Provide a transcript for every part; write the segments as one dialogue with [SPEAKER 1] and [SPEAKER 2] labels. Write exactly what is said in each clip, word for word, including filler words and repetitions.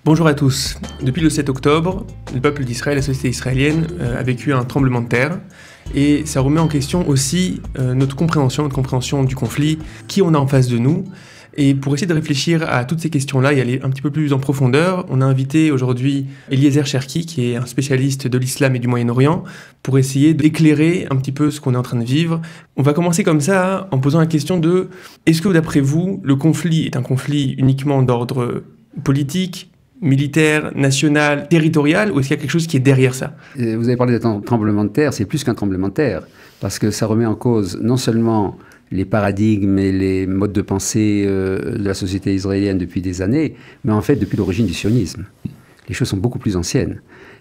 [SPEAKER 1] Bonjour à tous. Depuis le sept octobre, le peuple d'Israël, la société israélienne, euh, a vécu un tremblement de terre. Et ça remet en question aussi euh, notre compréhension, notre compréhension du conflit, qui on a en face de nous. Et pour essayer de réfléchir à toutes ces questions-là et aller un petit peu plus en profondeur, on a invité aujourd'hui Eliezer Cherki, qui est un spécialiste de l'islam et du Moyen-Orient, pour essayer d'éclairer un petit peu ce qu'on est en train de vivre. On va commencer comme ça, en posant la question de « Est-ce que d'après vous, le conflit est un conflit uniquement d'ordre politique, militaire, national, territorial, ou est-ce qu'il y a quelque chose qui est derrière ça ?»
[SPEAKER 2] Vous avez parlé d'un tremblement de terre, c'est plus qu'un tremblement de terre, parce que ça remet en cause non seulement les paradigmes et les modes de pensée euh, de la société israélienne depuis des années, mais en fait depuis l'origine du sionisme. Les choses sont beaucoup plus anciennes.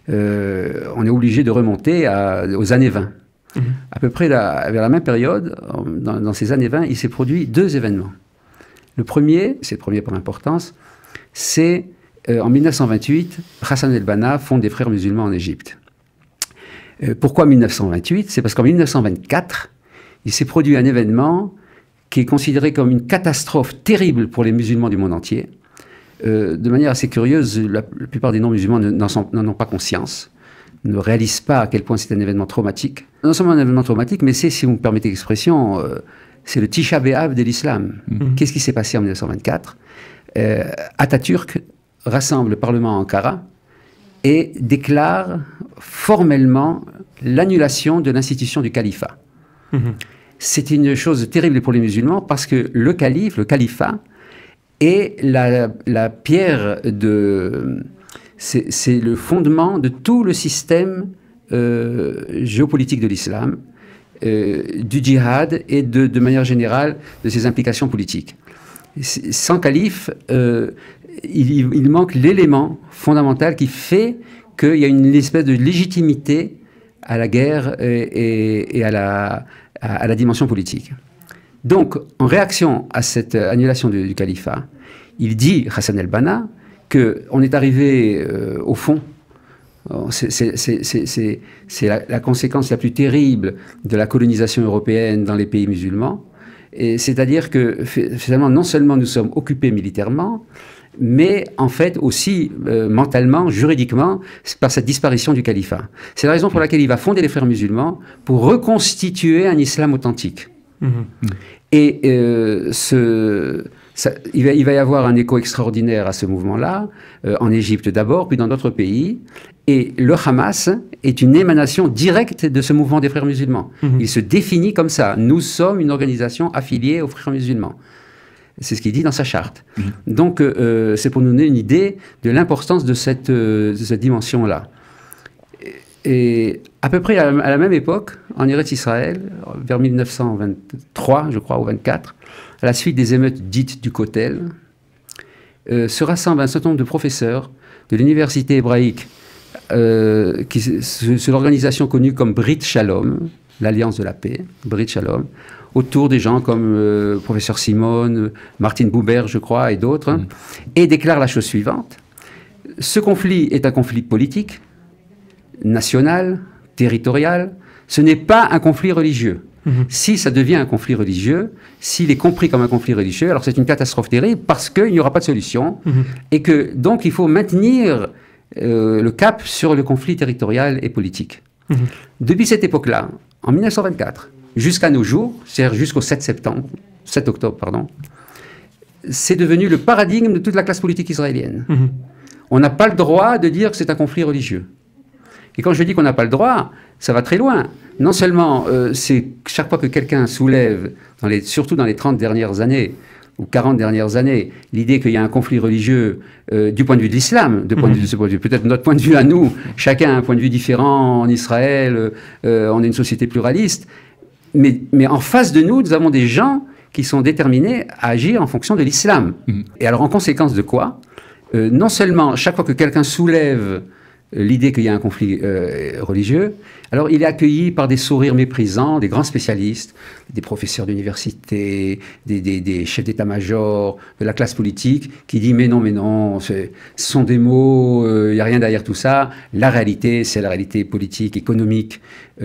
[SPEAKER 2] Euh, on est obligé de remonter à, aux années vingt. Mmh. À peu près la, vers la même période, dans, dans ces années vingt, il s'est produit deux événements. Le premier, c'est le premier par importance, c'est euh, en mille neuf cent vingt-huit, Hassan el-Banna fonde des Frères musulmans en Égypte. Euh, pourquoi mille neuf cent vingt-huit? C'est parce qu'en mille neuf cent vingt-quatre, il s'est produit un événement qui est considéré comme une catastrophe terrible pour les musulmans du monde entier. Euh, de manière assez curieuse, la, la plupart des non-musulmans n'en ont pas conscience, ne réalisent pas à quel point c'est un événement traumatique. Non seulement un événement traumatique, mais c'est, si vous me permettez l'expression, euh, c'est le Tisha B'Av de l'islam. Mm-hmm. Qu'est-ce qui s'est passé en mille neuf cent vingt-quatre? euh, Atatürk rassemble le Parlement à Ankara et déclare formellement l'annulation de l'institution du califat. Mm-hmm. C'est une chose terrible pour les musulmans parce que le calife, le califat, est la, la pierre de... C'est, c'est le fondement de tout le système euh, géopolitique de l'islam, euh, du djihad et de, de manière générale de ses implications politiques. Sans calife, euh, il, il manque l'élément fondamental qui fait qu'il y a une espèce de légitimité à la guerre et, et, et à, la, à, à la dimension politique. Donc, en réaction à cette annulation du, du califat, il dit, Hassan el-Banna, qu'on est arrivé euh, au fond. C'est la, la conséquence la plus terrible de la colonisation européenne dans les pays musulmans. C'est-à-dire que, finalement, non seulement nous sommes occupés militairement, mais en fait aussi euh, mentalement, juridiquement, par cette disparition du califat. C'est la raison pour laquelle il va fonder les Frères musulmans pour reconstituer un islam authentique. Mmh. Et euh, ce, ça, il, va, il va y avoir un écho extraordinaire à ce mouvement-là, euh, en Égypte d'abord, puis dans d'autres pays. Et le Hamas est une émanation directe de ce mouvement des Frères musulmans. Mmh. Il se définit comme ça. Nous sommes une organisation affiliée aux Frères musulmans. C'est ce qu'il dit dans sa charte. Mmh. Donc, euh, c'est pour nous donner une idée de l'importance de cette, euh, de cette dimension-là. Et, et à peu près à, à la même époque, en Eretz Israël, vers mille neuf cent vingt-trois, je crois, ou vingt-quatre, à la suite des émeutes dites du Kotel, euh, se rassemblent un certain nombre de professeurs de l'université hébraïque, euh, c'est l'organisation connue comme Brit Shalom, l'Alliance de la paix, Brit Shalom, autour des gens comme le euh, professeur Simon, Martin Buber, je crois, et d'autres, mmh. et déclare la chose suivante. Ce conflit est un conflit politique, national, territorial. Ce n'est pas un conflit religieux. Mmh. Si ça devient un conflit religieux, s'il est compris comme un conflit religieux, alors c'est une catastrophe terrible parce qu'il n'y aura pas de solution. Mmh. Et que donc il faut maintenir euh, le cap sur le conflit territorial et politique. Mmh. Depuis cette époque-là, en mille neuf cent vingt-quatre, jusqu'à nos jours, c'est-à-dire jusqu'au sept septembre, sept octobre, pardon, c'est devenu le paradigme de toute la classe politique israélienne. Mmh. On n'a pas le droit de dire que c'est un conflit religieux. Et quand je dis qu'on n'a pas le droit, ça va très loin. Non seulement, euh, c'est chaque fois que quelqu'un soulève, dans les, surtout dans les trente dernières années, ou quarante dernières années, l'idée qu'il y a un conflit religieux euh, du point de vue de l'islam, de point mmh. de vue, de peut-être notre point de vue à nous, chacun a un point de vue différent en Israël, euh, on est une société pluraliste, Mais, mais en face de nous, nous avons des gens qui sont déterminés à agir en fonction de l'islam. Mmh. Et alors, en conséquence de quoi, euh, non seulement, chaque fois que quelqu'un soulève l'idée qu'il y a un conflit euh, religieux, alors il est accueilli par des sourires méprisants, des grands spécialistes, des professeurs d'université, des, des, des chefs d'état-major, de la classe politique, qui dit mais non, mais non, ce sont des mots, il euh, n'y a rien derrière tout ça. La réalité, c'est la réalité politique, économique,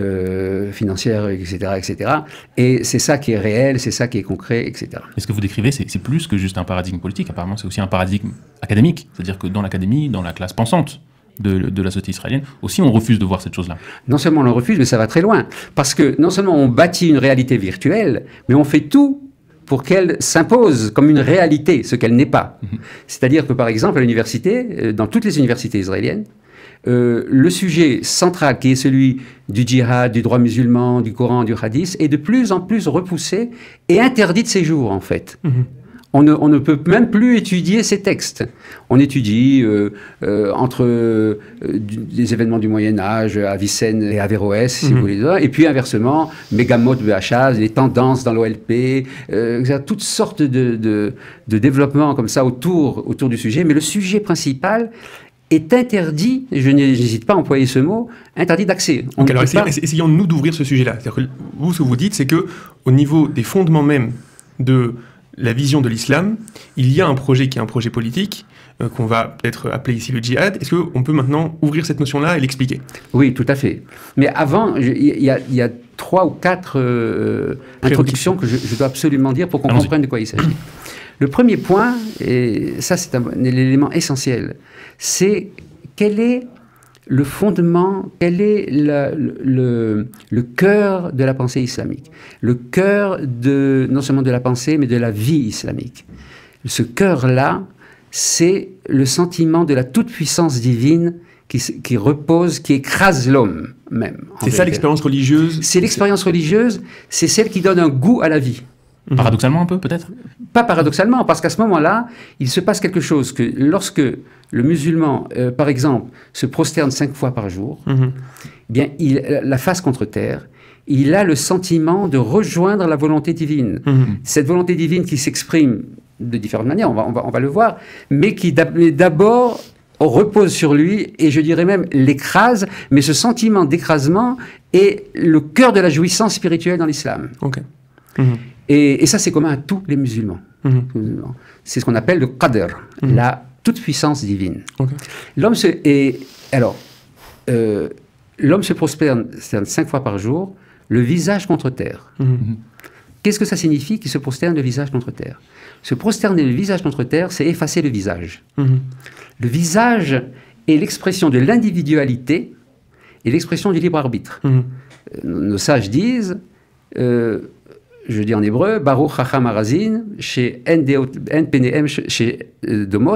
[SPEAKER 2] euh, financière, et cetera, et cetera. Et c'est ça qui est réel, c'est ça qui est concret, et cetera.
[SPEAKER 3] Et ce que vous décrivez, c'est plus que juste un paradigme politique. Apparemment, c'est aussi un paradigme académique. C'est-à-dire que dans l'académie, dans la classe pensante, De, de la société israélienne, aussi on refuse de voir cette chose-là.
[SPEAKER 2] Non seulement on le refuse, mais ça va très loin. Parce que non seulement on bâtit une réalité virtuelle, mais on fait tout pour qu'elle s'impose comme une réalité, ce qu'elle n'est pas. Mm-hmm. C'est-à-dire que par exemple, à l'université, dans toutes les universités israéliennes, euh, le sujet central qui est celui du djihad, du droit musulman, du Coran, du hadith, est de plus en plus repoussé et interdit de séjour en fait. Mm-hmm. On ne, on ne peut même plus étudier ces textes. On étudie euh, euh, entre euh, du, des événements du Moyen-Âge, Avicenne et Averroès, si mm-hmm. vous voulez, et puis inversement, Megamot Behachaz, les tendances dans l'O L P, euh, toutes sortes de, de, de développements comme ça autour, autour du sujet. Mais le sujet principal est interdit, je n'hésite pas à employer ce mot, interdit d'accès.
[SPEAKER 1] Okay, alors essayons, pas... essayons nous d'ouvrir ce sujet-là. C'est-à-dire que vous, ce que vous dites, c'est qu'au niveau des fondements même de la vision de l'islam, il y a un projet qui est un projet politique, euh, qu'on va peut-être appeler ici le djihad. Est-ce qu'on peut maintenant ouvrir cette notion-là et l'expliquer?
[SPEAKER 2] Oui, tout à fait. Mais avant, il y, y, y a trois ou quatre euh, introductions que je, je dois absolument dire pour qu'on comprenne de quoi il s'agit. Le premier point, et ça c'est un, un élément essentiel, c'est quel est le fondement, quel est le, le, le cœur de la pensée islamique, le cœur de, non seulement de la pensée, mais de la vie islamique. Ce cœur-là, c'est le sentiment de la toute-puissance divine qui, qui repose, qui écrase l'homme même.
[SPEAKER 1] C'est ça l'expérience religieuse?
[SPEAKER 2] C'est l'expérience religieuse, c'est celle qui donne un goût à la vie.
[SPEAKER 3] Paradoxalement un peu, peut-être?
[SPEAKER 2] Pas paradoxalement, parce qu'à ce moment-là, il se passe quelque chose que lorsque le musulman, euh, par exemple, se prosterne cinq fois par jour, mm-hmm. eh bien, il, la face contre terre, il a le sentiment de rejoindre la volonté divine. Mm-hmm. Cette volonté divine qui s'exprime de différentes manières, on va, on va, on va le voir, mais qui d'abord repose sur lui, et je dirais même l'écrase, mais ce sentiment d'écrasement est le cœur de la jouissance spirituelle dans l'islam.
[SPEAKER 1] Okay. Mm-hmm.
[SPEAKER 2] Et, et ça, c'est commun à tous les musulmans. Mmh. C'est ce qu'on appelle le qadr, mmh. la toute-puissance divine. Okay. L'homme se, et, alors, euh, l'homme se prosterne cinq fois par jour, le visage contre terre. Mmh. Qu'est-ce que ça signifie qu'il se prosterne le visage contre terre? Se prosterner le visage contre terre, c'est effacer le visage. Mmh. Le visage est l'expression de l'individualité et l'expression du libre arbitre. Mmh. Nos sages disent... Euh, je dis en hébreu, Baruch Chacham Harazin, chez En Penehem, chez Domot,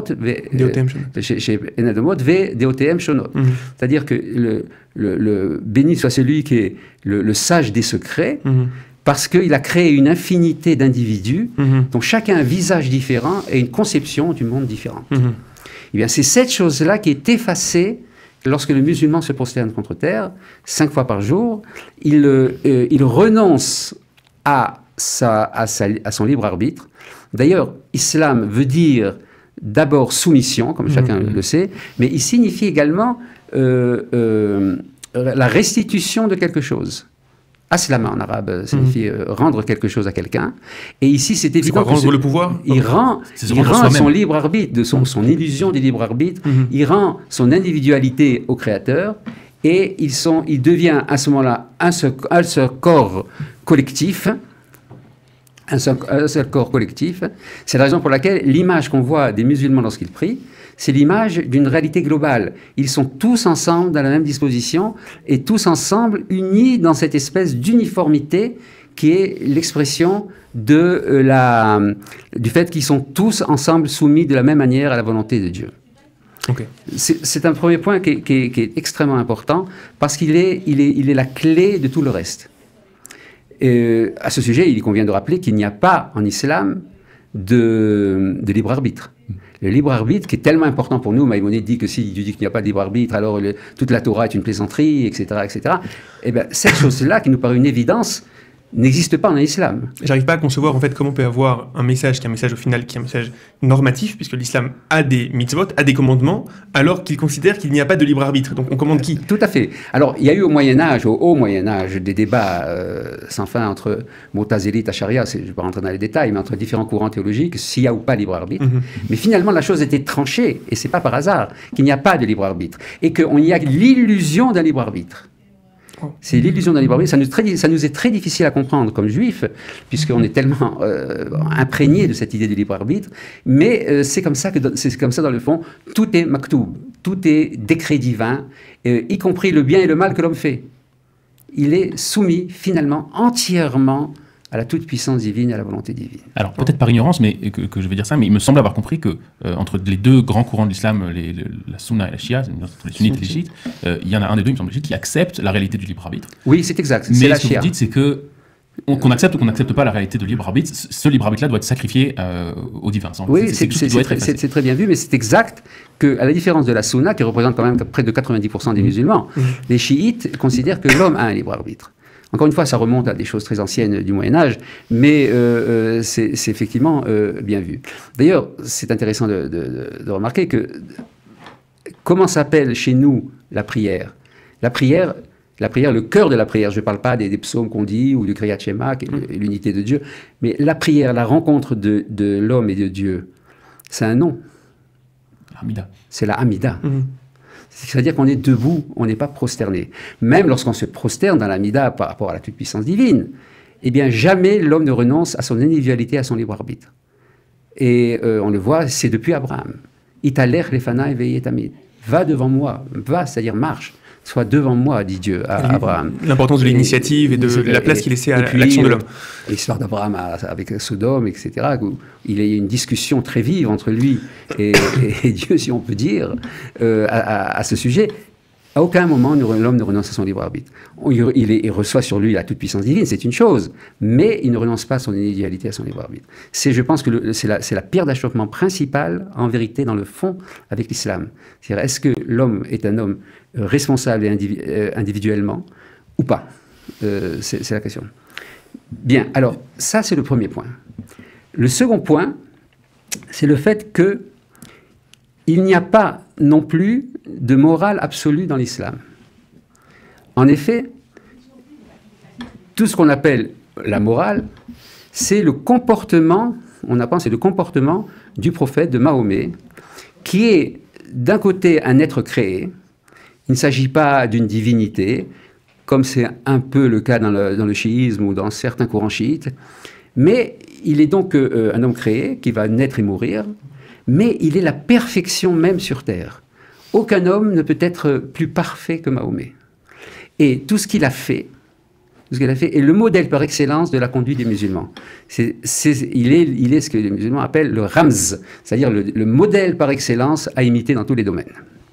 [SPEAKER 2] chez En Domot, ve Deotm Shonot. C'est-à-dire que le, le, le béni soit celui qui est le, le sage des secrets, mm-hmm. parce qu'il a créé une infinité d'individus, mm-hmm. dont chacun a un visage différent et une conception du monde différente. Mm-hmm. Eh bien, c'est cette chose-là qui est effacée lorsque le musulman se prosterne contre terre, cinq fois par jour. Il, euh, il renonce À, sa, à, sa, à son libre arbitre. D'ailleurs, islam veut dire d'abord soumission, comme chacun mmh. le sait, mais il signifie également euh, euh, la restitution de quelque chose. Aslama en arabe signifie mmh. euh, rendre quelque chose à quelqu'un. Et ici, c'est évident.
[SPEAKER 1] C'est quoi, rendre le pouvoir?
[SPEAKER 2] Il rend, il rend son libre arbitre, de son, son illusion du libre arbitre, mmh. il rend son individualité au Créateur, et ils sont, il devient à ce moment-là un seul, un seul corps collectif, un seul, un seul corps collectif. C'est la raison pour laquelle l'image qu'on voit des musulmans lorsqu'ils prient, c'est l'image d'une réalité globale. Ils sont tous ensemble dans la même disposition et tous ensemble unis dans cette espèce d'uniformité qui est l'expression de euh, la, du fait qu'ils sont tous ensemble soumis de la même manière à la volonté de Dieu. Okay. C'est un premier point qui est, qui est, qui est extrêmement important parce qu'il est, il est, il est la clé de tout le reste. Et à ce sujet, il convient de rappeler qu'il n'y a pas en islam de, de libre arbitre. Le libre arbitre qui est tellement important pour nous, Maïmonide dit que si Dieu dit qu'il n'y a pas de libre arbitre, alors le, toute la Torah est une plaisanterie, et cetera, et cetera. Et bien, cette chose-là qui nous paraît une évidence n'existe pas en islam.
[SPEAKER 1] J'arrive pas à concevoir en fait comment on peut avoir un message qui est un message au final qui est un message normatif, puisque l'islam a des mitzvot, a des commandements, alors qu'il considère qu'il n'y a pas de libre arbitre. Donc on commande qui?
[SPEAKER 2] Tout à fait. Alors il y a eu au Moyen-Âge, au haut Moyen-Âge, des débats euh, sans fin entre Mu'tazilite, Acharia, je ne vais pas rentrer dans les détails, mais entre différents courants théologiques, s'il y a ou pas libre arbitre. Mm-hmm. Mais finalement la chose était tranchée, et c'est pas par hasard qu'il n'y a pas de libre arbitre, et qu'on y a l'illusion d'un libre arbitre. C'est l'illusion d'un libre arbitre. Ça nous, très, ça nous est très difficile à comprendre comme juifs, puisqu'on est tellement euh, imprégné de cette idée du libre arbitre. Mais euh, c'est comme ça que, c'est comme ça dans le fond, tout est maktoub, tout est décret divin, euh, y compris le bien et le mal que l'homme fait. Il est soumis finalement entièrement à la toute-puissance divine et à la volonté divine.
[SPEAKER 3] Alors, peut-être par ignorance, mais que, que je vais dire ça, mais il me semble avoir compris que euh, entre les deux grands courants de l'islam, les, les, la sunna et la shia, entre les sunnites et les chiites, euh, il y en a un des deux, il me semble, qui accepte la réalité du libre arbitre.
[SPEAKER 2] Oui, c'est exact.
[SPEAKER 3] Mais
[SPEAKER 2] la
[SPEAKER 3] ce que
[SPEAKER 2] shia.
[SPEAKER 3] vous dites, c'est que on, qu'on accepte ou qu'on n'accepte pas la réalité de libre arbitre, ce libre arbitre-là doit être sacrifié euh, au divin.
[SPEAKER 2] Oui, c'est, c'est, c'est, très, c'est, c'est très bien vu, mais c'est exact qu'à la différence de la sunna, qui représente quand même près de quatre-vingt-dix pour cent des mmh. musulmans, mmh. les chiites considèrent que l'homme a un libre arbitre. Encore une fois, ça remonte à des choses très anciennes du Moyen-Âge, mais euh, euh, c'est, c'est effectivement euh, bien vu. D'ailleurs, c'est intéressant de, de, de remarquer que comment s'appelle chez nous la prière? La prière, la prière, le cœur de la prière, je ne parle pas des, des psaumes qu'on dit ou du Kriyat Shema, qui est l'unité de Dieu, mais la prière, la rencontre de, de l'homme et de Dieu, c'est un nom.
[SPEAKER 3] Hamida.
[SPEAKER 2] C'est la Hamida.
[SPEAKER 1] Mm-hmm.
[SPEAKER 2] C'est-à-dire qu'on est debout, on n'est pas prosterné. Même lorsqu'on se prosterne dans l'Amida par rapport à la toute-puissance divine, eh bien jamais l'homme ne renonce à son individualité, à son libre arbitre. Et euh, on le voit, c'est depuis Abraham. Italech lefana evei tamid. Va devant moi, va, c'est-à-dire marche. Sois devant moi, dit Dieu à Abraham.
[SPEAKER 1] L'importance de l'initiative et, et de et, la place qu'il laissait à puis, l'action de l'homme.
[SPEAKER 2] L'histoire d'Abraham avec Sodome, et cetera, où il y a une discussion très vive entre lui et, et, et Dieu, si on peut dire, euh, à, à, à ce sujet. À aucun moment, l'homme ne renonce à son libre arbitre. Il, il, il reçoit sur lui la toute-puissance divine, c'est une chose, mais il ne renonce pas à son individualité, à son libre arbitre. C'est, je pense que le, c'est, la, c'est la pierre d'achoppement principale, en vérité, dans le fond, avec l'islam. C'est-à-dire, est-ce que l'homme est un homme responsable et individu, euh, individuellement ou pas euh, c'est, c'est la question. Bien, alors, ça, c'est le premier point. Le second point, c'est le fait que il n'y a pas non plus de morale absolue dans l'islam. En effet, tout ce qu'on appelle la morale, c'est le comportement, on apprend, c'est le comportement du prophète, de Mahomet, qui est d'un côté un être créé. Il ne s'agit pas d'une divinité, comme c'est un peu le cas dans le, dans le chiisme ou dans certains courants chiites, mais il est donc euh, un homme créé qui va naître et mourir, mais il est la perfection même sur terre. Aucun homme ne peut être plus parfait que Mahomet. Et tout ce qu'il a fait, tout ce qu'il a fait est le modèle par excellence de la conduite des musulmans. C'est, c'est, il, est, il est ce que les musulmans appellent le ramz, c'est-à-dire le, le modèle par excellence à imiter dans tous les domaines.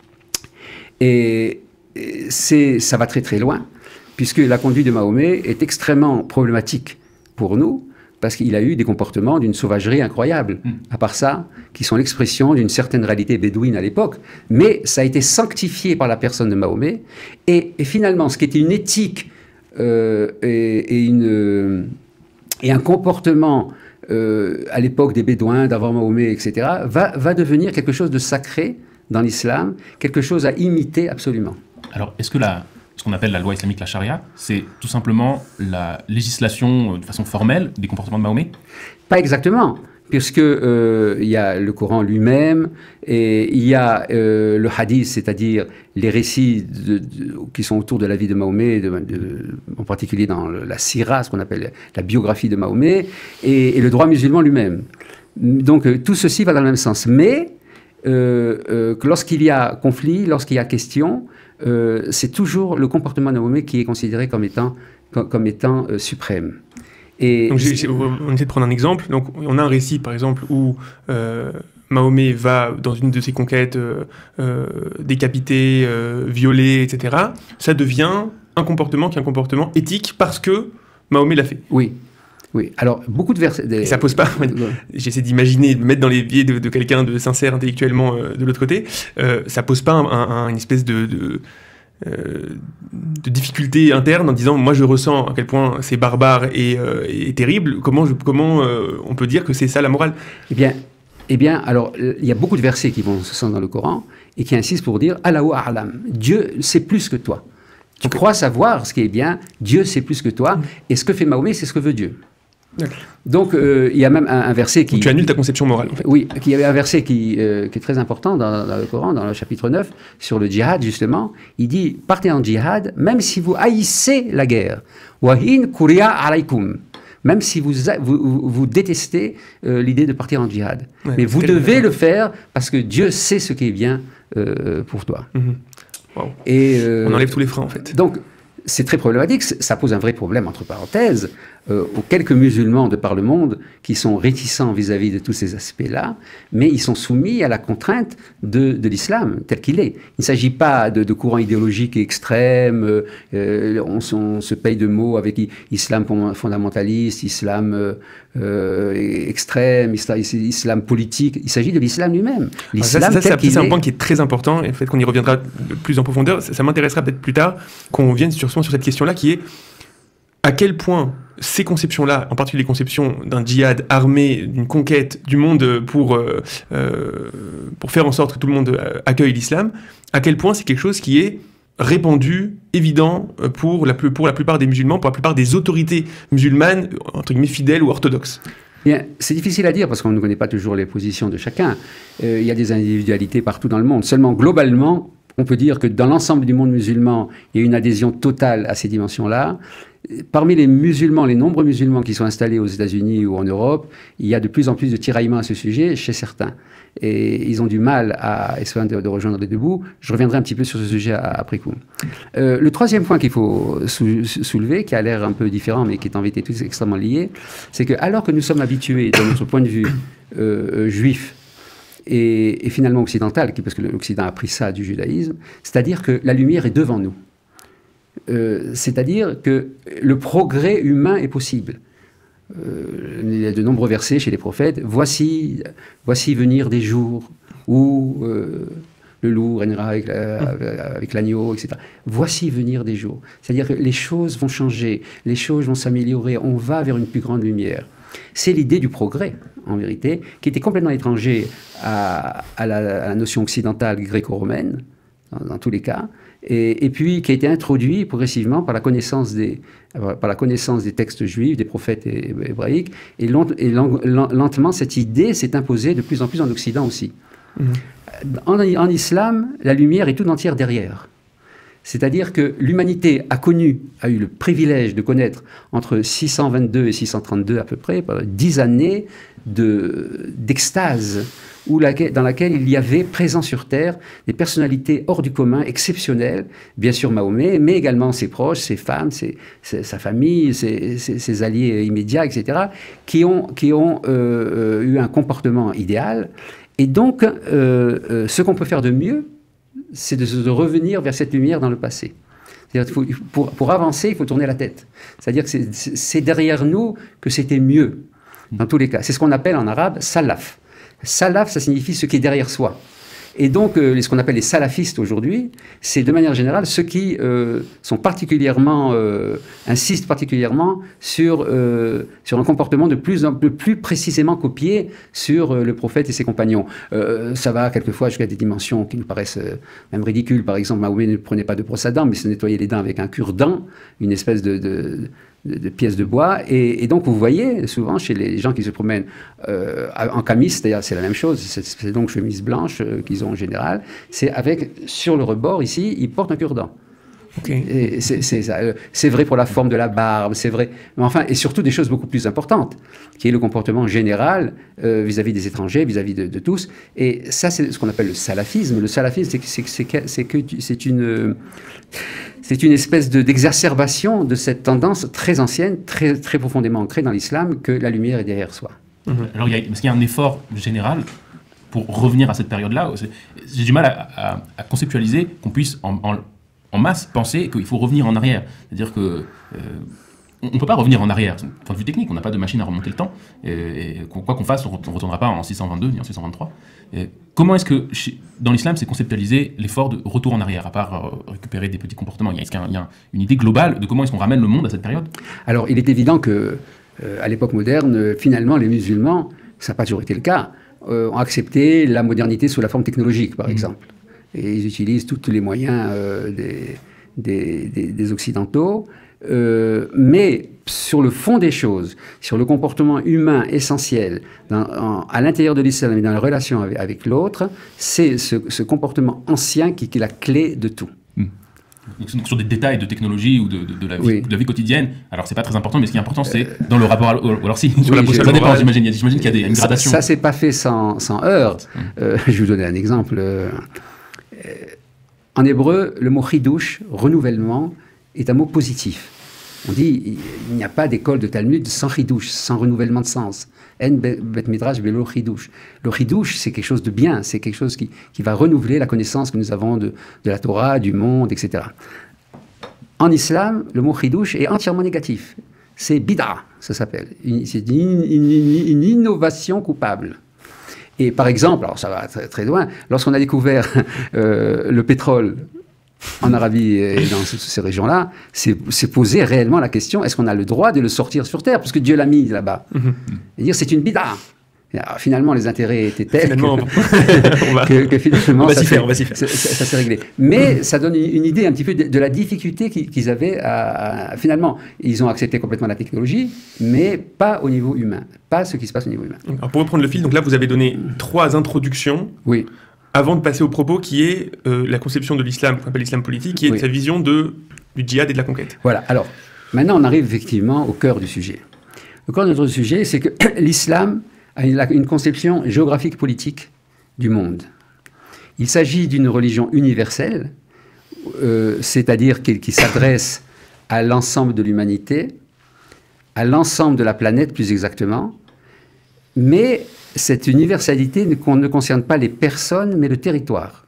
[SPEAKER 2] Et c'est, ça va très très loin, puisque la conduite de Mahomet est extrêmement problématique pour nous, parce qu'il a eu des comportements d'une sauvagerie incroyable, mmh. à part ça, qui sont l'expression d'une certaine réalité bédouine à l'époque, mais ça a été sanctifié par la personne de Mahomet, et, et finalement, ce qui était une éthique euh, et, et, une, et un comportement euh, à l'époque des Bédouins, d'avant Mahomet, et cetera, va, va devenir quelque chose de sacré dans l'islam, quelque chose à imiter absolument.
[SPEAKER 3] Alors, est-ce que la... ce qu'on appelle la loi islamique, la charia, c'est tout simplement la législation de façon formelle des comportements de Mahomet?
[SPEAKER 2] Pas exactement, puisque euh, il y a le Coran lui-même, et il y a euh, le hadith, c'est-à-dire les récits de, de, qui sont autour de la vie de Mahomet, de, de, en particulier dans le, la sira, ce qu'on appelle la biographie de Mahomet, et, et le droit musulman lui-même. Donc euh, tout ceci va dans le même sens. Mais euh, euh, lorsqu'il y a conflit, lorsqu'il y a question, Euh, c'est toujours le comportement de Mahomet qui est considéré comme étant, comme, comme étant euh, suprême. Et
[SPEAKER 1] donc, j'ai, j'ai, on essaie de prendre un exemple. Donc, on a un récit, par exemple, où euh, Mahomet va, dans une de ses conquêtes, euh, euh, décapiter, euh, violer, et cetera. Ça devient un comportement qui est un comportement éthique parce que Mahomet l'a fait.
[SPEAKER 2] Oui. Oui, alors beaucoup de versets. Des...
[SPEAKER 1] Et ça pose pas. J'essaie d'imaginer, de me mettre dans les pieds de, de quelqu'un de sincère intellectuellement euh, de l'autre côté. Euh, ça pose pas un, un, une espèce de, de, euh, de difficultés internes en disant moi je ressens à quel point c'est barbare et, euh, et terrible, comment, je, comment euh, on peut dire que c'est ça la morale?
[SPEAKER 2] Eh bien, eh bien, alors il y a beaucoup de versets qui vont en ce sens dans le Coran et qui insistent pour dire Allahu a'lam, Dieu sait plus que toi. Tu okay. crois savoir ce qui est bien, Dieu sait plus que toi, et ce que fait Mahomet, c'est ce que veut Dieu. Donc, euh, il y a même un, un verset qui...
[SPEAKER 1] Donc, tu annules ta conception morale, en fait.
[SPEAKER 2] Oui, il y avait un verset qui, euh, qui est très important dans, dans le Coran, dans le chapitre neuf, sur le djihad, justement. Il dit, partez en djihad, même si vous haïssez la guerre. Wahin kuriya alaykum. Même si vous, vous, vous détestez euh, l'idée de partir en djihad. Ouais, mais vous devez le faire parce que Dieu sait ce qui est bien euh, pour toi.
[SPEAKER 1] Mm-hmm. Wow.
[SPEAKER 2] Et, euh,
[SPEAKER 1] on enlève tous les freins, en fait.
[SPEAKER 2] Donc, c'est très problématique. Ça pose un vrai problème, entre parenthèses, euh, aux quelques musulmans de par le monde qui sont réticents vis-à-vis de tous ces aspects-là, mais ils sont soumis à la contrainte de, de l'islam tel qu'il est. Il ne s'agit pas de, de courants idéologiques extrêmes, euh, on, on se paye de mots avec islam fondamentaliste, islam euh, euh, extrême, islam, islam politique. Il s'agit de l'islam lui-même.
[SPEAKER 1] L'islam ça, ça, ça, c'est un point qui est très important, et le fait qu'on y reviendra plus en profondeur, ça, ça m'intéressera peut-être plus tard qu'on vienne sur, sur cette question-là qui est à quel point ces conceptions-là, en particulier les conceptions d'un djihad armé, d'une conquête du monde pour, euh, euh, pour faire en sorte que tout le monde accueille l'islam, à quel point c'est quelque chose qui est répandu, évident pour la, pour la plupart des musulmans, pour la plupart des autorités musulmanes, entre guillemets fidèles ou orthodoxes.
[SPEAKER 2] Bien, c'est difficile à dire parce qu'on ne connaît pas toujours les positions de chacun. Euh, il y a des individualités partout dans le monde. Seulement, globalement, on peut dire que dans l'ensemble du monde musulman, il y a une adhésion totale à ces dimensions-là. Parmi les musulmans, les nombreux musulmans qui sont installés aux États-Unis ou en Europe, il y a de plus en plus de tiraillements à ce sujet chez certains. Et ils ont du mal à essayer de, de rejoindre les deux bouts. Je reviendrai un petit peu sur ce sujet après coup. Euh, le troisième point qu'il faut sou soulever, qui a l'air un peu différent, mais qui est en vérité tout extrêmement lié, c'est que alors que nous sommes habitués, de notre point de vue euh, juif, et, et finalement occidental, parce que l'Occident a pris ça du judaïsme, c'est-à-dire que la lumière est devant nous. Euh, c'est-à-dire que le progrès humain est possible. Euh, il y a de nombreux versets chez les prophètes. Voici, voici venir des jours où euh, le loup régnera avec, la, avec l'agneau, et cetera. Voici venir des jours. C'est-à-dire que les choses vont changer, les choses vont s'améliorer, on va vers une plus grande lumière. C'est l'idée du progrès, en vérité, qui était complètement étranger à, à, la, à la notion occidentale gréco-romaine, dans, dans tous les cas. Et, et puis qui a été introduit progressivement par la connaissance des, par la connaissance des textes juifs, des prophètes hébraïques, et, long, et long, lentement cette idée s'est imposée de plus en plus en Occident aussi. Mmh. En, en islam, la lumière est tout entière derrière. C'est-à-dire que l'humanité a connu, a eu le privilège de connaître entre six cent vingt-deux et six cent trente-deux à peu près, dix années de, d'extase, où la, dans laquelle il y avait présent sur Terre des personnalités hors du commun, exceptionnelles, bien sûr Mahomet, mais également ses proches, ses femmes, ses, ses, sa famille, ses, ses, ses alliés immédiats, et cetera, qui ont, qui ont euh, eu un comportement idéal. Et donc, euh, euh, ce qu'on peut faire de mieux, c'est de, de revenir vers cette lumière dans le passé. C'est-à-dire qu'il faut, pour, pour avancer, il faut tourner la tête. C'est-à-dire que c'est derrière nous que c'était mieux, dans tous les cas. C'est ce qu'on appelle en arabe « salaf ». Salaf, ça signifie ce qui est derrière soi. Et donc, euh, ce qu'on appelle les salafistes aujourd'hui, c'est de manière générale ceux qui euh, sont particulièrement, euh, insistent particulièrement sur, euh, sur un comportement de plus en plus précisément copié sur euh, le prophète et ses compagnons. Euh, ça va quelquefois jusqu'à des dimensions qui nous paraissent euh, même ridicules. Par exemple, Mahomet ne prenait pas de brosse à dents, mais se nettoyait les dents avec un cure-dent, une espèce de... de De, de pièces de bois, et, et donc vous voyez souvent chez les gens qui se promènent euh, en camis, c'est-à-dire c'est la même chose, c'est donc chemise blanche euh, qu'ils ont en général, c'est avec, sur le rebord ici, ils portent un cure-dent. Okay. C'est vrai pour la forme de la barbe, c'est vrai, mais enfin, et surtout des choses beaucoup plus importantes, qui est le comportement général euh, vis-à-vis des étrangers, vis-à-vis de, de tous, et ça c'est ce qu'on appelle le salafisme. Le salafisme, c'est que c'est une... C'est une espèce d'exacerbation de, de cette tendance très ancienne, très, très profondément ancrée dans l'islam, que la lumière est derrière soi.
[SPEAKER 3] Mmh. Alors, il y a, parce qu'il y a un effort général pour revenir à cette période-là. J'ai du mal à, à, à conceptualiser qu'on puisse en, en, en masse penser qu'il faut revenir en arrière. C'est-à-dire que... Euh, on ne peut pas revenir en arrière. Du point de vue technique, on n'a pas de machine à remonter le temps. Et, et quoi qu'on fasse, on ne retournera pas en six cent vingt-deux ni en six cent vingt-trois. Et comment est-ce que, dans l'islam, c'est conceptualisé l'effort de retour en arrière, à part euh, récupérer des petits comportements? Est-ce qu'il y a une idée globale de comment est-ce qu'on ramène le monde à cette période?
[SPEAKER 2] Alors, il est évident que, euh, à l'époque moderne, finalement, les musulmans, ça n'a pas toujours été le cas, euh, ont accepté la modernité sous la forme technologique, par mmh. exemple. Et ils utilisent tous les moyens euh, des, des, des, des Occidentaux. Euh, mais sur le fond des choses, sur le comportement humain essentiel dans, en, à l'intérieur de l'islam et dans la relation avec, avec l'autre, c'est ce, ce comportement ancien qui, qui est la clé de tout.
[SPEAKER 3] Mmh. Donc sur des détails de technologie ou de, de, de, la, vie, oui. de la vie quotidienne, alors c'est pas très important, mais ce qui est important c'est dans le rapport à... Alors si, sur oui, la posture, ça dépend, j'imagine, j'imagine qu'il y a des, une gradation.
[SPEAKER 2] Ça, ça c'est pas fait sans, sans heurts. Mmh. Euh, je vais vous donner un exemple. Euh, en hébreu, le mot chidouche, renouvellement, est un mot positif. On dit il n'y a pas d'école de Talmud sans chidouche, sans renouvellement de sens. En bet midrash belo chidouche. Le chidouche, c'est quelque chose de bien, c'est quelque chose qui, qui va renouveler la connaissance que nous avons de, de la Torah, du monde, et cetera. En islam, le mot chidouche est entièrement négatif. C'est bid'a, ça s'appelle. C'est une, une, une innovation coupable. Et par exemple, alors ça va très, très loin, lorsqu'on a découvert euh, le pétrole en Arabie et dans ces régions-là, c'est poser réellement la question, est-ce qu'on a le droit de le sortir sur Terre? Parce que Dieu l'a mis là-bas. Mm-hmm. Et dire, c'est une bid'a. Alors, finalement, les intérêts étaient tels finalement, que, on va, que, que finalement,
[SPEAKER 1] on va
[SPEAKER 2] ça s'est réglé. Mais ça donne une, une idée un petit peu de, de la difficulté qu'ils avaient à, à... Finalement, ils ont accepté complètement la technologie, mais pas au niveau humain. Pas ce qui se passe au niveau humain.
[SPEAKER 1] Alors, pour reprendre le fil, donc là, vous avez donné trois introductions.
[SPEAKER 2] Oui.
[SPEAKER 1] Avant de passer au propos qui est euh, la conception de l'islam, qu'on appelle l'islam politique, qui est oui. sa vision de, du djihad et de la conquête.
[SPEAKER 2] Voilà. Alors, maintenant, on arrive effectivement au cœur du sujet. Le cœur de notre sujet, c'est que l'islam a une, une conception géographique politique du monde. Il s'agit d'une religion universelle, euh, c'est-à-dire qui, qui s'adresse à l'ensemble de l'humanité, à l'ensemble de la planète plus exactement, mais cette universalité ne, ne concerne pas les personnes, mais le territoire.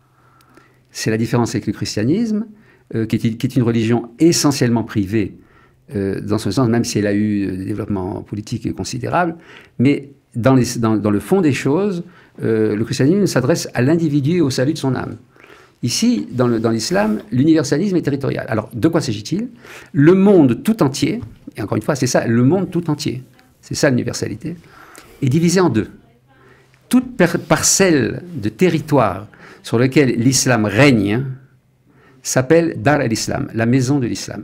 [SPEAKER 2] C'est la différence avec le christianisme, euh, qui, est, qui est une religion essentiellement privée, euh, dans ce sens, même si elle a eu des développements politiques considérables, mais dans, les, dans, dans le fond des choses, euh, le christianisme s'adresse à l'individu et au salut de son âme. Ici, dans l'islam, l'universalisme est territorial. Alors, de quoi s'agit-il? Le monde tout entier, et encore une fois, c'est ça, le monde tout entier, c'est ça l'universalité, est divisé en deux. Toute parcelle de territoire sur lequel l'islam règne s'appelle Dar el-Islam, la maison de l'islam.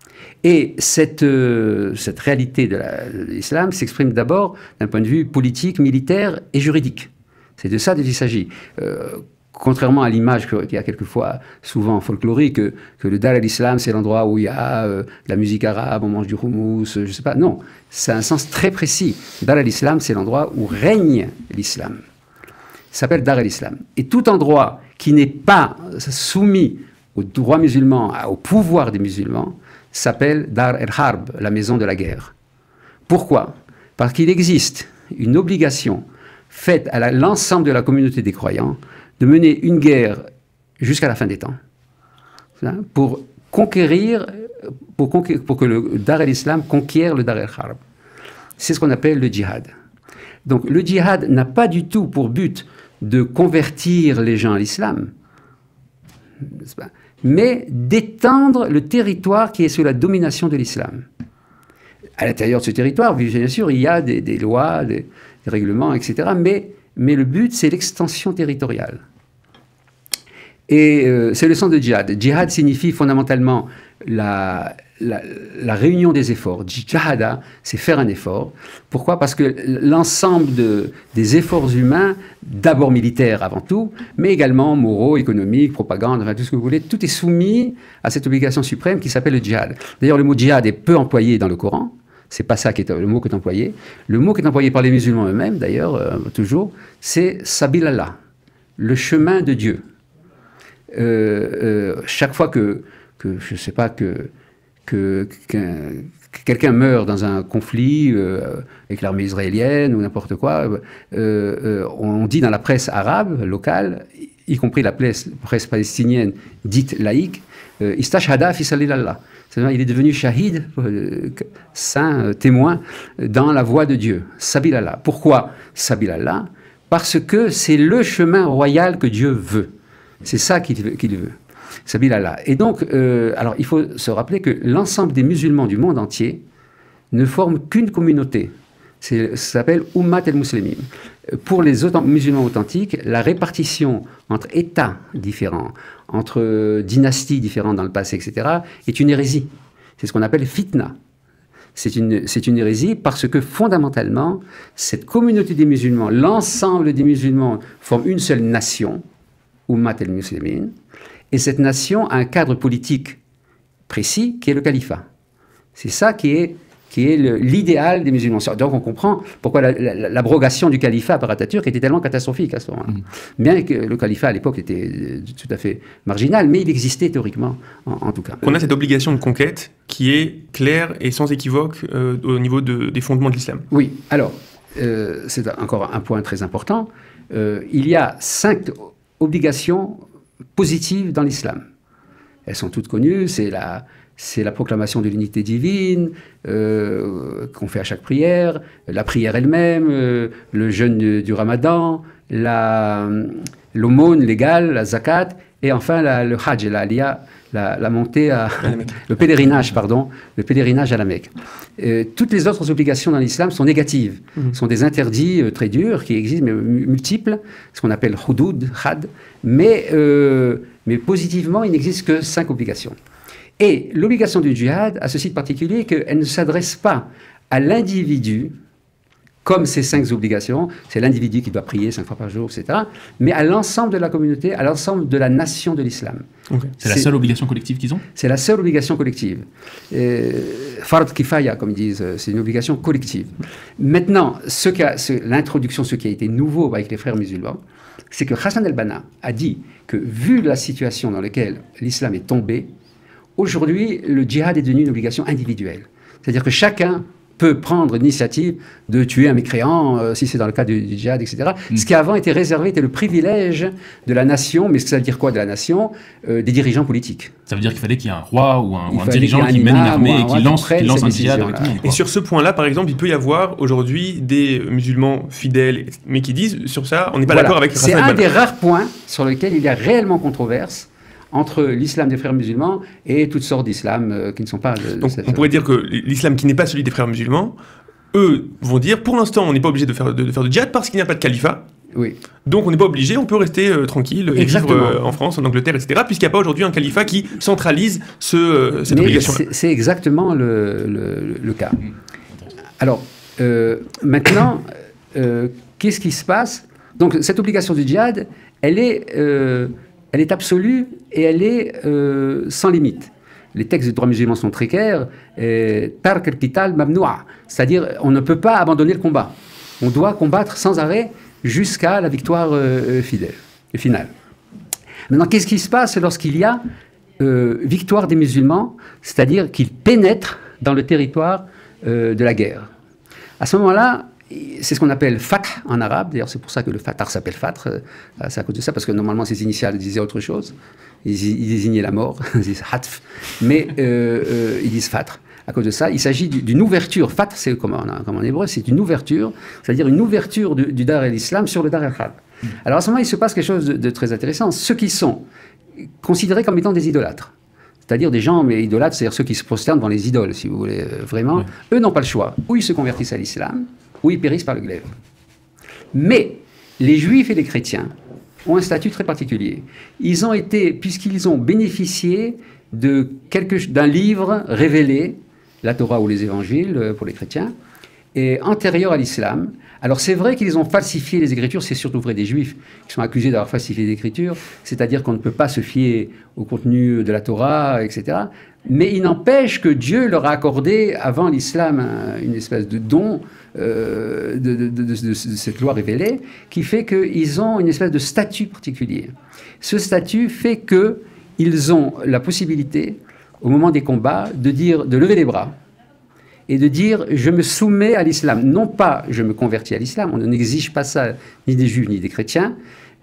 [SPEAKER 2] Et cette, euh, cette réalité de l'islam s'exprime d'abord d'un point de vue politique, militaire et juridique. C'est de ça dont il s'agit. Euh, Contrairement à l'image qu'il y a quelquefois, souvent folklorique, que, que le Dar el-Islam, c'est l'endroit où il y a euh, la musique arabe, on mange du houmous, je ne sais pas. Non, c'est un sens très précis. Dar el-Islam, c'est l'endroit où règne l'islam. Ça s'appelle Dar el-Islam. Et tout endroit qui n'est pas soumis au droit musulman, au pouvoir des musulmans, s'appelle Dar el-Harb, la maison de la guerre. Pourquoi? Parce qu'il existe une obligation faite à l'ensemble de la communauté des croyants de mener une guerre jusqu'à la fin des temps, pour conquérir, pour, conquérir, pour que le Dar el-Islam conquiert le Dar el-Harb. C'est ce qu'on appelle le djihad. Donc le djihad n'a pas du tout pour but de convertir les gens à l'islam, mais d'étendre le territoire qui est sous la domination de l'islam. À l'intérieur de ce territoire, bien sûr, il y a des, des lois, des, des règlements, et cetera, mais Mais le but, c'est l'extension territoriale. Et euh, c'est le sens de djihad. Djihad signifie fondamentalement la, la, la réunion des efforts. Djihada, c'est faire un effort. Pourquoi? Parce que l'ensemble de, des efforts humains, d'abord militaires avant tout, mais également moraux, économiques, propagande, enfin, tout ce que vous voulez, tout est soumis à cette obligation suprême qui s'appelle le djihad. D'ailleurs, le mot djihad est peu employé dans le Coran. C'est pas ça qui est le mot qui est employé. Le mot qui est employé par les musulmans eux-mêmes, d'ailleurs, euh, toujours, c'est Sabil Allah, le chemin de Dieu. Euh, euh, chaque fois que, que je sais pas, que, que, que, que quelqu'un meurt dans un conflit euh, avec l'armée israélienne ou n'importe quoi, euh, euh, on dit dans la presse arabe locale, y compris la presse, presse palestinienne dite laïque, euh, istashhada fi sabilillah. C'est-à-dire, il est devenu shahid, euh, saint, euh, témoin, dans la voie de Dieu. Sabilillah. Pourquoi Sabilillah? Parce que c'est le chemin royal que Dieu veut. C'est ça qu'il veut. qu'il veut. Sabilillah. Et donc, euh, alors, il faut se rappeler que l'ensemble des musulmans du monde entier ne forment qu'une communauté. Ça s'appelle Ummat el-Muslimin. Pour les musulmans authentiques, la répartition entre États différents, entre dynasties différentes dans le passé, et cetera, est une hérésie. C'est ce qu'on appelle fitna. C'est une, c'est une hérésie parce que fondamentalement, cette communauté des musulmans, l'ensemble des musulmans forment une seule nation, Ummat el-Muslimin, et cette nation a un cadre politique précis qui est le califat. C'est ça qui est qui est l'idéal des musulmans. Donc on comprend pourquoi l'abrogation du califat par Atatürk était tellement catastrophique à ce moment-là. Mmh. Bien que le califat à l'époque était tout à fait marginal, mais il existait théoriquement, en, en tout cas.
[SPEAKER 1] On a cette obligation de conquête qui est claire et sans équivoque euh, au niveau de, des fondements de l'islam.
[SPEAKER 2] Oui, alors, euh, c'est encore un point très important. Euh, il y a cinq obligations positives dans l'islam. Elles sont toutes connues, c'est la... C'est la proclamation de l'unité divine euh, qu'on fait à chaque prière, la prière elle-même, euh, le jeûne du, du ramadan, l'aumône légale, la zakat, et enfin la, le hajj, la, la, la, la montée à... le pèlerinage, pardon, le pèlerinage à la Mecque. Euh, toutes les autres obligations dans l'islam sont négatives, mmh. sont des interdits euh, très durs, qui existent, mais multiples, ce qu'on appelle hudud, had, mais, euh, mais positivement, il n'existe que cinq obligations. Et l'obligation du djihad a ceci de particulier qu'elle ne s'adresse pas à l'individu, comme ces cinq obligations, c'est l'individu qui doit prier cinq fois par jour, et cetera, mais à l'ensemble de la communauté, à l'ensemble de la nation de l'islam.
[SPEAKER 3] Okay. C'est la seule obligation collective qu'ils ont? C'est
[SPEAKER 2] la seule obligation collective. Euh, Fard kifaya, comme ils disent, c'est une obligation collective. Maintenant, ce l'introduction, ce qui a été nouveau avec les frères musulmans, c'est que Hassan el-Banna a dit que, vu la situation dans laquelle l'islam est tombé, aujourd'hui, le djihad est devenu une obligation individuelle. C'est-à-dire que chacun peut prendre l'initiative de tuer un mécréant, euh, si c'est dans le cas du, du djihad, et cetera. Mm. Ce qui avant était réservé était le privilège de la nation, mais ça veut dire quoi de la nation? euh, Des dirigeants politiques.
[SPEAKER 3] Ça veut dire qu'il fallait qu'il y ait un roi ou un, ou un dirigeant qui mène une armée et qui lance, qui lance un djihad avec tout le monde.
[SPEAKER 1] Et sur ce point-là, par exemple, il peut y avoir aujourd'hui des musulmans fidèles, mais qui disent, sur ça, on n'est pas voilà. d'accord avec Hassan
[SPEAKER 2] el-Banna.
[SPEAKER 1] C'est
[SPEAKER 2] un des rares points sur lesquels il y a réellement controverse entre l'islam des frères musulmans et toutes sortes d'islam euh, qui ne sont pas... De,
[SPEAKER 1] Donc, on pourrait dire que l'islam qui n'est pas celui des frères musulmans, eux vont dire, pour l'instant, on n'est pas obligé de faire, de, de faire du djihad parce qu'il n'y a pas de califat.
[SPEAKER 2] Oui.
[SPEAKER 1] Donc, on n'est pas obligé, on peut rester euh, tranquille et Exactement. vivre euh, en France, en Angleterre, et cetera, puisqu'il n'y a pas aujourd'hui un califat qui centralise ce, euh, cette obligation-là.
[SPEAKER 2] C'est exactement le, le, le cas. Alors, euh, maintenant, euh, qu'est-ce qui se passe? Donc, cette obligation du djihad, elle est... Euh, Elle est absolue et elle est euh, sans limite. Les textes du droit musulman sont très clairs. Tark al-qital mamnoua, c'est-à-dire on ne peut pas abandonner le combat. On doit combattre sans arrêt jusqu'à la victoire euh, fidèle, finale. Maintenant, qu'est-ce qui se passe lorsqu'il y a euh, victoire des musulmans, c'est-à-dire qu'ils pénètrent dans le territoire euh, de la guerre? À ce moment-là, c'est ce qu'on appelle fath en arabe, d'ailleurs c'est pour ça que le Fatah s'appelle Fath, c'est à cause de ça, parce que normalement ses initiales disaient autre chose, ils, ils désignaient la mort, ils disent Hatf, mais euh, euh, ils disent Fath. À cause de ça, il s'agit d'une ouverture, Fath c'est comme en, comme en hébreu, c'est une ouverture, c'est-à-dire une ouverture du, du Dar el-Islam sur le Dar el-Harb. Mmh. Alors à ce moment il se passe quelque chose de, de très intéressant, ceux qui sont considérés comme étant des idolâtres, c'est-à-dire des gens, mais idolâtres, c'est-à-dire ceux qui se prosternent devant les idoles, si vous voulez, euh, vraiment, mmh. eux n'ont pas le choix, ou ils se convertissent à l'islam, ou ils périssent par le glaive. Mais les juifs et les chrétiens ont un statut très particulier. Ils ont été, puisqu'ils ont bénéficié de quelque, d'un livre révélé, la Torah ou les évangiles pour les chrétiens, et antérieur à l'islam. Alors c'est vrai qu'ils ont falsifié les Écritures, c'est surtout vrai des Juifs qui sont accusés d'avoir falsifié les Écritures, c'est-à-dire qu'on ne peut pas se fier au contenu de la Torah, et cetera. Mais il n'empêche que Dieu leur a accordé, avant l'islam, une espèce de don euh, de, de, de, de, de cette loi révélée, qui fait qu'ils ont une espèce de statut particulier. Ce statut fait qu'ils ont la possibilité, au moment des combats, de dire, de lever les bras, et de dire « je me soumets à l'islam ». Non pas « je me convertis à l'islam », on n'exige pas ça ni des juifs ni des chrétiens,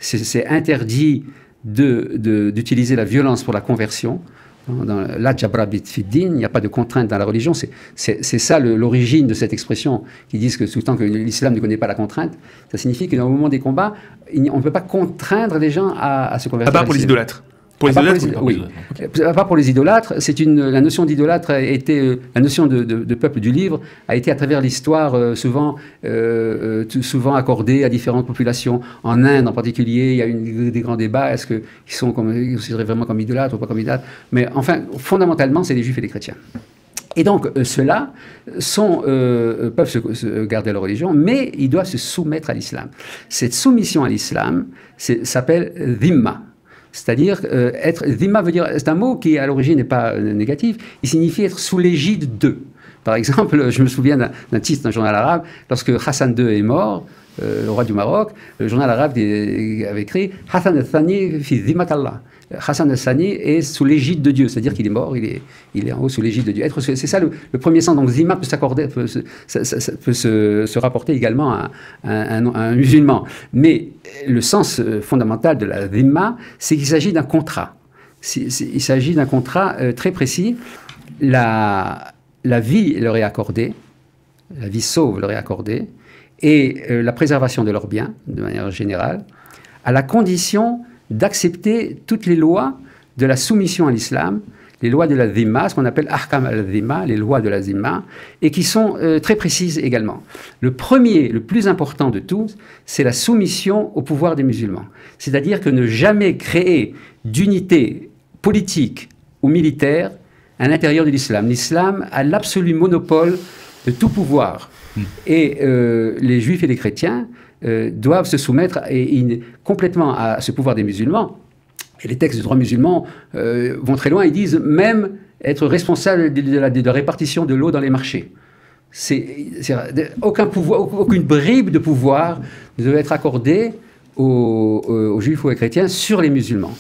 [SPEAKER 2] c'est interdit d'utiliser la violence pour la conversion. Dans la jabra bit fiddin, il n'y a pas de contrainte dans la religion. C'est ça l'origine de cette expression qui disent que tout le temps que l'islam ne connaît pas la contrainte. Ça signifie que dans le moment des combats, on ne peut pas contraindre les gens à, à se convertir.
[SPEAKER 1] À part pour les idolâtres. Pour les
[SPEAKER 2] ah,
[SPEAKER 1] idolâtres,
[SPEAKER 2] pas pour les, oui. Okay. Pas pour les idolâtres. C'est une la notion d'idolâtre a été la notion de, de, de peuple du livre a été à travers l'histoire euh, souvent euh, souvent accordée à différentes populations. En Inde en particulier, il y a eu des grands débats. Est-ce qu'ils sont comme ils considérés vraiment comme idolâtres ou pas comme idolâtres? Mais enfin, fondamentalement, c'est les Juifs et les chrétiens. Et donc, euh, ceux-là sont, euh, peuvent se, se garder leur religion, mais ils doivent se soumettre à l'islam. Cette soumission à l'islam s'appelle dhimma. C'est-à-dire, euh, être, dhimma veut dire, c'est un mot qui à l'origine n'est pas euh, négatif, il signifie être sous l'égide d'eux. Par exemple, je me souviens d'un titre d'un journal arabe, lorsque Hassan deux est mort, euh, le roi du Maroc, le journal arabe avait écrit « Hassan al-Thani fi dhimmat Allah ». Hassan al-Thani est sous l'égide de Dieu, c'est-à-dire qu'il est mort, il est, il est en haut sous l'égide de Dieu. C'est ça le, le premier sens. Donc dhimma peut s'accorder, peut, se, ça, ça, ça peut se, se rapporter également à, à, un, à un musulman. Mais le sens fondamental de la dhimma, c'est qu'il s'agit d'un contrat. Il s'agit d'un contrat euh, très précis. La, la vie leur est accordée, la vie sauve leur est accordée, et euh, la préservation de leurs biens, de manière générale, à la condition d'accepter toutes les lois de la soumission à l'islam, les lois de la dhimma, ce qu'on appelle ahkam al-dhimma, les lois de la dhimma, et qui sont euh, très précises également. Le premier, le plus important de tous, c'est la soumission au pouvoir des musulmans. C'est-à-dire que ne jamais créer d'unité politique ou militaire à l'intérieur de l'islam. L'islam a l'absolu monopole de tout pouvoir. Mmh. Et euh, les juifs et les chrétiens Euh, doivent se soumettre et, et, complètement à ce pouvoir des musulmans. Et les textes du droit musulman euh, vont très loin, ils disent même être responsable de, de, la, de la répartition de l'eau dans les marchés. C'est, c'est, aucun pouvoir, aucune bribe de pouvoir ne doit être accordée aux, aux, aux juifs ou aux chrétiens sur les musulmans.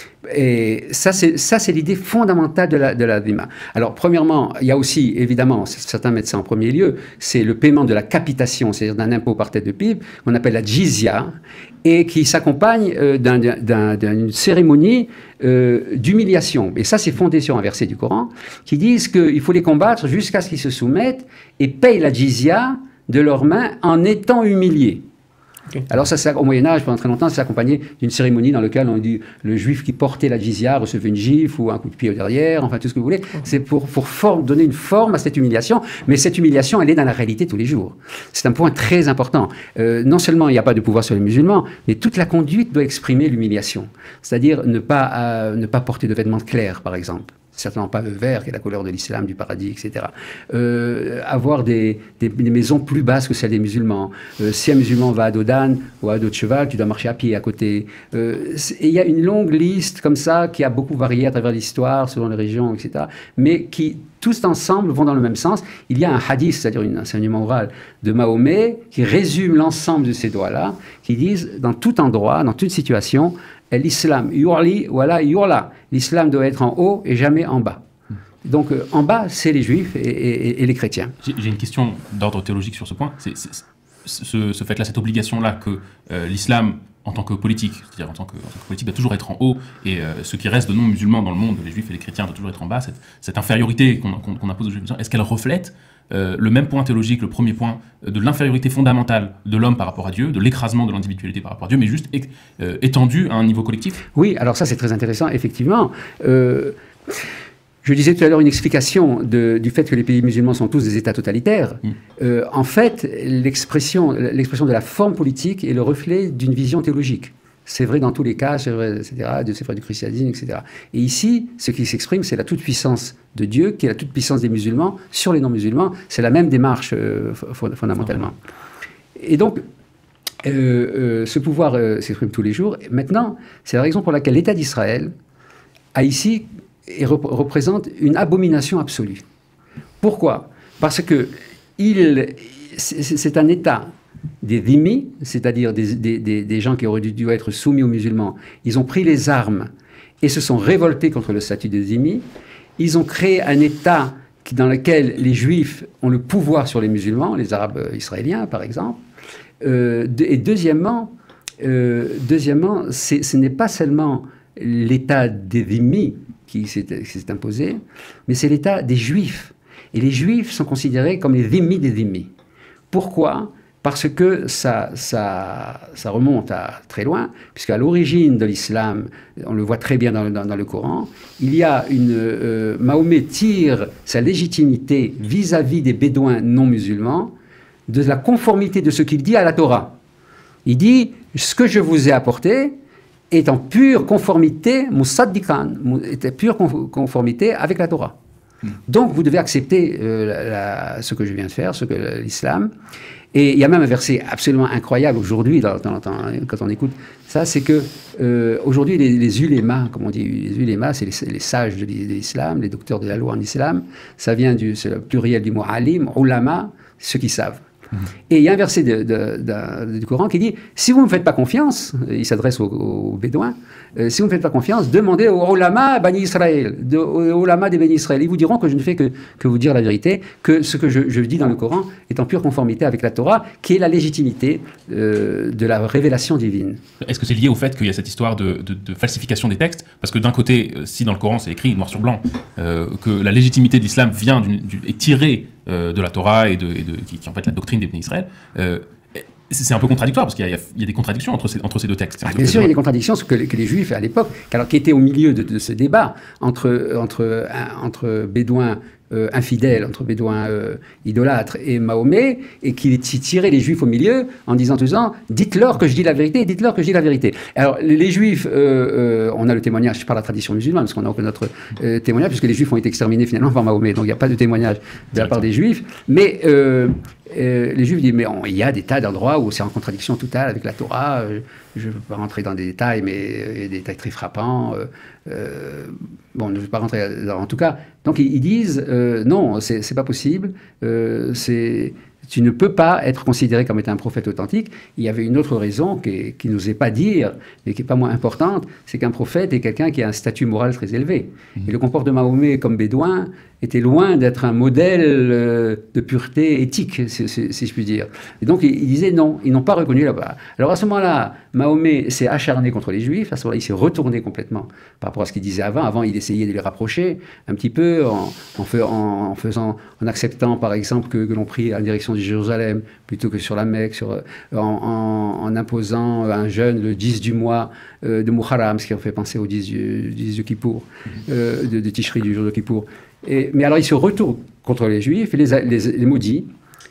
[SPEAKER 2] Et ça, c'est l'idée fondamentale de la, de la dhimma. Alors, premièrement, il y a aussi, évidemment, certains mettent ça en premier lieu, c'est le paiement de la capitation, c'est-à-dire d'un impôt par tête de pipe, qu'on appelle la jizya, et qui s'accompagne euh, d'une cérémonie euh, d'humiliation. Et ça, c'est fondé sur un verset du Coran, qui disent qu'il faut les combattre jusqu'à ce qu'ils se soumettent et payent la jizya de leurs mains en étant humiliés. Okay. Alors ça, ça, au Moyen-Âge, pendant très longtemps, c'est accompagné d'une cérémonie dans laquelle on dit le juif qui portait la jizya recevait une gifle ou un coup de pied au derrière, enfin tout ce que vous voulez. Okay. C'est pour, pour forme, donner une forme à cette humiliation, mais cette humiliation, elle est dans la réalité tous les jours. C'est un point très important. Euh, non seulement il n'y a pas de pouvoir sur les musulmans, mais toute la conduite doit exprimer l'humiliation. C'est-à-dire ne pas, euh, ne pas porter de vêtements clairs, par exemple. Certainement pas le vert, qui est la couleur de l'islam, du paradis, et cetera. Euh, avoir des, des, des maisons plus basses que celles des musulmans. Euh, si un musulman va à dos d'âne ou à dos de cheval, tu dois marcher à pied à côté. Euh, et il y a une longue liste comme ça qui a beaucoup varié à travers l'histoire, selon les régions, et cetera. Mais qui, tous ensemble, vont dans le même sens. Il y a un hadith, c'est-à-dire un enseignement oral de Mahomet, qui résume l'ensemble de ces droits-là, qui disent, dans tout endroit, dans toute situation, l'islam, yurli, voilà, yurla. L'islam doit être en haut et jamais en bas. Donc, euh, en bas, c'est les juifs et, et, et les chrétiens.
[SPEAKER 3] J'ai une question d'ordre théologique sur ce point. C'est ce, ce fait-là, cette obligation-là que euh, l'islam, en tant que politique, c'est-à-dire en tant que, en tant que politique, doit toujours être en haut, et euh, ce qui reste de non-musulmans dans le monde, les juifs et les chrétiens, doivent toujours être en bas, cette, cette infériorité qu'on qu'on, qu'on impose aux juifs, est-ce qu'elle reflète euh, le même point théologique, le premier point, euh, de l'infériorité fondamentale de l'homme par rapport à Dieu, de l'écrasement de l'individualité par rapport à Dieu, mais juste euh, étendu à un niveau collectif?
[SPEAKER 2] Oui, alors ça c'est très intéressant, effectivement. Euh... Je disais tout à l'heure une explication de, du fait que les pays musulmans sont tous des États totalitaires. Mmh. Euh, en fait, l'expression l'expression de la forme politique est le reflet d'une vision théologique. C'est vrai dans tous les cas, c'est vrai, et cetera, c'est vrai du christianisme, et cetera. Et ici, ce qui s'exprime, c'est la toute-puissance de Dieu, qui est la toute-puissance des musulmans sur les non-musulmans. C'est la même démarche, euh, fondamentalement. Et donc, euh, euh, ce pouvoir euh, s'exprime tous les jours. Maintenant, c'est la raison pour laquelle l'État d'Israël a ici... et rep représente une abomination absolue. Pourquoi? Parce que c'est un État des dhimmi, c'est-à-dire des, des, des, des gens qui auraient dû être soumis aux musulmans. Ils ont pris les armes et se sont révoltés contre le statut des dhimmi. Ils ont créé un État qui, dans lequel les Juifs ont le pouvoir sur les musulmans, les Arabes israéliens par exemple. Euh, et deuxièmement, euh, deuxièmement, ce n'est pas seulement l'État des dhimmi qui s'est imposé, mais c'est l'État des Juifs. Et les Juifs sont considérés comme les dhimmi des dhimmi. Pourquoi ? Parce que ça, ça, ça remonte à très loin, puisqu'à l'origine de l'islam, on le voit très bien dans, dans, dans le Coran, il y a une... Euh, Mahomet tire sa légitimité vis-à-vis des Bédouins non musulmans de la conformité de ce qu'il dit à la Torah. Il dit, ce que je vous ai apporté est en pure conformité, musaddiqan, est en pure conformité avec la Torah. Hmm. Donc vous devez accepter euh, la, la, ce que je viens de faire, ce que l'islam... Et il y a même un verset absolument incroyable aujourd'hui, quand on écoute ça, c'est que euh, aujourd'hui les, les ulémas, comme on dit, les ulémas, c'est les, les sages de l'islam, les docteurs de la loi en islam, ça vient du c'est le pluriel du mot alim, ulama, ceux qui savent. Mmh. Et il y a un verset de, de, de, du Coran qui dit, si vous ne me faites pas confiance, il s'adresse aux, aux Bédouins, euh, si vous ne me faites pas confiance, demandez aux ulama Bani Israël, de, aux ulama des Bani Israël. Ils vous diront que je ne fais que, que vous dire la vérité, que ce que je, je dis dans le Coran est en pure conformité avec la Torah, qui est la légitimité euh, de la révélation divine.
[SPEAKER 3] Est-ce que c'est lié au fait qu'il y a cette histoire de, de, de falsification des textes? Parce que d'un côté, si dans le Coran c'est écrit noir sur blanc, euh, que la légitimité de l'islam vient d'une, d'une, est tirée euh, de la Torah et, de, et de, qui, qui est en fait la doctrine des Bani Israël, euh, c'est un peu contradictoire, parce qu'il y, y, y a des contradictions entre ces, entre ces deux textes.
[SPEAKER 2] Ah, bien sûr, il y a des contradictions que, que les Juifs, à l'époque, qui étaient au milieu de, de ce débat entre, entre, entre Bédouins euh, infidèles, entre Bédouins euh, idolâtres et Mahomet, et qui tiraient les Juifs au milieu en disant tout ça, dites-leur que je dis la vérité, dites-leur que je dis la vérité. Alors, les, les Juifs, euh, euh, on a le témoignage par la tradition musulmane, parce qu'on a aucun autre euh, témoignage, puisque les Juifs ont été exterminés finalement par Mahomet, donc il n'y a pas de témoignage de la part des Juifs, mais... Euh, Euh, les Juifs disent, mais on, il y a des tas d'endroits où c'est en contradiction totale avec la Torah. Euh, je ne veux pas rentrer dans des détails, mais il y a des détails très frappants. Euh, euh, bon, je ne veux pas rentrer dans, en tout cas. Donc, ils, ils disent, euh, non, c'est, c'est pas possible. Euh, c'est... Tu ne peux pas être considéré comme étant un prophète authentique. Il y avait une autre raison qui, qui n'osait pas dire, mais qui n'est pas moins importante, c'est qu'un prophète est quelqu'un qui a un statut moral très élevé. Mmh. Et le comportement de Mahomet comme bédouin était loin d'être un modèle euh, de pureté éthique, si, si, si je puis dire. Et donc, ils, ils disaient non, ils n'ont pas reconnu là-bas. Alors à ce moment-là, Mahomet s'est acharné contre les Juifs, à ce moment-là, il s'est retourné complètement par rapport à ce qu'il disait avant. Avant, il essayait de les rapprocher un petit peu en, en, fe, en, en faisant, en acceptant, par exemple, que, que l'on prie à la direction de Jérusalem plutôt que sur la Mecque, sur, en, en, en imposant un jeûne le dix du mois euh, de Muharram, ce qui en fait penser au dix du, dix du Kippour, euh, de, de Tishri, du jour de Kippour. Et, mais alors il se retourne contre les Juifs, les, les, les maudit,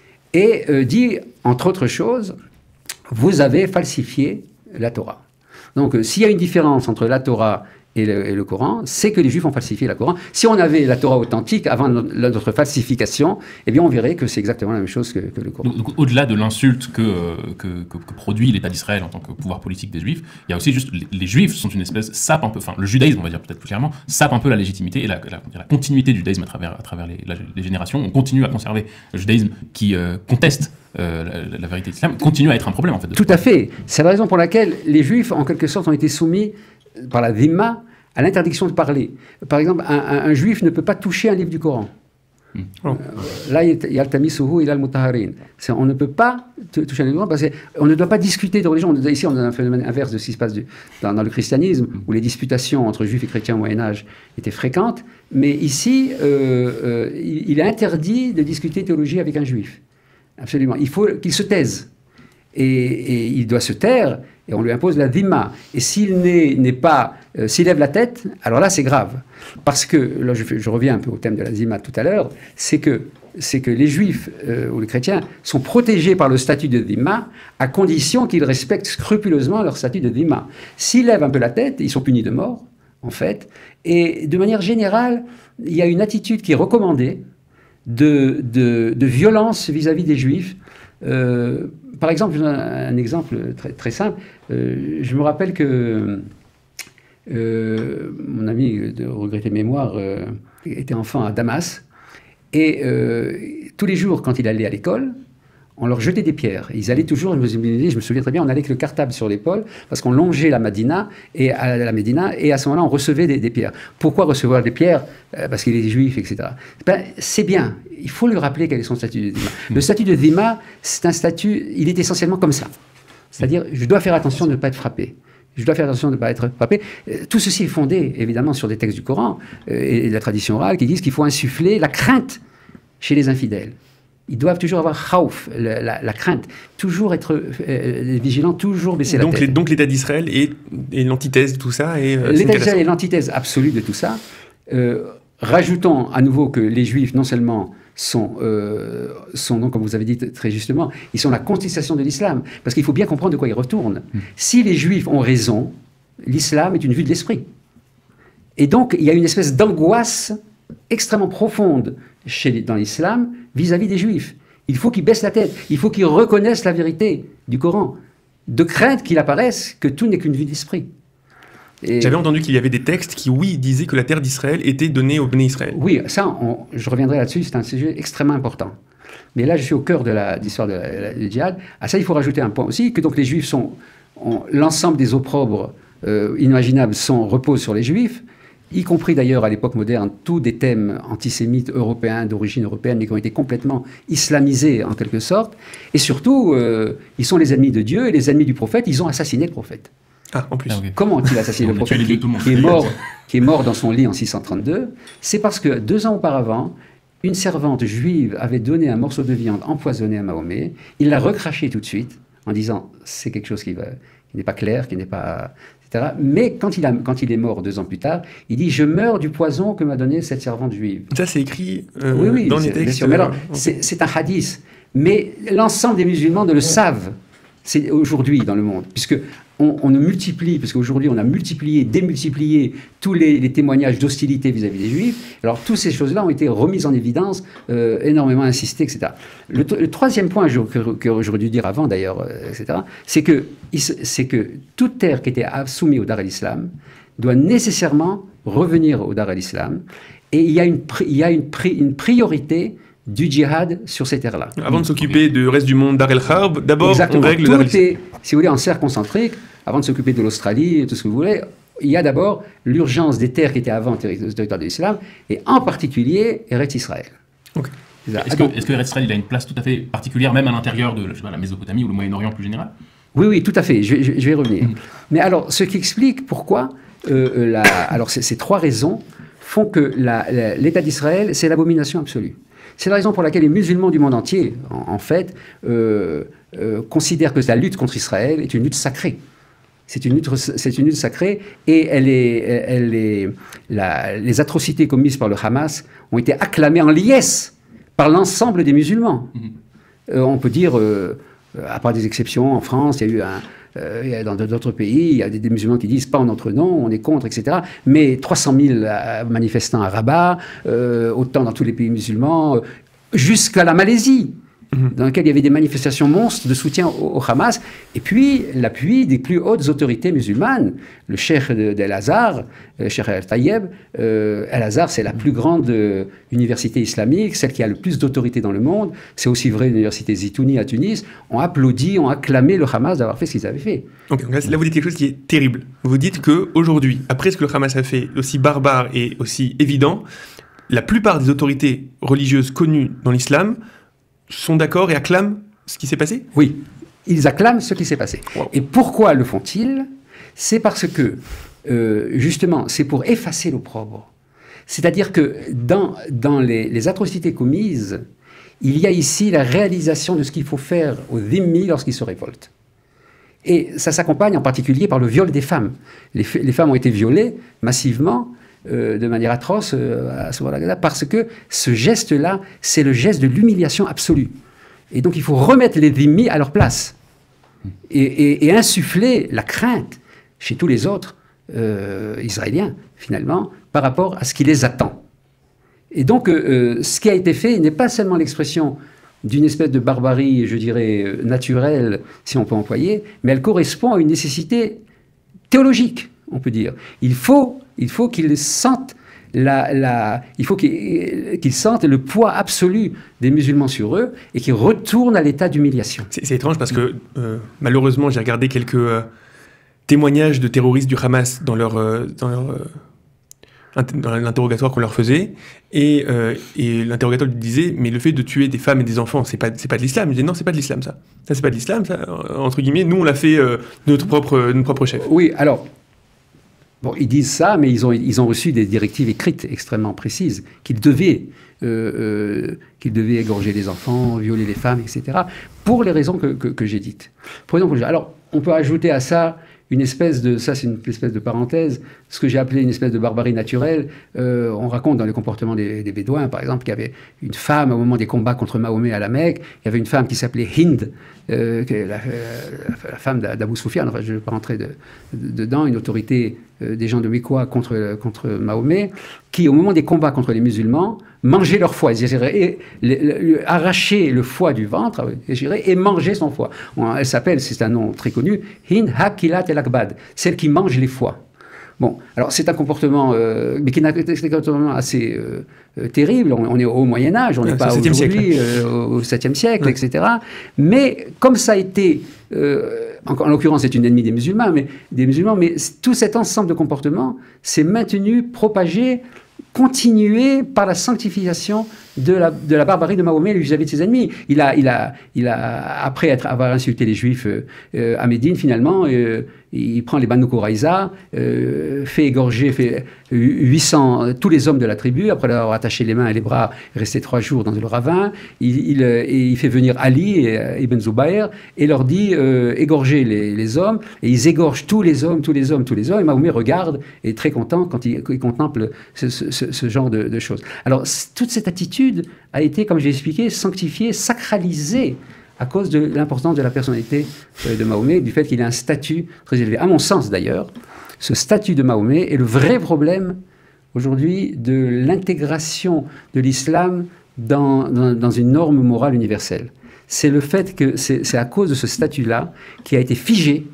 [SPEAKER 2] et euh, dit, entre autres choses, vous avez falsifié la Torah. Donc euh, s'il y a une différence entre la Torah et le, et le Coran, c'est que les Juifs ont falsifié le Coran. Si on avait la Torah authentique avant notre, notre falsification, eh bien on verrait que c'est exactement la même chose que, que le Coran.
[SPEAKER 3] Donc, donc au-delà de l'insulte que, que, que, que produit l'État d'Israël en tant que pouvoir politique des Juifs, il y a aussi juste les, les Juifs sont une espèce sape un peu, enfin le judaïsme on va dire peut-être plus clairement, sape un peu la légitimité et la, la, la continuité du judaïsme à travers, à travers les, la, les générations. On continue à conserver le judaïsme qui euh, conteste Euh, la, la vérité de l'islam, continue à être un problème en fait.
[SPEAKER 2] Tout à fait. C'est la raison pour laquelle les Juifs, en quelque sorte, ont été soumis par la dhimma à l'interdiction de parler. Par exemple, un, un, un Juif ne peut pas toucher un livre du Coran. Mm. Oh. Euh, là, il y a le tamisuhu et il y a le mutaharin. On ne peut pas toucher un livre du Coran parce qu'on ne doit pas discuter de religion. Ici, on a un phénomène inverse de ce qui se passe du, dans, dans le christianisme, mm. où les disputations entre Juifs et chrétiens au Moyen-Âge étaient fréquentes. Mais ici, euh, euh, il, il est interdit de discuter théologie avec un Juif. Absolument. Il faut qu'il se taise. Et, et il doit se taire, et on lui impose la dhimma. Et s'il n'est, n'est pas, euh, s'il lève la tête, alors là, c'est grave. Parce que, là, je, je reviens un peu au thème de la dhimma tout à l'heure, c'est que, c'est que les Juifs euh, ou les chrétiens sont protégés par le statut de dhimma à condition qu'ils respectent scrupuleusement leur statut de dhimma. S'ils lèvent un peu la tête, ils sont punis de mort, en fait. Et de manière générale, il y a une attitude qui est recommandée De, de, de violence vis-à-vis des Juifs. Euh, par exemple, un, un exemple très, très simple, euh, je me rappelle que euh, mon ami de regrettée mémoire euh, était enfant à Damas, et euh, tous les jours, quand il allait à l'école, on leur jetait des pierres. Ils allaient toujours, je me, je me souviens très bien, on allait avec le cartable sur l'épaule, parce qu'on longeait la Médina, et à la Médina, et à ce moment-là, on recevait des, des pierres. Pourquoi recevoir des pierres? euh, Parce qu'il est juif, et cetera. Ben, c'est bien. Il faut lui rappeler quel est son statut de dhimma. Le statut de dhimma, c'est un statut, il est essentiellement comme ça. C'est-à-dire, je dois faire attention de ne pas être frappé. Je dois faire attention de ne pas être frappé. Tout ceci est fondé, évidemment, sur des textes du Coran euh, et de la tradition orale qui disent qu'il faut insuffler la crainte chez les infidèles. Ils doivent toujours avoir khawf, la, la, la crainte, toujours être euh, vigilants, toujours baisser
[SPEAKER 1] donc
[SPEAKER 2] la
[SPEAKER 1] les,
[SPEAKER 2] tête.
[SPEAKER 1] donc l'État d'Israël est, est l'antithèse de tout ça. Euh,
[SPEAKER 2] L'État d'Israël est l'antithèse absolue de tout ça. Euh, rajoutons à nouveau que les Juifs, non seulement sont, euh, sont donc, comme vous avez dit très justement, ils sont la contestation de l'islam. Parce qu'il faut bien comprendre de quoi ils retournent. Mmh. Si les Juifs ont raison, l'islam est une vue de l'esprit. Et donc, il y a une espèce d'angoisse extrêmement profonde chez, dans l'islam vis-à-vis des Juifs. Il faut qu'ils baissent la tête, il faut qu'ils reconnaissent la vérité du Coran, de crainte qu'il apparaisse que tout n'est qu'une vue d'esprit.
[SPEAKER 1] Et j'avais entendu qu'il y avait des textes qui, oui, disaient que la terre d'Israël était donnée au Béné Israël.
[SPEAKER 2] Oui, ça, on, je reviendrai là-dessus, c'est un sujet extrêmement important. Mais là, je suis au cœur de l'histoire du djihad. À ça, il faut rajouter un point aussi, que donc les Juifs sont... L'ensemble des opprobres euh, inimaginables sont, reposent sur les Juifs, y compris d'ailleurs à l'époque moderne, tous des thèmes antisémites européens, d'origine européenne, mais qui ont été complètement islamisés en quelque sorte. Et surtout, euh, ils sont les ennemis de Dieu et les ennemis du prophète, ils ont assassiné le prophète.
[SPEAKER 1] Ah, en plus. Ah, okay.
[SPEAKER 2] Comment ont-ils assassiné le prophète qui, qui, est mort, qui est mort dans son lit en six cent trente-deux? C'est parce que deux ans auparavant, une servante juive avait donné un morceau de viande empoisonné à Mahomet. Il l'a recraché tout de suite en disant c'est quelque chose qui, va, qui n'est pas clair, qui n'est pas... et cetera. Mais quand il, a, quand il est mort deux ans plus tard, il dit je meurs du poison que m'a donné cette servante juive.
[SPEAKER 1] Ça c'est écrit euh,
[SPEAKER 2] oui, oui,
[SPEAKER 1] dans les textes.
[SPEAKER 2] Euh, c'est, c'est un hadith. Mais l'ensemble des musulmans ne le savent. C'est aujourd'hui dans le monde, puisque on, on ne multiplie, parce qu'aujourd'hui on a multiplié, démultiplié tous les, les témoignages d'hostilité vis-à-vis des Juifs. Alors toutes ces choses-là ont été remises en évidence, euh, énormément insistées, et cetera. Le, le troisième point que, que j'aurais dû dire avant d'ailleurs, euh, et cetera, c'est que, c'est que toute terre qui était soumise au Dar el-Islam doit nécessairement revenir au Dar el-Islam, et il y a une, il y a une, une priorité du djihad sur ces terres-là.
[SPEAKER 1] Avant de s'occuper du reste du monde Dar el-Harb, d'abord on règle
[SPEAKER 2] tout
[SPEAKER 1] Dar el-Islam.
[SPEAKER 2] Est, si vous voulez, en cercle concentrique, avant de s'occuper de l'Australie et tout ce que vous voulez, il y a d'abord l'urgence des terres qui étaient avant le territoire de l'islam, et en particulier Eretz Israël.
[SPEAKER 3] Okay. Est-ce que, est-ce que Eretz Israël il a une place tout à fait particulière, même à l'intérieur de je sais pas, la Mésopotamie ou le Moyen-Orient plus général?
[SPEAKER 2] Oui, oui, tout à fait, je, je, je vais y revenir. Mmh. Mais alors, ce qui explique pourquoi, euh, la, alors ces, ces trois raisons font que la, la, l'État d'Israël, c'est l'abomination absolue. C'est la raison pour laquelle les musulmans du monde entier, en, en fait, euh, euh, considèrent que la lutte contre Israël est une lutte sacrée. C'est une lutte, c'est une lutte sacrée, et elle est, elle est, la, les atrocités commises par le Hamas ont été acclamées en liesse par l'ensemble des musulmans. Mmh. Euh, on peut dire, euh, à part des exceptions, en France, il y a eu un... Euh, dans d'autres pays, il y a des, des musulmans qui disent pas en notre nom, on est contre, et cetera. Mais trois cent mille manifestants à Rabat, euh, autant dans tous les pays musulmans, euh, jusqu'à la Malaisie, mmh. dans lequel il y avait des manifestations monstres de soutien au, au Hamas. Et puis l'appui des plus hautes autorités musulmanes, le cheikh d'El-Azhar, le cheikh Al-Tayyeb. Euh, El-Azhar, c'est la plus grande euh, université islamique, celle qui a le plus d'autorité dans le monde. C'est aussi vrai de l'université Zitouni à Tunis. On applaudi, on acclamé le Hamas d'avoir fait ce qu'ils avaient fait.
[SPEAKER 1] Okay, donc là, vous dites quelque chose qui est terrible. Vous dites qu'aujourd'hui, après ce que le Hamas a fait, aussi barbare et aussi évident, la plupart des autorités religieuses connues dans l'islam sont d'accord et acclament ce qui s'est passé?
[SPEAKER 2] Oui, ils acclament ce qui s'est passé. Wow. Et pourquoi le font-ils? C'est parce que, euh, justement, c'est pour effacer l'opprobre. C'est-à-dire que dans, dans les, les atrocités commises, il y a ici la réalisation de ce qu'il faut faire aux dhimmi lorsqu'ils se révoltent. Et ça s'accompagne en particulier par le viol des femmes. Les, les femmes ont été violées massivement, euh, de manière atroce, euh, à ce moment-là, parce que ce geste-là, c'est le geste de l'humiliation absolue. Et donc il faut remettre les dhimmi à leur place et, et, et insuffler la crainte chez tous les autres euh, Israéliens, finalement, par rapport à ce qui les attend. Et donc, euh, ce qui a été fait n'est pas seulement l'expression d'une espèce de barbarie, je dirais, naturelle, si on peut employer, mais elle correspond à une nécessité théologique, on peut dire. Il faut, il faut qu'ils sentent, la, la, il faut qu'ils, qu'ils sentent le poids absolu des musulmans sur eux et qu'ils retournent à l'état d'humiliation.
[SPEAKER 1] C'est, c'est étrange parce que, euh, malheureusement, j'ai regardé quelques... Euh témoignages de terroristes du Hamas dans leur, euh, dans leur, euh, dans l'interrogatoire qu'on leur faisait, et, euh, et l'interrogatoire lui disait, mais le fait de tuer des femmes et des enfants, c'est pas, c'est pas de l'islam. Il disait, non, c'est pas de l'islam, ça. Ça, c'est pas de l'islam, ça. Entre guillemets, nous, on l'a fait euh, notre propre, notre propre chef.
[SPEAKER 2] Oui, alors, bon, ils disent ça, mais ils ont, ils ont reçu des directives écrites extrêmement précises, qu'ils devaient, euh, euh, qu'ils devaient égorger les enfants, violer les femmes, et cetera, pour les raisons que, que, que j'ai dites. Pour les raisons que j'ai- Alors, on peut ajouter à ça une espèce de, ça c'est une espèce de parenthèse, ce que j'ai appelé une espèce de barbarie naturelle. Euh, on raconte dans les comportements des, des Bédouins, par exemple, qu'il y avait une femme au moment des combats contre Mahomet à la Mecque, il y avait une femme qui s'appelait Hind, euh, qui est la, la, la femme d'Abou Soufiane, enfin je ne vais pas rentrer de, de, dedans, une autorité euh, des gens de Mekwa contre, contre Mahomet, qui au moment des combats contre les musulmans, mangeait leur foie, et, arracher le foie du ventre, et manger son foie. On, elle s'appelle, c'est un nom très connu, Hind Hakilat el Akbad, celle qui mange les foies. Bon, alors c'est un comportement, euh, mais qui est un comportement assez euh, euh, terrible. On, on est au Moyen-Âge, on n'est
[SPEAKER 1] Ouais,
[SPEAKER 2] pas aujourd'hui euh, au septième siècle, ouais. et cetera. Mais comme ça a été, euh, en, en l'occurrence c'est une ennemie des musulmans, mais, des musulmans, mais tout cet ensemble de comportements s'est maintenu, propagé, continué par la sanctification de la, de la barbarie de Mahomet vis-à-vis de ses ennemis. Il a, il a, il a, après être, avoir insulté les Juifs euh, à Médine, finalement, euh, il prend les Banu Quraïza, euh, fait égorger fait huit cents, tous les hommes de la tribu, après leur avoir attaché les mains et les bras, resté trois jours dans le ravin. Il, il, et il fait venir Ali et Ibn Zubayr et leur dit euh, égorger les, les hommes. Et ils égorgent tous les hommes, tous les hommes, tous les hommes. Et Mahomet regarde et est très content quand il, il contemple ce, ce, ce, ce genre de, de choses. Alors, toute cette attitude a été, comme j'ai expliqué, sanctifiée, sacralisée à cause de l'importance de la personnalité de Mahomet, du fait qu'il a un statut très élevé. À mon sens, d'ailleurs, ce statut de Mahomet est le vrai problème, aujourd'hui, de l'intégration de l'islam dans, dans, dans une norme morale universelle. C'est le fait que c'est à cause de ce statut-là qui a été figé,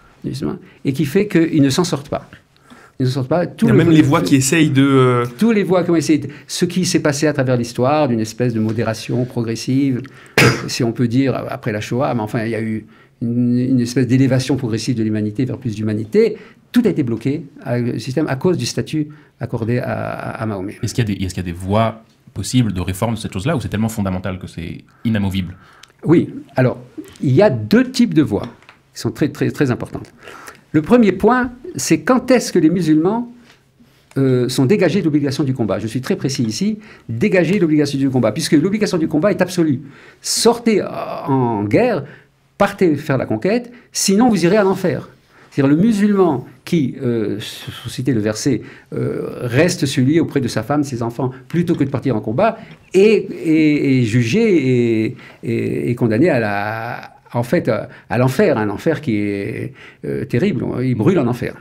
[SPEAKER 2] et qui fait qu'ils ne s'en sortent pas. Ils ne sortent pas. Tout
[SPEAKER 1] Il y a
[SPEAKER 2] le,
[SPEAKER 1] même les voix qui essayent de... Euh...
[SPEAKER 2] Tous les voix qui ont essayé... Ce qui s'est passé à travers l'histoire, d'une espèce de modération progressive, si on peut dire, après la Shoah, mais enfin, il y a eu une, une espèce d'élévation progressive de l'humanité vers plus d'humanité. Tout a été bloqué à, le système, à cause du statut accordé à, à, à Mahomet.
[SPEAKER 3] Est-ce qu'il y a des, est-ce qu'il y a des voies possibles de réforme de cette chose-là, ou c'est tellement fondamental que c'est inamovible?
[SPEAKER 2] Oui. Alors, il y a deux types de voies qui sont très, très, très importantes. Le premier point, c'est quand est-ce que les musulmans euh, sont dégagés de l'obligation du combat. Je suis très précis ici, dégagés de l'obligation du combat, puisque l'obligation du combat est absolue. Sortez en guerre, partez faire la conquête, sinon vous irez à l'enfer. C'est-à-dire le musulman qui, euh, pour citer le verset, euh, reste celui auprès de sa femme, ses enfants, plutôt que de partir en combat, est, est, est jugé et, et, et condamné à la... en fait, à l'enfer, un enfer qui est euh, terrible, il brûle en enfer.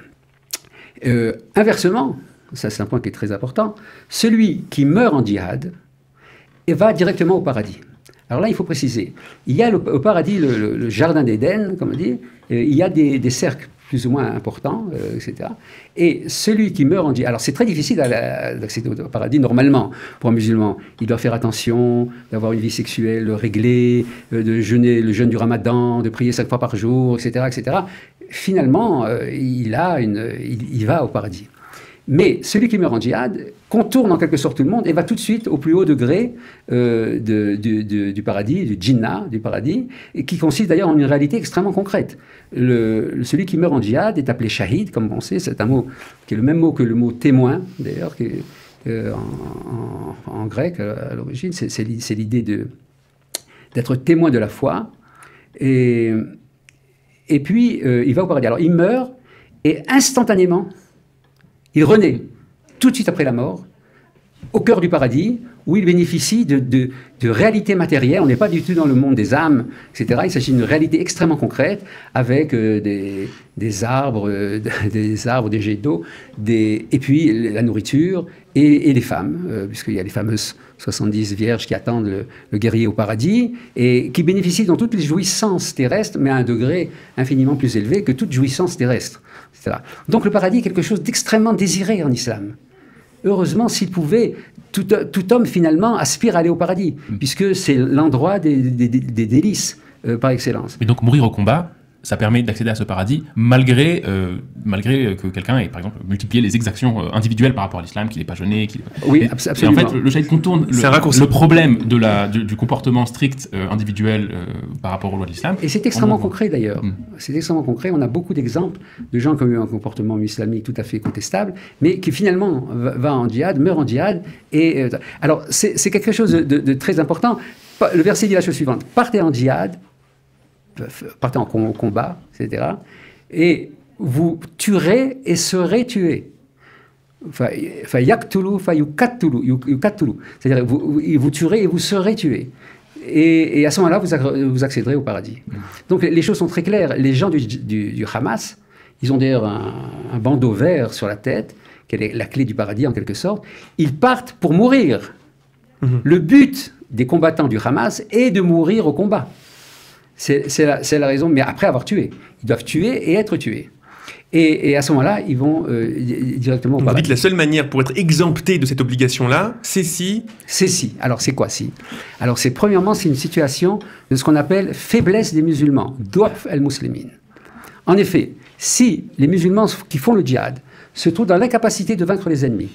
[SPEAKER 2] Euh, inversement, ça c'est un point qui est très important, celui qui meurt en djihad va directement au paradis. Alors là, il faut préciser, il y a le, au paradis le, le, le jardin d'Éden, comme on dit, euh, il y a des, des cercles plus ou moins importants, euh, et cetera. Et celui qui meurt en djihad... Alors c'est très difficile d'accéder au paradis, normalement, pour un musulman. Il doit faire attention, d'avoir une vie sexuelle réglée, euh, de jeûner le jeûne du ramadan, de prier cinq fois par jour, et cetera, et cetera. Finalement, euh, il, a une, il, il va au paradis. Mais celui qui meurt en djihad contourne en quelque sorte tout le monde et va tout de suite au plus haut degré euh, de, de, de, du paradis, du Jinnah, du paradis, et qui consiste d'ailleurs en une réalité extrêmement concrète. Le, celui qui meurt en djihad est appelé shahid, comme on sait, c'est un mot qui est le même mot que le mot témoin, d'ailleurs, qui est, euh, en, en, en grec à l'origine, c'est l'idée d'être témoin de la foi. Et, et puis, euh, il va au paradis. Alors, il meurt et instantanément, il renaît tout de suite après la mort, au cœur du paradis, où il bénéficie de, de, de réalités matérielles. On n'est pas du tout dans le monde des âmes, et cetera. Il s'agit d'une réalité extrêmement concrète, avec euh, des, des arbres, euh, des arbres, des jets d'eau, et puis la nourriture et, et les femmes, euh, puisqu'il y a les fameuses soixante-dix vierges qui attendent le, le guerrier au paradis, et qui bénéficient dans toutes les jouissances terrestres, mais à un degré infiniment plus élevé que toute jouissance terrestre, et cetera. Donc le paradis est quelque chose d'extrêmement désiré en islam. Heureusement, s'il pouvait, tout, tout homme finalement aspire à aller au paradis, mmh. puisque c'est l'endroit des, des, des, des délices euh, par excellence.
[SPEAKER 3] Mais donc mourir au combat, ça permet d'accéder à ce paradis malgré, euh, malgré que quelqu'un ait, par exemple, multiplié les exactions euh, individuelles par rapport à l'islam, qu'il n'est pas jeûné. Qu'il...
[SPEAKER 2] Oui,
[SPEAKER 3] et,
[SPEAKER 2] absolument.
[SPEAKER 3] Et en fait, le, le shahid contourne le, le problème de la, du, du comportement strict euh, individuel euh, par rapport aux lois de l'islam.
[SPEAKER 2] Et c'est extrêmement concret d'ailleurs. Mmh. C'est extrêmement concret. On a beaucoup d'exemples de gens qui ont eu un comportement islamique tout à fait contestable, mais qui finalement va, va en djihad, meurt en djihad. Et, euh, alors, c'est, c'est quelque chose de, de, de très important. Le verset dit la chose suivante. Partez en djihad, partez en combat, et cetera. Et vous tuerez et serez tués. C'est-à-dire vous, vous tuerez et vous serez tués. Et, et à ce moment-là, vous, vous accéderez au paradis. Donc les choses sont très claires. Les gens du, du, du Hamas, ils ont d'ailleurs un, un bandeau vert sur la tête, qui est la clé du paradis en quelque sorte. Ils partent pour mourir. Mm-hmm. Le but des combattants du Hamas est de mourir au combat. C'est, c'est, la, c'est la raison, mais après avoir tué. Ils doivent tuer et être tués. Et, et à ce moment-là, ils vont euh, directement au
[SPEAKER 1] paradis. Vous dites la seule manière pour être exempté de cette obligation-là, c'est si...
[SPEAKER 2] C'est si. Alors, c'est quoi si? Alors, c'est premièrement, c'est une situation de ce qu'on appelle faiblesse des musulmans, du'f al-muslimin. En effet, si les musulmans qui font le djihad se trouvent dans l'incapacité de vaincre les ennemis,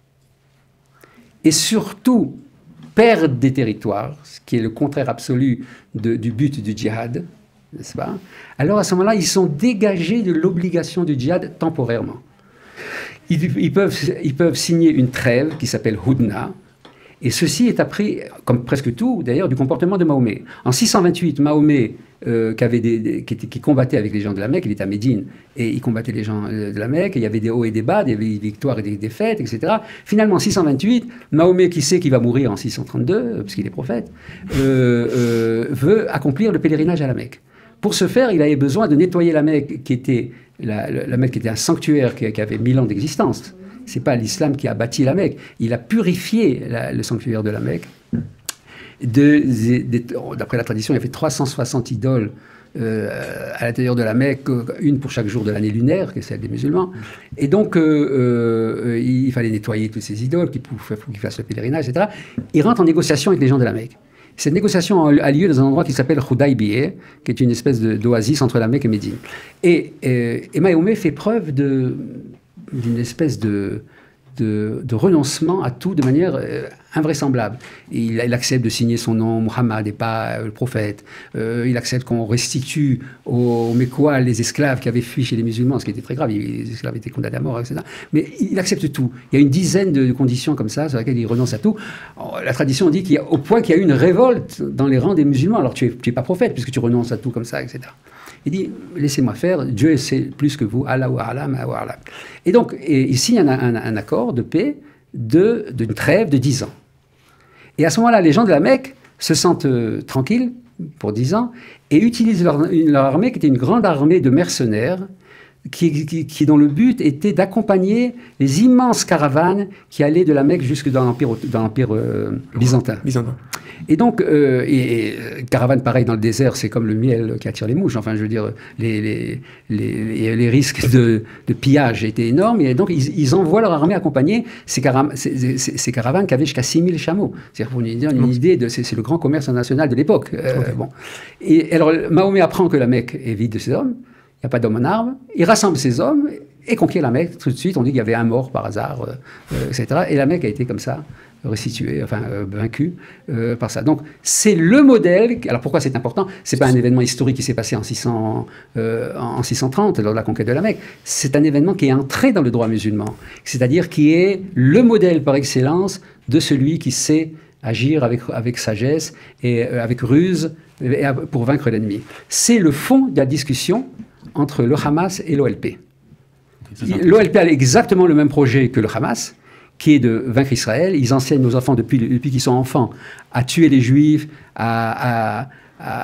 [SPEAKER 2] et surtout perdent des territoires, ce qui est le contraire absolu de, du but du djihad, n'est-ce pas? Alors à ce moment-là, ils sont dégagés de l'obligation du djihad temporairement. Ils, ils, peuvent, ils peuvent signer une trêve qui s'appelle Hudna, et ceci est appris, comme presque tout d'ailleurs, du comportement de Mahomet. En six cent vingt-huit, Mahomet, euh, qui, avait des, des, qui, qui combattait avec les gens de la Mecque, il était à Médine, et il combattait les gens de la Mecque, et il y avait des hauts et des bas, des victoires et des défaites, et cetera. Finalement, en six cent vingt-huit, Mahomet, qui sait qu'il va mourir en six cent trente-deux, parce qu'il est prophète, euh, euh, veut accomplir le pèlerinage à la Mecque. Pour ce faire, il avait besoin de nettoyer la Mecque, qui était, la, la Mecque qui était un sanctuaire qui, qui avait mille ans d'existence. Ce n'est pas l'islam qui a bâti la Mecque. Il a purifié la, le sanctuaire de la Mecque. De, de, de, d'après la tradition, il y avait trois cent soixante idoles euh, à l'intérieur de la Mecque, une pour chaque jour de l'année lunaire, qui est celle des musulmans. Et donc, euh, euh, il fallait nettoyer toutes ces idoles, qu'il faut qu'ils fassent le pèlerinage, et cetera. Il rentre en négociation avec les gens de la Mecque. Cette négociation a lieu dans un endroit qui s'appelle Hudaybiyeh, qui est une espèce de, d'oasis entre la Mecque et Médine. Et, et, et Mahomet fait preuve de... d'une espèce de, de, de renoncement à tout de manière euh, invraisemblable. Il, il accepte de signer son nom, Muhammad, et pas euh, le prophète. Euh, il accepte qu'on restitue aux, aux Mécois les esclaves qui avaient fui chez les musulmans, ce qui était très grave. Les esclaves étaient condamnés à mort, et cetera. Mais il accepte tout. Il y a une dizaine de conditions comme ça, sur lesquelles il renonce à tout. La tradition dit qu'il y a, au point qu'il y a eu une révolte dans les rangs des musulmans. Alors tu n'es pas prophète, puisque tu renonces à tout comme ça, et cetera. Il dit, laissez-moi faire, Dieu sait plus que vous, Allah wa alam, Allah wa alam. Et donc, et, il signe un, un, un accord de paix de, d'une trêve de dix ans. Et à ce moment-là, les gens de la Mecque se sentent euh, tranquilles pour dix ans et utilisent leur, leur armée, qui était une grande armée de mercenaires, qui, qui, qui, dont le but était d'accompagner les immenses caravanes qui allaient de la Mecque jusque dans l'Empire, dans l'empire euh, byzantin.
[SPEAKER 1] byzantin.
[SPEAKER 2] Et donc, euh, et, et, caravane pareil dans le désert, c'est comme le miel qui attire les mouches. Enfin, je veux dire, les, les, les, les risques de, de pillage étaient énormes. Et donc, ils, ils envoient leur armée accompagner ces, cara ces, ces, ces caravanes qui avaient jusqu'à six mille chameaux. C'est-à-dire, pour une, une idée, de, c'est, c'est le grand commerce international de l'époque. Euh, okay. Bon. Et alors, Mahomet apprend que la Mecque est vide de ses hommes. Il n'y a pas d'hommes en armes. Il rassemble ses hommes et conquiert la Mecque. Tout de suite, on dit qu'il y avait un mort par hasard, euh, et cetera. Et la Mecque a été comme ça restituée, enfin euh, vaincue euh, par ça. Donc c'est le modèle. Alors pourquoi c'est important? C'est pas un événement historique qui s'est passé en, six cents, euh, en six cent trente lors de la conquête de la Mecque. C'est un événement qui est entré dans le droit musulman, c'est-à-dire qui est le modèle par excellence de celui qui sait agir avec, avec sagesse et euh, avec ruse et, et, pour vaincre l'ennemi. C'est le fond de la discussion entre le Hamas et l'O L P. L'O L P a exactement le même projet que le Hamas, qui est de vaincre Israël. Ils enseignent nos enfants depuis, depuis qu'ils sont enfants à tuer les Juifs, à, à,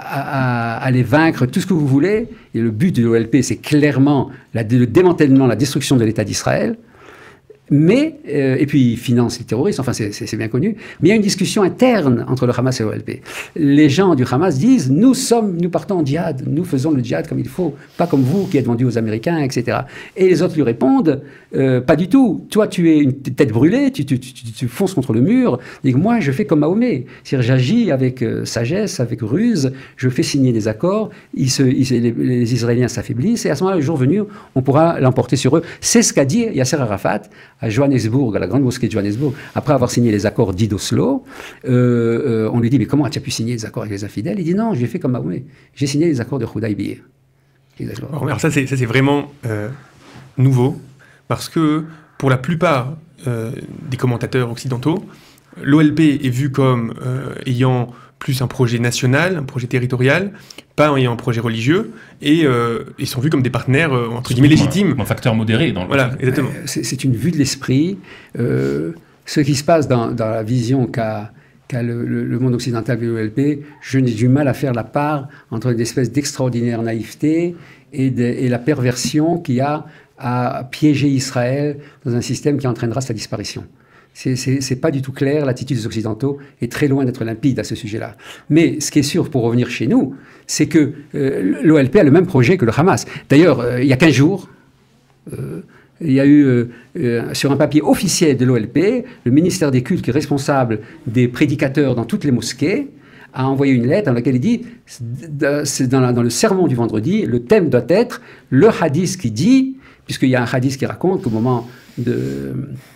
[SPEAKER 2] à, à, à les vaincre, tout ce que vous voulez. Et le but de l'O L P, c'est clairement la, le démantèlement, la destruction de l'État d'Israël. Mais, euh, et puis ils financent les terroristes, enfin c'est bien connu, mais il y a une discussion interne entre le Hamas et l'O L P. Les gens du Hamas disent, nous sommes, nous partons en djihad, nous faisons le djihad comme il faut, pas comme vous qui êtes vendus aux Américains, et cetera. Et les autres lui répondent, euh, pas du tout, toi tu es une tête brûlée, tu, tu, tu, tu fonces contre le mur, et moi je fais comme Mahomet, c'est-à-dire j'agis avec euh, sagesse, avec ruse, je fais signer des accords, ils se, ils, les, les Israéliens s'affaiblissent, et à ce moment-là, le jour venu, on pourra l'emporter sur eux. C'est ce qu'a dit Yasser Arafat à Johannesburg, à la grande mosquée de Johannesburg, après avoir signé les accords dits d'Oslo. Euh, euh, on lui dit, mais comment as-tu pu signer les accords avec les infidèles? Il dit, non, j'ai fait comme Mahomet. J'ai signé les accords de Hudaybiyah.
[SPEAKER 1] Alors ça, c'est vraiment euh, nouveau, parce que pour la plupart euh, des commentateurs occidentaux, l'O L P est vu comme euh, ayant plus un projet national, un projet territorial, pas ayant un projet religieux, et euh, ils sont vus comme des partenaires, euh, entre guillemets, légitimes.
[SPEAKER 3] Un facteur modéré dans le...
[SPEAKER 1] Voilà, exactement.
[SPEAKER 2] Euh, C'est une vue de l'esprit. Euh, ce qui se passe dans, dans la vision qu'a qu'a le, le, le monde occidental de l'O L P, je n'ai du mal à faire la part entre une espèce d'extraordinaire naïveté et, de, et la perversion qu'il y a à piéger Israël dans un système qui entraînera sa disparition. C'est pas du tout clair, l'attitude des Occidentaux est très loin d'être limpide à ce sujet-là. Mais ce qui est sûr, pour revenir chez nous, c'est que euh, l'O L P a le même projet que le Hamas. D'ailleurs, euh, il y a quinze jours, euh, il y a eu, euh, euh, sur un papier officiel de l'O L P, le ministère des Cultes, qui est responsable des prédicateurs dans toutes les mosquées, a envoyé une lettre dans laquelle il dit, c'est dans, la, dans le sermon du vendredi, le thème doit être le hadith qui dit, puisqu'il y a un hadith qui raconte qu'au moment de...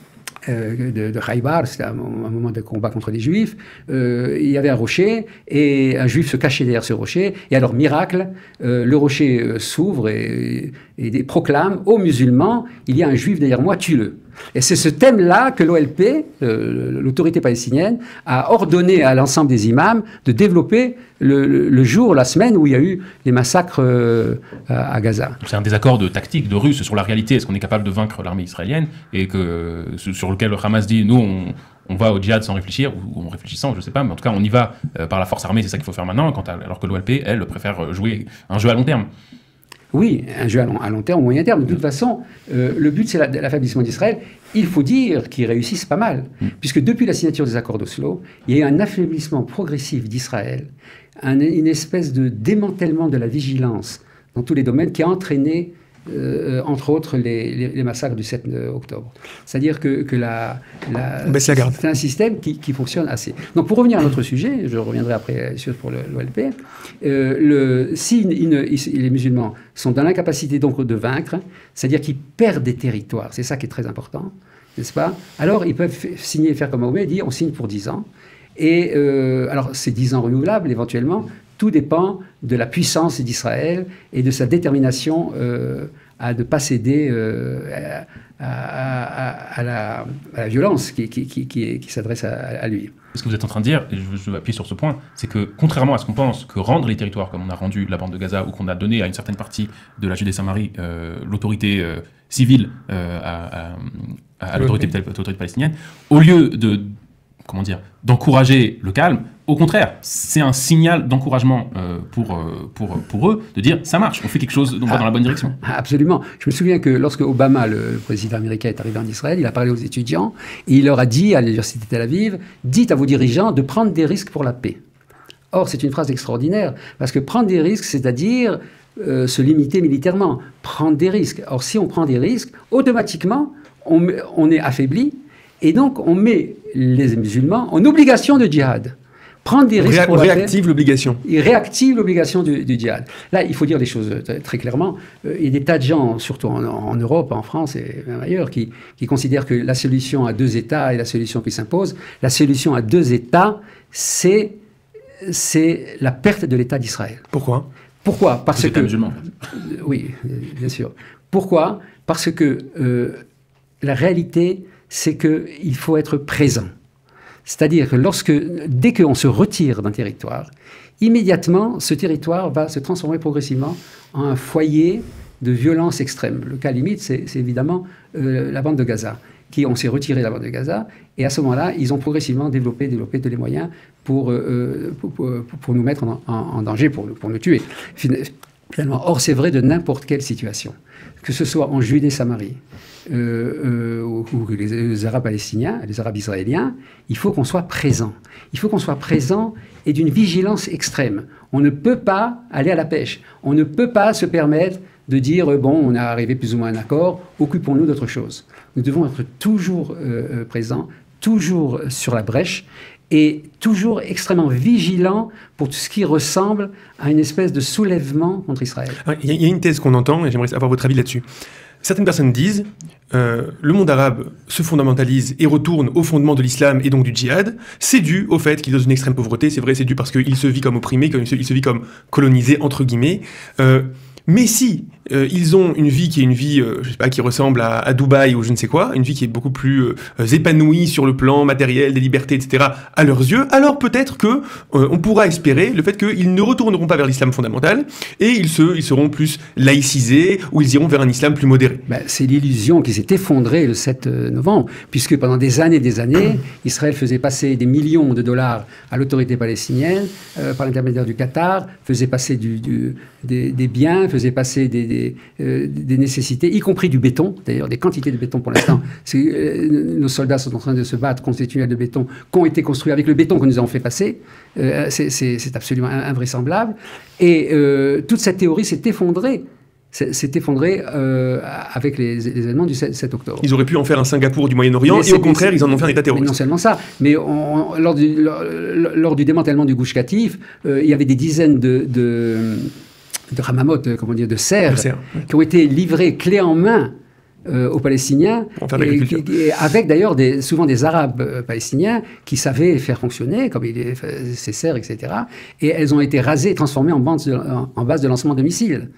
[SPEAKER 2] Euh, de, de Khaybar, c'était un, un moment de combat contre les Juifs, euh, il y avait un rocher et un Juif se cachait derrière ce rocher, et alors miracle, euh, le rocher euh, s'ouvre et, et, et proclame aux musulmans, il y a un Juif derrière moi, tue-le. Et c'est ce thème-là que l'O L P, euh, l'autorité palestinienne, a ordonné à l'ensemble des imams de développer le, le, le jour, la semaine où il y a eu les massacres euh, à Gaza.
[SPEAKER 3] C'est un désaccord de tactique, de Russes sur la réalité. Est-ce qu'on est capable de vaincre l'armée israélienne? Et que, sur lequel le Hamas dit, nous, on, on va au djihad sans réfléchir, ou en réfléchissant, je ne sais pas, mais en tout cas, on y va euh, par la force armée, c'est ça qu'il faut faire maintenant, quand, alors que l'O L P, elle, préfère jouer un jeu à long terme.
[SPEAKER 2] Oui, un jeu à long, à long terme ou moyen terme. De toute façon, euh, le but, c'est l'affaiblissement d'Israël. Il faut dire qu'ils réussissent pas mal, mm. puisque depuis la signature des accords d'Oslo, il y a eu un affaiblissement progressif d'Israël, un, une espèce de démantèlement de la vigilance dans tous les domaines qui a entraîné, euh, entre autres, les, les, les massacres du sept octobre. C'est-à-dire que, que la, la, c'est un système qui, qui fonctionne assez. Donc, pour revenir à notre sujet, je reviendrai après sur pour l'O L P, euh, le, si une, une, les musulmans sont dans l'incapacité donc de vaincre, c'est-à-dire qu'ils perdent des territoires, c'est ça qui est très important, n'est-ce pas? Alors, ils peuvent signer, faire comme Mahomet, dire on signe pour dix ans. Et euh, alors, c'est dix ans renouvelables éventuellement. Tout dépend de la puissance d'Israël et de sa détermination euh, à ne pas céder euh, à, à, à, la, à la violence qui, qui, qui, qui, qui s'adresse à, à lui.
[SPEAKER 3] Ce que vous êtes en train de dire, et je veux appuyer sur ce point, c'est que contrairement à ce qu'on pense, que rendre les territoires comme on a rendu la bande de Gaza ou qu'on a donné à une certaine partie de la Judée-Samarie euh, l'autorité euh, civile euh, à, à, à l'autorité palestinienne, au lieu de comment dire, d'encourager le calme. Au contraire, c'est un signal d'encouragement euh, pour, euh, pour, pour eux de dire ça marche, on fait quelque chose, on va ah, dans la bonne direction.
[SPEAKER 2] Absolument. Je me souviens que lorsque Obama, le président américain, est arrivé en Israël, il a parlé aux étudiants et il leur a dit à l'université de Tel Aviv, dites à vos dirigeants de prendre des risques pour la paix. Or, c'est une phrase extraordinaire, parce que prendre des risques, c'est-à-dire euh, se limiter militairement, prendre des risques. Or, si on prend des risques, automatiquement, on, on est affaibli, et donc on met les musulmans en obligation de djihad. Prendre des risques
[SPEAKER 1] Ré
[SPEAKER 2] pour
[SPEAKER 1] réactive l'obligation.
[SPEAKER 2] Il réactive l'obligation du, du djihad. Là, il faut dire les choses très, très clairement. Euh, il y a des tas de gens, surtout en, en Europe, en France et même ailleurs, qui, qui considèrent que la solution à deux États est la solution qui s'impose. La solution à deux États, c'est la perte de l'État d'Israël.
[SPEAKER 1] Pourquoi?
[SPEAKER 2] Pourquoi? Parce que...
[SPEAKER 3] États musulmans.
[SPEAKER 2] Euh, oui, bien sûr. Pourquoi? Parce que euh, la réalité, c'est qu'il faut être présent. C'est-à-dire que lorsque, dès qu'on se retire d'un territoire, immédiatement, ce territoire va se transformer progressivement en un foyer de violence extrême. Le cas limite, c'est évidemment euh, la bande de Gaza, qui on s'est retiré de la bande de Gaza, et à ce moment-là, ils ont progressivement développé, développé tous les moyens pour, euh, pour, pour, pour nous mettre en, en, en danger, pour, pour nous tuer. Finalement. Or, c'est vrai de n'importe quelle situation, que ce soit en Judée-Samarie euh, euh, ou, ou les, les Arabes palestiniens, les Arabes israéliens, il faut qu'on soit présent. Il faut qu'on soit présent et d'une vigilance extrême. On ne peut pas aller à la pêche. On ne peut pas se permettre de dire, euh, bon, on est arrivé plus ou moins à un accord, occupons-nous d'autre chose. Nous devons être toujours euh, présents, toujours sur la brèche, et toujours extrêmement vigilant pour tout ce qui ressemble à une espèce de soulèvement contre Israël.
[SPEAKER 1] Il y, y a une thèse qu'on entend, et j'aimerais avoir votre avis là-dessus. Certaines personnes disent euh, le monde arabe se fondamentalise et retourne au fondement de l'islam et donc du djihad. C'est dû au fait qu'il est dans une extrême pauvreté. C'est vrai, c'est dû parce qu'il se vit comme opprimé, qu'il se, il se vit comme colonisé, entre guillemets. Euh, Mais si euh, ils ont une vie qui est une vie, euh, je sais pas, qui ressemble à, à Dubaï ou je ne sais quoi, une vie qui est beaucoup plus euh, épanouie sur le plan matériel, des libertés, et cetera, à leurs yeux, alors peut-être que euh, on pourra espérer le fait qu'ils ne retourneront pas vers l'islam fondamental et ils, se, ils seront plus laïcisés ou ils iront vers un islam plus modéré.
[SPEAKER 2] Ben, c'est l'illusion qui s'est effondrée le sept novembre, puisque pendant des années et des années, Israël faisait passer des millions de dollars à l'autorité palestinienne euh, par l'intermédiaire du Qatar, faisait passer du, du, des, des biens, faisait passer des, des, euh, des nécessités, y compris du béton, d'ailleurs des quantités de béton pour l'instant. Euh, nos soldats sont en train de se battre contre ces tunnels de béton qui ont été construits avec le béton que nous avons fait passer. Euh, c'est absolument invraisemblable. Et euh, toute cette théorie s'est effondrée. s'est effondré euh, avec les, les événements du sept octobre.
[SPEAKER 1] Ils auraient pu en faire un Singapour du Moyen-Orient et au contraire, ils en ont fait un État terroriste.
[SPEAKER 2] Mais non seulement ça, mais on, lors, du, lors, lors du démantèlement du Gush Katif, euh, il y avait des dizaines de... de de Hamamot, comment dire, de serres,
[SPEAKER 1] serre, oui.
[SPEAKER 2] qui ont été livrées clé en main euh, aux Palestiniens, et, et avec d'ailleurs des, souvent des Arabes euh, palestiniens qui savaient faire fonctionner, comme il est, ces serres, et cetera. Et elles ont été rasées et transformées en, bande de, en, en base de lancement de missiles.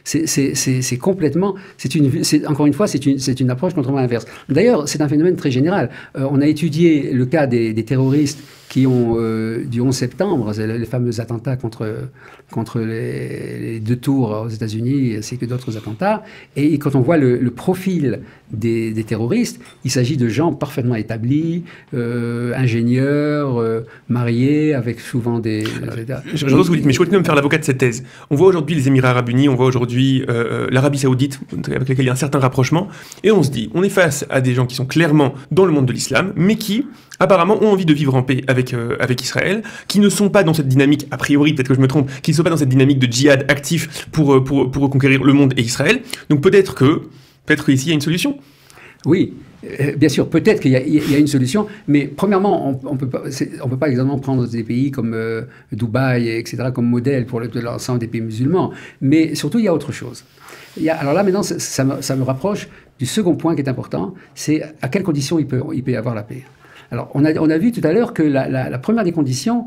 [SPEAKER 2] C'est complètement, c'est une, encore une fois, c'est une, une approche complètement inverse. D'ailleurs, c'est un phénomène très général. Euh, on a étudié le cas des, des terroristes qui ont, euh, du onze septembre, les fameux attentats contre, contre les, les deux tours aux États-Unis, ainsi que d'autres attentats. Et quand on voit le, le profil des, des terroristes, il s'agit de gens parfaitement établis, euh, ingénieurs, euh, mariés, avec souvent des...
[SPEAKER 1] J'entends ce que vous dites, mais je continue à me faire l'avocat de cette thèse. On voit aujourd'hui les Émirats Arabes Unis, on voit aujourd'hui euh, l'Arabie Saoudite, avec laquelle il y a un certain rapprochement, et on se dit, on est face à des gens qui sont clairement dans le monde de l'islam, mais qui... apparemment, ont envie de vivre en paix avec, euh, avec Israël, qui ne sont pas dans cette dynamique, a priori, peut-être que je me trompe, qui ne sont pas dans cette dynamique de djihad actif pour, pour, pour reconquérir le monde et Israël. Donc peut-être que, peut-être qu'ici, il y a une solution. Oui, euh, bien sûr, peut-être qu'il y, y a une solution, mais premièrement, on ne peut pas, on peut pas exactement prendre des pays comme euh, Dubaï, et cetera, comme modèle pour l'ensemble des pays musulmans, mais surtout, il y a autre chose. Il y a, alors là, maintenant, ça, ça, me, ça me rapproche du second point qui est important, c'est à quelles conditions il peut, il peut y avoir la paix. Alors, on a, on a vu tout à l'heure que la, la, la première des conditions,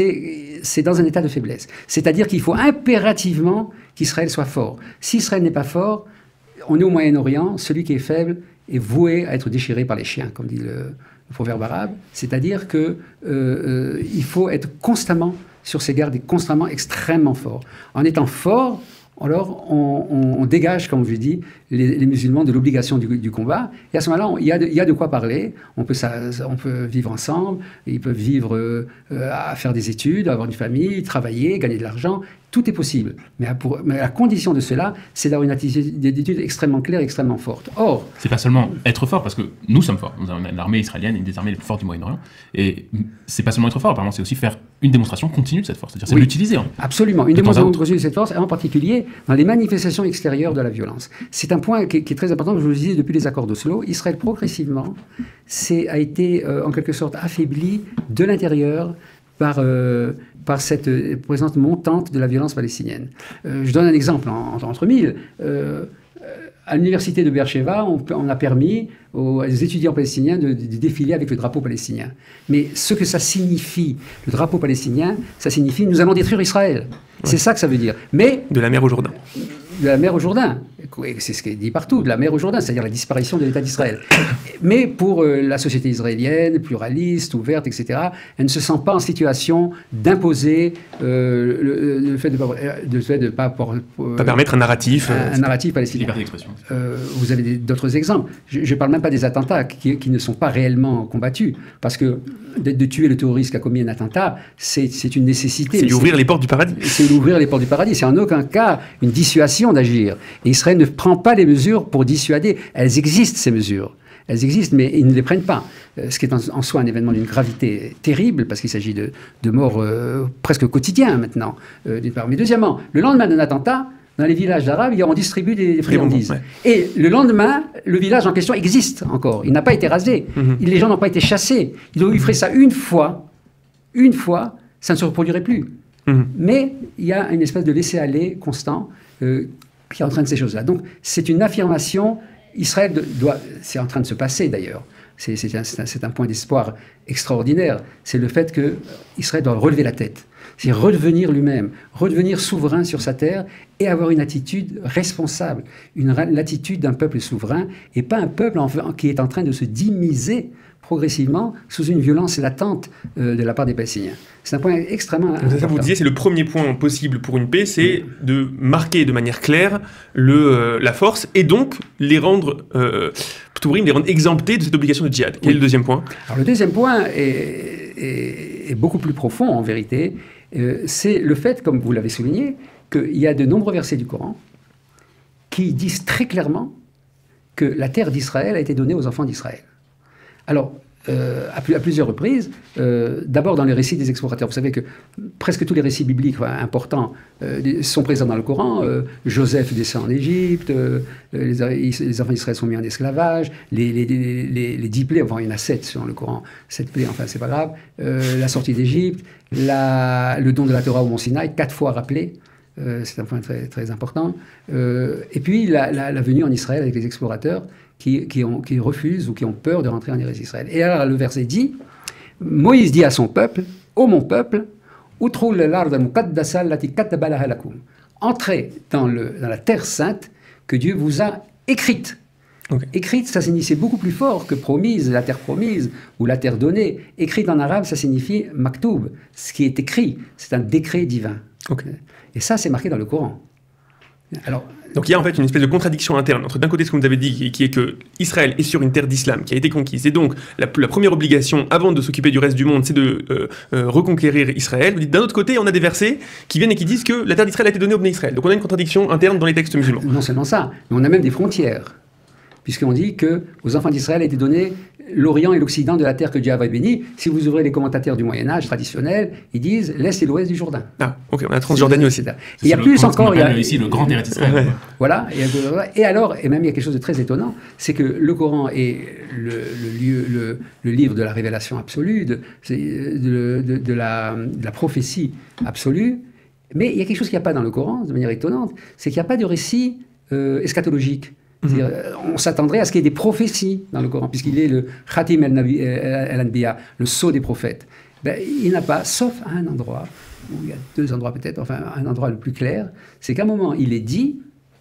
[SPEAKER 1] c'est dans un état de faiblesse. C'est-à-dire qu'il faut impérativement qu'Israël soit fort. Si Israël n'est pas fort, on est au Moyen-Orient, celui qui est faible est voué à être déchiré par les chiens, comme dit le, le proverbe arabe. C'est-à-dire qu'il euh, euh, faut être constamment sur ses gardes et constamment extrêmement fort. En étant fort, alors on, on, on dégage, comme je dis, les, les musulmans de l'obligation du, du combat. Et à ce moment-là, il y, il y a de quoi parler. On peut, ça, on peut vivre ensemble. Ils peuvent vivre euh, à faire des études, avoir une famille, travailler, gagner de l'argent. Tout est possible. Mais à, pour, mais à la condition de cela, c'est d'avoir une attitude extrêmement claire, extrêmement forte. Or...
[SPEAKER 3] c'est pas seulement être fort, parce que nous sommes forts. Nous avons l'armée israélienne, une des armées les plus fortes du Moyen-Orient. Et c'est pas seulement être fort, apparemment, c'est aussi faire une démonstration continue de cette force. C'est-à-dire, c'est oui, l'utiliser. Hein,
[SPEAKER 2] absolument. Une démonstration continue de cette force, et en particulier dans les manifestations extérieures de la violence. C'est un point qui, qui est très important, je vous le disais, depuis les accords d'Oslo. Israël, progressivement, a été, euh, en quelque sorte, affaibli de l'intérieur par, euh, par cette présence montante de la violence palestinienne. Euh, je donne un exemple en, en, entre mille. Euh, à l'université de Beersheva, on, on a permis aux, aux étudiants palestiniens de, de, de défiler avec le drapeau palestinien. Mais ce que ça signifie, le drapeau palestinien, ça signifie « nous allons détruire Israël ». C'est ça que ça veut dire. Mais,
[SPEAKER 1] de la mer au Jourdain.
[SPEAKER 2] de la mer au Jourdain. C'est ce qui est dit partout, de la mer au Jourdain, c'est-à-dire la disparition de l'État d'Israël. Mais pour euh, la société israélienne, pluraliste, ouverte, et cetera, elle ne se sent pas en situation d'imposer euh, le, le fait de ne pas, pas, euh,
[SPEAKER 1] pas permettre un narratif.
[SPEAKER 2] Un, un narratif palestinien.
[SPEAKER 3] Liberté d'expression.
[SPEAKER 2] Euh, vous avez d'autres exemples. Je ne parle même pas des attentats qui, qui ne sont pas réellement combattus. Parce que de, de tuer le terroriste qui a commis un attentat, c'est une nécessité.
[SPEAKER 1] C'est ouvrir les portes du paradis.
[SPEAKER 2] C'est ouvrir les portes du paradis. C'est en aucun cas une dissuasion d'agir. Et Israël ne prend pas les mesures pour dissuader. Elles existent, ces mesures. Elles existent, mais ils ne les prennent pas. Ce qui est en, en soi un événement d'une gravité terrible, parce qu'il s'agit de, de morts euh, presque quotidiens maintenant, euh, d'une part. Mais deuxièmement, le lendemain d'un attentat, dans les villages arabes, on distribue des, des friandises. Ouais. Et le lendemain, le village en question existe encore. Il n'a pas été rasé. Mm-hmm. Les gens n'ont pas été chassés. Ils ont eu fait ça une fois. Une fois, ça ne se reproduirait plus. Mm-hmm. Mais il y a une espèce de laisser-aller constant euh, qui entraîne ces choses-là. Donc, c'est une affirmation. Israël doit... C'est en train de se passer, d'ailleurs. C'est un, un, un point d'espoir extraordinaire. C'est le fait qu'Israël doit relever la tête. C'est redevenir lui-même, redevenir souverain sur sa terre et avoir une attitude responsable, une l'attitude d'un peuple souverain et pas un peuple en, qui est en train de se dimiser progressivement sous une violence latente euh, de la part des Palestiniens. C'est un point extrêmement important.
[SPEAKER 1] Ça, vous disiez, c'est le premier point possible pour une paix, c'est oui. de marquer de manière claire le, euh, la force et donc les rendre, euh, les rendre exemptés de cette obligation de djihad. Quel oui. est le deuxième point?
[SPEAKER 2] Alors le deuxième point est, est, est beaucoup plus profond en vérité. Euh, c'est le fait, comme vous l'avez souligné, qu'il y a de nombreux versets du Coran qui disent très clairement que la terre d'Israël a été donnée aux enfants d'Israël. Alors, euh, à, à plusieurs reprises, euh, d'abord dans les récits des explorateurs. Vous savez que presque tous les récits bibliques enfin, importants euh, sont présents dans le Coran. Euh, Joseph descend en Égypte, euh, les, les enfants d'Israël sont mis en esclavage, les, les, les, les, les dix plaies, enfin il y en a sept selon le Coran, sept plaies, enfin c'est pas grave, euh, la sortie d'Égypte, le don de la Torah au Mont Sinaï, quatre fois rappelé. Euh, c'est un point très, très important. Euh, et puis la, la, la venue en Israël avec les explorateurs qui, qui, ont, qui refusent ou qui ont peur de rentrer en Israël. Et alors le verset dit, Moïse dit à son peuple, ô mon peuple, entrez dans, le, dans la terre sainte que Dieu vous a écrite. Okay. Écrite, ça signifie beaucoup plus fort que promise, la terre promise ou la terre donnée. Écrite en arabe, ça signifie maktoub, ce qui est écrit. C'est un décret divin. Okay. Et ça, c'est marqué dans le Coran. Alors,
[SPEAKER 1] donc il y a en fait une espèce de contradiction interne entre d'un côté ce que vous avez dit, qui est que Israël est sur une terre d'islam qui a été conquise, et donc la, la première obligation avant de s'occuper du reste du monde, c'est de euh, euh, reconquérir Israël. D'un autre côté, on a des versets qui viennent et qui disent que la terre d'Israël a été donnée au Bnei Israël. Donc on a une contradiction interne dans les textes musulmans.
[SPEAKER 2] Non seulement ça, mais on a même des frontières. Puisqu'on dit qu'aux enfants d'Israël a été donné l'Orient et l'Occident de la terre que Dieu avait bénie. Si vous ouvrez les commentateurs du Moyen-Âge traditionnels, ils disent l'Est et l'Ouest du Jourdain.
[SPEAKER 1] Ah, ok, on a Transjordanie aussi.
[SPEAKER 2] Il y a plus encore.
[SPEAKER 3] Il y a ici le grand Eretz Israël. Ouais.
[SPEAKER 2] Voilà. Et, et alors, et même il y a quelque chose de très étonnant, c'est que le Coran est le, le, lieu, le, le livre de la révélation absolue, de, de, de, de, la, de la prophétie absolue. Mais il y a quelque chose qu'il n'y a pas dans le Coran, de manière étonnante, c'est qu'il n'y a pas de récit euh, eschatologique. Mmh. On s'attendrait à ce qu'il y ait des prophéties dans le Coran, puisqu'il est le Khatim al-Anbiya, le sceau des prophètes. Ben, il n'a pas, sauf à un endroit, où il y a deux endroits peut-être, enfin un endroit le plus clair, c'est qu'à un moment il est dit,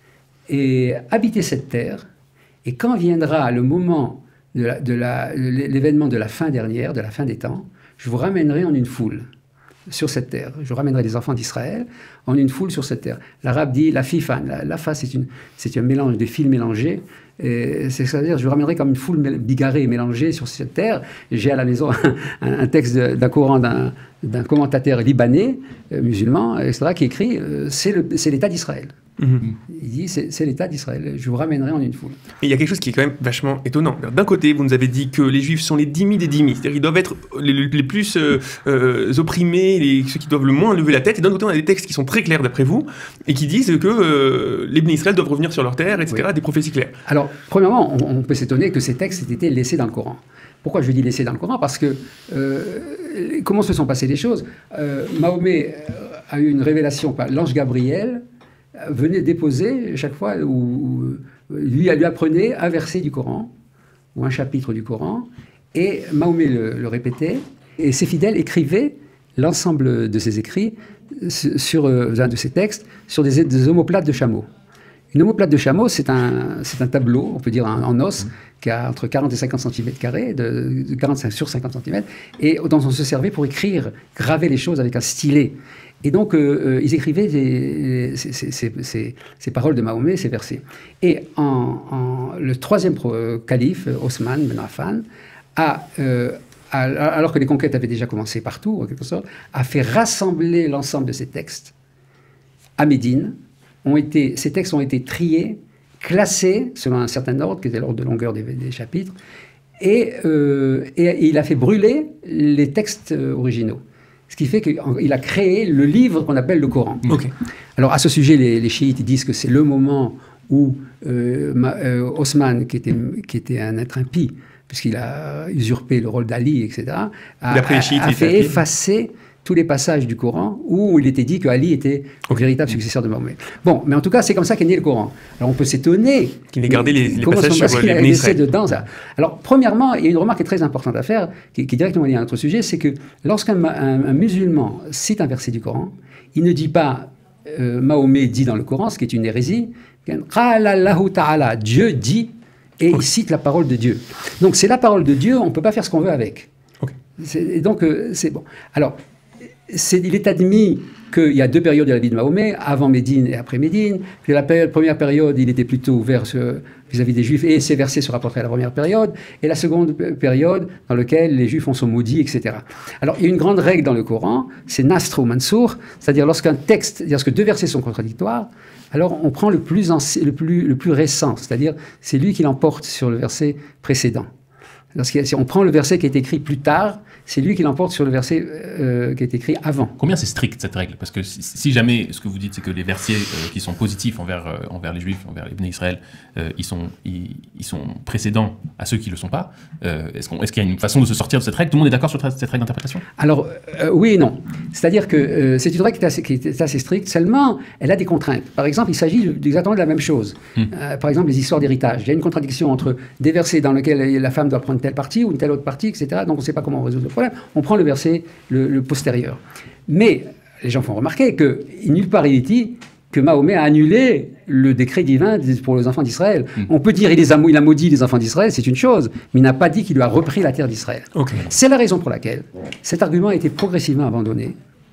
[SPEAKER 2] et habitez cette terre, et quand viendra le moment de l'événement de, de la fin dernière, de la fin des temps, je vous ramènerai en une foule sur cette terre. Je ramènerai les enfants d'Israël en une foule sur cette terre. L'arabe dit la fifa. La, la fa, c'est un mélange de fils mélangés. C'est-à-dire, je vous ramènerai comme une foule bigarrée et mélangée sur cette terre. J'ai à la maison un, un texte d'un Coran d'un commentateur libanais, euh, musulman, et cetera, qui écrit euh, c'est l'État d'Israël. Mmh. Il dit c'est l'État d'Israël, je vous ramènerai en une foule.
[SPEAKER 1] Et il y a quelque chose qui est quand même vachement étonnant. D'un côté, vous nous avez dit que les Juifs sont les dhimmi des dhimmi, c'est-à-dire qu'ils doivent être les, les plus euh, euh, opprimés, les, ceux qui doivent le moins lever la tête. Et d'un côté, on a des textes qui sont très clairs d'après vous et qui disent que euh, les Bnei Israël doivent revenir sur leur terre, et cetera. Oui. Des prophéties claires.
[SPEAKER 2] Alors, premièrement, on, on peut s'étonner que ces textes aient été laissés dans le Coran. Pourquoi je dis laissés dans le Coran? Parce que euh, comment se sont passées les choses? euh, Mahomet a eu une révélation par l'ange Gabriel. Venait déposer chaque fois où lui, lui apprenait un verset du Coran ou un chapitre du Coran, et Mahomet le, le répétait, et ses fidèles écrivaient l'ensemble de ses écrits sur un de ses textes sur des, des omoplates de chameaux. Une omoplate de chameau, c'est un, c'est un tableau, on peut dire en, en os, mmh. qui a entre quarante et cinquante centimètres carrés, de, de quarante-cinq sur cinquante centimètres, et dont on se servait pour écrire, graver les choses avec un stylet. Et donc, euh, ils écrivaient des, ces, ces, ces, ces paroles de Mahomet, ces versets. Et en, en, le troisième euh, calife, Osman Ben Affan, a, euh, a, alors que les conquêtes avaient déjà commencé partout, en quelque sorte, a fait rassembler l'ensemble de ces textes à Médine. Ont été, ces textes ont été triés, classés selon un certain ordre, qui était l'ordre de longueur des, des chapitres, et, euh, et, et il a fait brûler les textes originaux. Ce qui fait qu'il a créé le livre qu'on appelle le Coran.
[SPEAKER 1] Okay.
[SPEAKER 2] Alors, à ce sujet, les, les chiites disent que c'est le moment où euh, ma, euh, Osman, qui était, qui était un être impie, puisqu'il a usurpé le rôle d'Ali, et cetera, a, a, a fait effacer tous les passages du Coran où il était dit que Ali était le véritable successeur de Mahomet. Bon, mais en tout cas, c'est comme ça qu'est né le Coran. Alors, on peut s'étonner
[SPEAKER 1] qu'il ait gardé les, les passages sur
[SPEAKER 2] les Béné Israël dedans. Ça. Alors, premièrement, il y a une remarque qui est très importante à faire, qui, qui est directement liée à notre sujet, c'est que lorsqu'un un, un musulman cite un verset du Coran, il ne dit pas euh, Mahomet dit dans le Coran, ce qui est une hérésie. Qala Allahu ta'ala, Dieu dit, et il cite la parole de Dieu. Donc, c'est la parole de Dieu, on ne peut pas faire ce qu'on veut avec. Okay. Et donc, euh, c'est bon. Alors, C'est, il est admis qu'il y a deux périodes de la vie de Mahomet, avant Médine et après Médine, que la période, première période, il était plutôt ouvert vis-à-vis des Juifs, et ces versets se rapporteraient à la première période, et la seconde période, dans laquelle les Juifs en sont maudits, et cetera. Alors, il y a une grande règle dans le Coran, c'est Nasr ou Mansour, c'est-à-dire lorsqu'un texte, c'est-à-dire lorsque deux versets sont contradictoires, alors on prend le plus, ancien, le plus, le plus récent, c'est-à-dire c'est lui qui l'emporte sur le verset précédent. Lorsqu'on prend le verset qui est écrit plus tard, c'est lui qui l'emporte sur le verset euh, qui est écrit avant.
[SPEAKER 3] Combien c'est strict cette règle? Parce que si, si jamais ce que vous dites, c'est que les versets euh, qui sont positifs envers, euh, envers les Juifs, envers les Béné Israël, euh, ils, sont, ils, ils sont précédents à ceux qui ne le sont pas, euh, est-ce, qu'on, est-ce qu'il y a une façon de se sortir de cette règle? Tout le monde est d'accord sur cette règle d'interprétation?
[SPEAKER 2] Alors, euh, oui et non. C'est-à-dire que euh, c'est une règle qui est, assez, qui est assez stricte, seulement elle a des contraintes. Par exemple, il s'agit exactement de la même chose. Hum. Euh, par exemple, les histoires d'héritage. Il y a une contradiction entre des versets dans lesquels la femme doit prendre telle partie ou une telle autre partie, et cetera. Donc on ne sait pas comment résoudre le problème. On prend le verset le, le postérieur. Mais les gens font remarquer que nulle part il est dit que Mahomet a annulé le décret divin pour les enfants d'Israël. Mmh. On peut dire qu'il a, il a maudit les enfants d'Israël, c'est une chose, mais il n'a pas dit qu'il lui a repris la terre d'Israël. Okay. C'est la raison pour laquelle cet argument a été progressivement abandonné.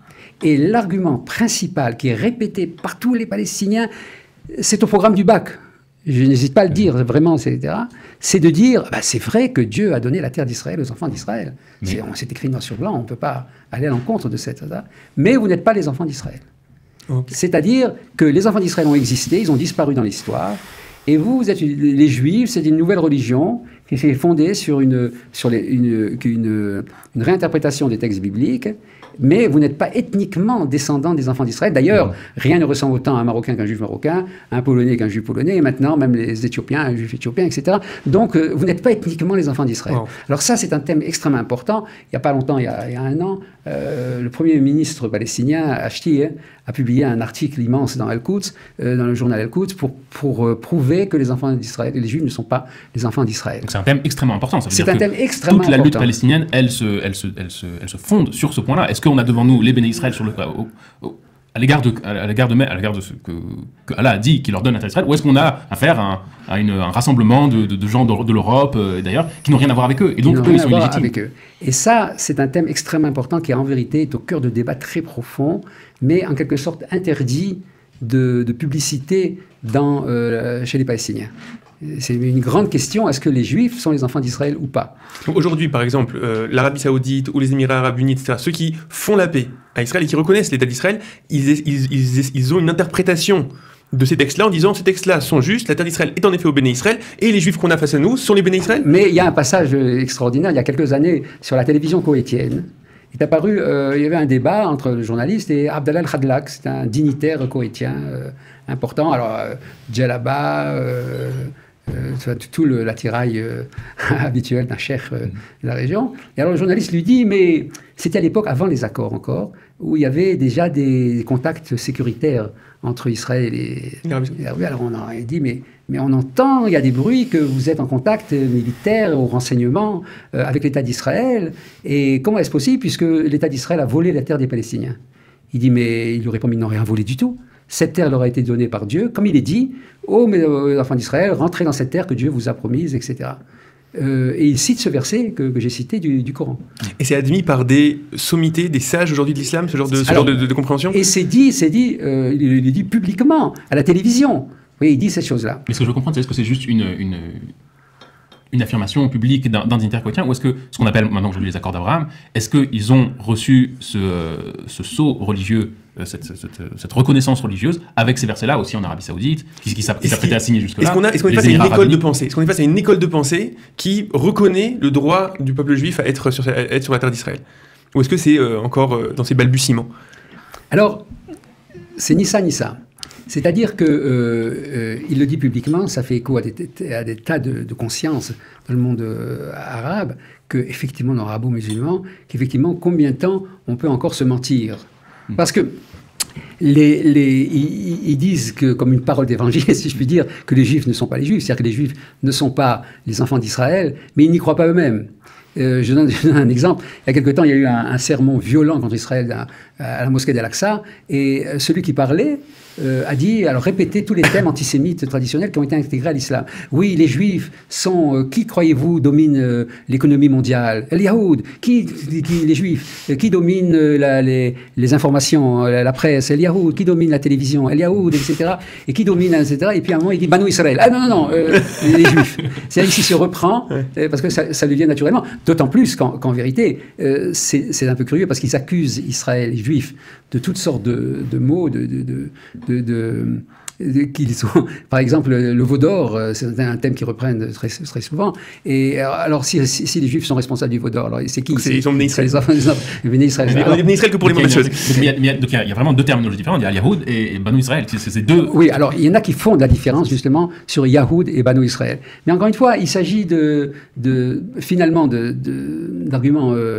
[SPEAKER 2] Et l'argument principal qui est répété par tous les Palestiniens, c'est au programme du bac. Je n'hésite pas à le dire, vraiment, et cetera. C'est de dire, bah, c'est vrai que Dieu a donné la terre d'Israël aux enfants d'Israël. Mais... C'est, on s'est écrit noir sur blanc, on ne peut pas aller à l'encontre de cette... Mais vous n'êtes pas les enfants d'Israël. Okay. C'est-à-dire que les enfants d'Israël ont existé, ils ont disparu dans l'histoire, et vous, vous êtes les Juifs, c'est une nouvelle religion qui s'est fondée sur une, sur les, une, une, une réinterprétation des textes bibliques, mais vous n'êtes pas ethniquement descendant des enfants d'Israël. D'ailleurs, rien ne ressemble autant à un Marocain qu'un Juif marocain, à un Polonais qu'un Juif polonais, et maintenant même les Éthiopiens, un Juif éthiopien, et cetera. Donc, euh, vous n'êtes pas ethniquement les enfants d'Israël. Wow. Alors ça, c'est un thème extrêmement important. Il n'y a pas longtemps, il y a, il y a un an, euh, le Premier ministre palestinien, Ashti, hein, a publié un article immense dans Al-Quds, euh, dans le journal Al-Quds, pour, pour euh, prouver que les enfants d'Israël, les Juifs ne sont pas les enfants d'Israël.
[SPEAKER 3] Donc c'est un thème extrêmement important. Ça veut
[SPEAKER 2] c'est
[SPEAKER 3] dire
[SPEAKER 2] un
[SPEAKER 3] que
[SPEAKER 2] thème extrêmement
[SPEAKER 3] toute la
[SPEAKER 2] important.
[SPEAKER 3] lutte palestinienne, elle se, elle, se, elle, se, elle se fonde sur ce point-là. Est-ce qu'on a devant nous les Béné Israël sur le, au, au, à l'égard de, à l'égard de, à l'égard de ce que, que Allah a dit qu'il leur donne la terre d'Israël, ou est-ce qu'on a affaire à un, à une, un rassemblement de, de, de gens de, de l'Europe, euh, d'ailleurs, qui n'ont rien à voir avec eux, et donc eux, ils sont illégitimes
[SPEAKER 2] avec eux. Et ça, c'est un thème extrêmement important qui, en vérité, est au cœur de débats très profonds, mais en quelque sorte interdit de, de publicité dans, euh, chez les Palestiniens. C'est une grande question, est-ce que les Juifs sont les enfants d'Israël ou pas?
[SPEAKER 1] Donc aujourd'hui, par exemple, euh, l'Arabie Saoudite ou les Émirats Arabes Unis, et cetera, ceux qui font la paix à Israël et qui reconnaissent l'État d'Israël, ils, ils, ils, ils ont une interprétation de ces textes-là en disant ces textes-là sont justes, la terre d'Israël est en effet au Béné Israël, et les Juifs qu'on a face à nous sont les Béné Israël.
[SPEAKER 2] Mais il y a un passage extraordinaire, il y a quelques années, sur la télévision koweïtienne. Il est apparu, euh, il y avait un débat entre le journaliste et Abdallah al-Khadlak, c'est un dignitaire koweïtien euh, important. Alors, euh, Djellaba, euh, euh, tout le, l'attirail euh, habituel d'un cheikh euh, de la région. Et alors le journaliste lui dit, mais c'était à l'époque, avant les accords encore, où il y avait déjà des contacts sécuritaires entre Israël et les Arabes. Alors on a dit, mais, mais on entend, il y a des bruits que vous êtes en contact militaire, au renseignement, euh, avec l'État d'Israël. Et comment est-ce possible, puisque l'État d'Israël a volé la terre des Palestiniens? Il dit, mais il lui répond, mais ils n'ont rien volé du tout. Cette terre leur a été donnée par Dieu, comme il est dit, ô mes euh, enfants d'Israël, rentrez dans cette terre que Dieu vous a promise, et cetera. Euh, et il cite ce verset que, que j'ai cité du, du Coran.
[SPEAKER 1] Et c'est admis par des sommités, des sages aujourd'hui de l'islam, ce genre de, ce
[SPEAKER 2] Alors,
[SPEAKER 1] genre de, de, de compréhension?
[SPEAKER 2] Et c'est dit, c'est dit, euh, il, il est dit publiquement, à la télévision. Oui, il dit ces choses-là.
[SPEAKER 3] Mais ce que je veux comprendre, c'est est-ce que c'est juste une, une, une affirmation publique d'un d'un dignitaire chrétien, ou est-ce que, ce qu'on appelle maintenant aujourd'hui les accords d'Abraham, est-ce qu'ils ont reçu ce, ce sceau religieux, cette, cette, cette reconnaissance religieuse, avec ces versets-là aussi en Arabie Saoudite, qui, qui s'apprêtaient à signer jusque-là?
[SPEAKER 1] Est-ce qu'on est, qu est face à une école de pensée? Est-ce qu'on est face à une école de pensée qui reconnaît le droit du peuple juif à être sur, à être sur la terre d'Israël? Ou est-ce que c'est euh, encore euh, dans ses balbutiements?
[SPEAKER 2] Alors, c'est ni ça ni ça. C'est-à-dire qu'il euh, euh, le dit publiquement, ça fait écho à des, à des tas de, de consciences dans le monde euh, arabe, qu'effectivement, dans l'arabo-musulman, qu'effectivement, combien de temps on peut encore se mentir? Parce que les, les, ils, ils disent que, comme une parole d'évangile, si je puis dire, que les Juifs ne sont pas les Juifs, c'est-à-dire que les Juifs ne sont pas les enfants d'Israël, mais ils n'y croient pas eux-mêmes. Euh, je, donne, je donne un exemple. Il y a quelque temps, il y a eu un, un sermon violent contre Israël à, à la mosquée d'Al-Aqsa, et celui qui parlait euh, a dit, alors répétez tous les thèmes antisémites traditionnels qui ont été intégrés à l'islam. Oui, les Juifs sont, euh, qui croyez-vous domine euh, l'économie mondiale? Les Yahoud, qui, qui, les Juifs, qui domine euh, la, les, les informations, la, la presse? Les Yahoud, qui domine la télévision? Les Yahoud, et cetera. Et qui domine, et cetera. Et puis à un moment, il dit Banu Israël. Ah non, non, non, euh, les Juifs. C'est-à-dire qu'il se reprend, euh, parce que ça, ça lui vient naturellement. D'autant plus qu'en qu'en vérité, euh, c'est un peu curieux, parce qu'ils accusent Israël, les Juifs, de toutes sortes de, de mots, de, de, de, de, de, de qu'ils sont, par exemple, le veau d'or, c'est un thème qu'ils reprennent très, très souvent. Et alors, si, si, si les Juifs sont responsables du veau d'or, alors c'est qui?
[SPEAKER 1] Ils sont venus Israël.
[SPEAKER 2] Ils venus Israël.
[SPEAKER 1] Ils venus Israël que pour les mauvaises choses.
[SPEAKER 3] Donc il y, y, y, y a vraiment deux terminologies différentes. Il y a Yahoud et, et Banu Israël. C'est deux.
[SPEAKER 2] Oui, alors il y en a qui font de la différence justement sur Yahoud et Banu Israël. Mais encore une fois, il s'agit de, de finalement d'arguments euh,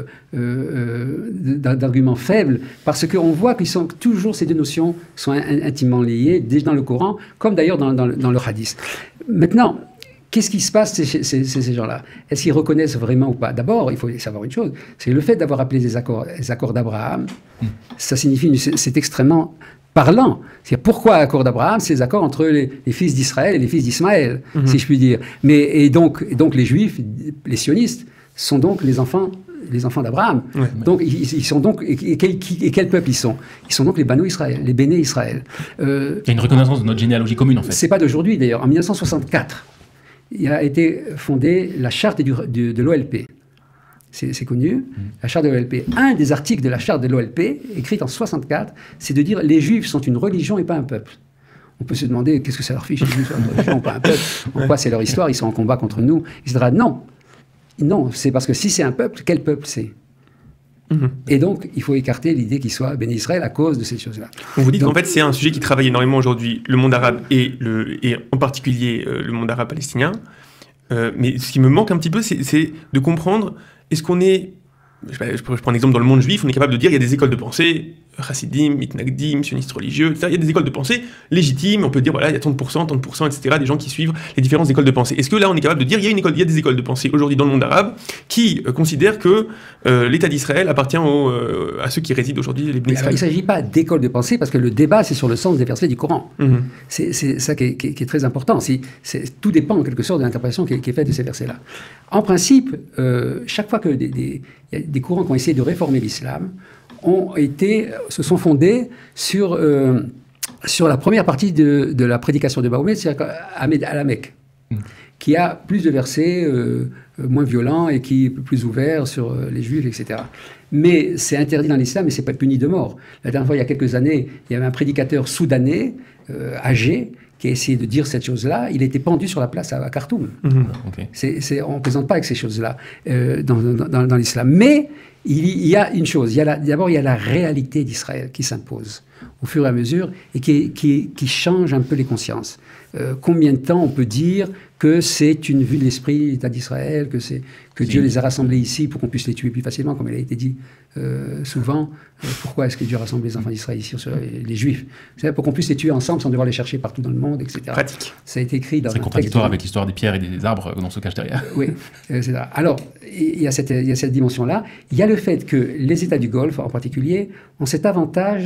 [SPEAKER 2] euh, d'arguments faibles, parce qu'on voit qu'ils sont toujours, ces deux notions sont intimement liées, déjà dans le Coran, comme d'ailleurs dans, dans, dans le hadith. Maintenant, qu'est-ce qui se passe ces, ces, ces gens-là? Est-ce qu'ils reconnaissent vraiment ou pas? D'abord, il faut savoir une chose, c'est le fait d'avoir appelé les accords, les accords d'Abraham, mmh. ça signifie, c'est extrêmement parlant. C'est pourquoi accord d'Abraham, c'est les accords entre les, les fils d'Israël et les fils d'Ismaël, mmh. si je puis dire. Mais, et, donc, et donc les Juifs, les sionistes, sont donc les enfants les enfants d'Abraham. Ouais. Donc, ils, ils sont donc... Et, et, quel, et quel peuple ils sont? Ils sont donc les Banu Israël, les Béné Israël.
[SPEAKER 3] Euh, il y a une reconnaissance de notre généalogie commune, en fait.
[SPEAKER 2] C'est pas d'aujourd'hui, d'ailleurs. En mille neuf cent soixante-quatre, il a été fondée la charte du, du, de l'O L P. C'est connu, mmh. la charte de l'O L P. Un des articles de la charte de l'O L P, écrite en soixante-quatre, c'est de dire les Juifs sont une religion et pas un peuple. On peut se demander qu'est-ce que ça leur fiche, les Juifs sont une religion, pas un peuple. Pourquoi c'est leur histoire, ils sont en combat contre nous, et cetera. Non. Non, c'est parce que si c'est un peuple, quel peuple c'est? Mmh. Et donc, il faut écarter l'idée qu'il soit Béni Israël à cause de ces choses-là.
[SPEAKER 1] On vous dit qu'en fait, c'est un sujet qui travaille énormément aujourd'hui, le monde arabe et, le, et en particulier euh, le monde arabe palestinien. Euh, mais ce qui me manque un petit peu, c'est de comprendre, est-ce qu'on est... Je, sais pas, je prends un exemple dans le monde juif, on est capable de dire il y a des écoles de pensée, chassidim, mitnagdim, sionistes religieux, et cetera. Il y a des écoles de pensée légitimes, on peut dire voilà, il y a trente pour cent, trente pour cent, et cetera, des gens qui suivent les différentes écoles de pensée. Est-ce que là, on est capable de dire il y a, une école, il y a des écoles de pensée aujourd'hui dans le monde arabe qui euh, considèrent que euh, l'État d'Israël appartient au, euh, à ceux qui résident aujourd'hui, les Bnei Israël?
[SPEAKER 2] Il ne s'agit pas d'école de pensée, parce que le débat, c'est sur le sens des versets du Coran. Mm-hmm. C'est ça qui est, qui, est, qui est très important. Si, tout dépend en quelque sorte de l'interprétation qui, qui est faite de ces versets-là. En principe, euh, chaque fois que des, des, y a des courants qui ont essayé de réformer l'islam, ont été, se sont fondés sur, euh, sur la première partie de, de la prédication de Mahomet, c'est-à-dire Ahmed à la Mecque, mmh. qui a plus de versets euh, moins violents et qui est plus ouvert sur euh, les Juifs, et cetera. Mais c'est interdit dans l'islam et c'est pas puni de mort. La dernière fois, il y a quelques années, il y avait un prédicateur soudanais, euh, âgé, qui a essayé de dire cette chose-là. Il était pendu sur la place à, à Khartoum. Mmh. Okay. C'est, c'est, on ne plaisante pas avec ces choses-là euh, dans, dans, dans l'islam. Mais il y a une chose. D'abord, il y a la réalité d'Israël qui s'impose au fur et à mesure et qui, qui, qui change un peu les consciences. Euh, combien de temps on peut dire que c'est une vue de l'esprit, l'État d'Israël, que, que Dieu les a rassemblés ici pour qu'on puisse les tuer plus facilement, comme il a été dit euh, souvent. Euh, pourquoi est-ce que Dieu a rassemblé les enfants d'Israël ici, sur les, les Juifs? C'est pour qu'on puisse les tuer ensemble sans devoir les chercher partout dans le monde, et cetera.
[SPEAKER 1] Pratique.
[SPEAKER 2] Ça a été écrit dans un texte.
[SPEAKER 3] C'est contradictoire avec l'histoire des pierres et des arbres dont se cache derrière.
[SPEAKER 2] Oui, et cetera. Alors, il y a cette, il y a cette dimension-là. Il y a le fait que les États du Golfe, en particulier, ont cet avantage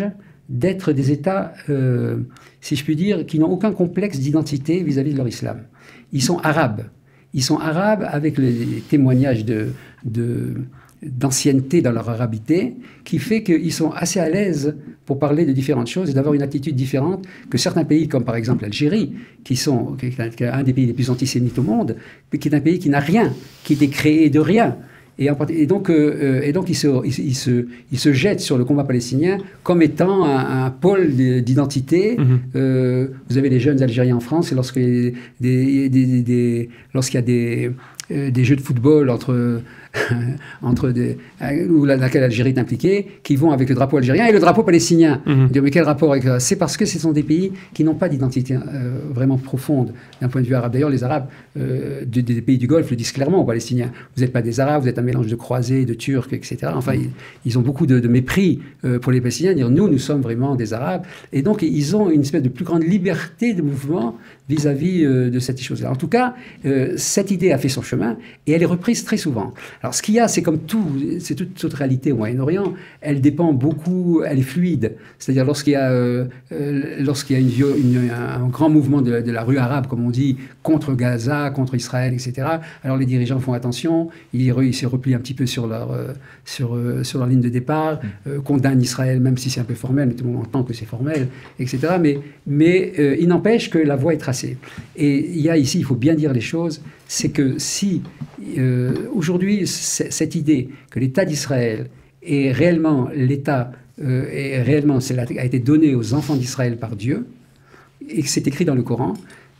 [SPEAKER 2] d'être des États, euh, si je puis dire, qui n'ont aucun complexe d'identité vis-à-vis de leur islam. Ils sont arabes. Ils sont arabes avec les témoignages de, de, d'ancienneté dans leur arabité, qui fait qu'ils sont assez à l'aise pour parler de différentes choses et d'avoir une attitude différente que certains pays, comme par exemple l'Algérie, qui, sont, qui est un des pays les plus antisémites au monde, mais qui est un pays qui n'a rien, qui a été créé de rien. Et, en, et, donc, euh, et donc, il se, il, il, se, il se jette sur le combat palestinien comme étant un, un pôle d'identité. Mm-hmm. euh, vous avez les jeunes Algériens en France, et lorsqu'il y a des, des, des, des, lorsqu'il y a des, euh, des jeux de football entre, entre des, où laquelle l'Algérie est impliquée, qui vont avec le drapeau algérien et le drapeau palestinien. Mm-hmm. Mais quel rapport avec ça? C'est parce que ce sont des pays qui n'ont pas d'identité euh, vraiment profonde d'un point de vue arabe. D'ailleurs, les Arabes euh, des, des pays du Golfe le disent clairement aux Palestiniens. Vous n'êtes pas des Arabes, vous êtes un mélange de croisés, de Turcs, et cetera. Enfin, ils, ils ont beaucoup de, de mépris euh, pour les Palestiniens, dire nous, nous sommes vraiment des Arabes. Et donc, ils ont une espèce de plus grande liberté de mouvement vis-à-vis euh, de cette chose-là. En tout cas, euh, cette idée a fait son chemin et elle est reprise très souvent. Alors, ce qu'il y a, c'est comme tout, c'est toute, toute réalité au Moyen-Orient, elle dépend beaucoup, elle est fluide. C'est-à-dire, lorsqu'il y a, euh, euh, lorsqu'il y a une, une, un grand mouvement de, de la rue arabe, comme on dit, contre Gaza, contre Israël, et cetera, alors les dirigeants font attention, ils, ils se replient un petit peu sur leur, euh, sur, euh, sur leur ligne de départ, euh, condamnent Israël, même si c'est un peu formel, mais tout le monde entend que c'est formel, et cetera. Mais, mais euh, il n'empêche que la voie est tracée. Et il y a ici, il faut bien dire les choses, c'est que si euh, aujourd'hui, cette idée que l'État d'Israël est réellement l'État, euh, est réellement, a été donné aux enfants d'Israël par Dieu, et que c'est écrit dans le Coran,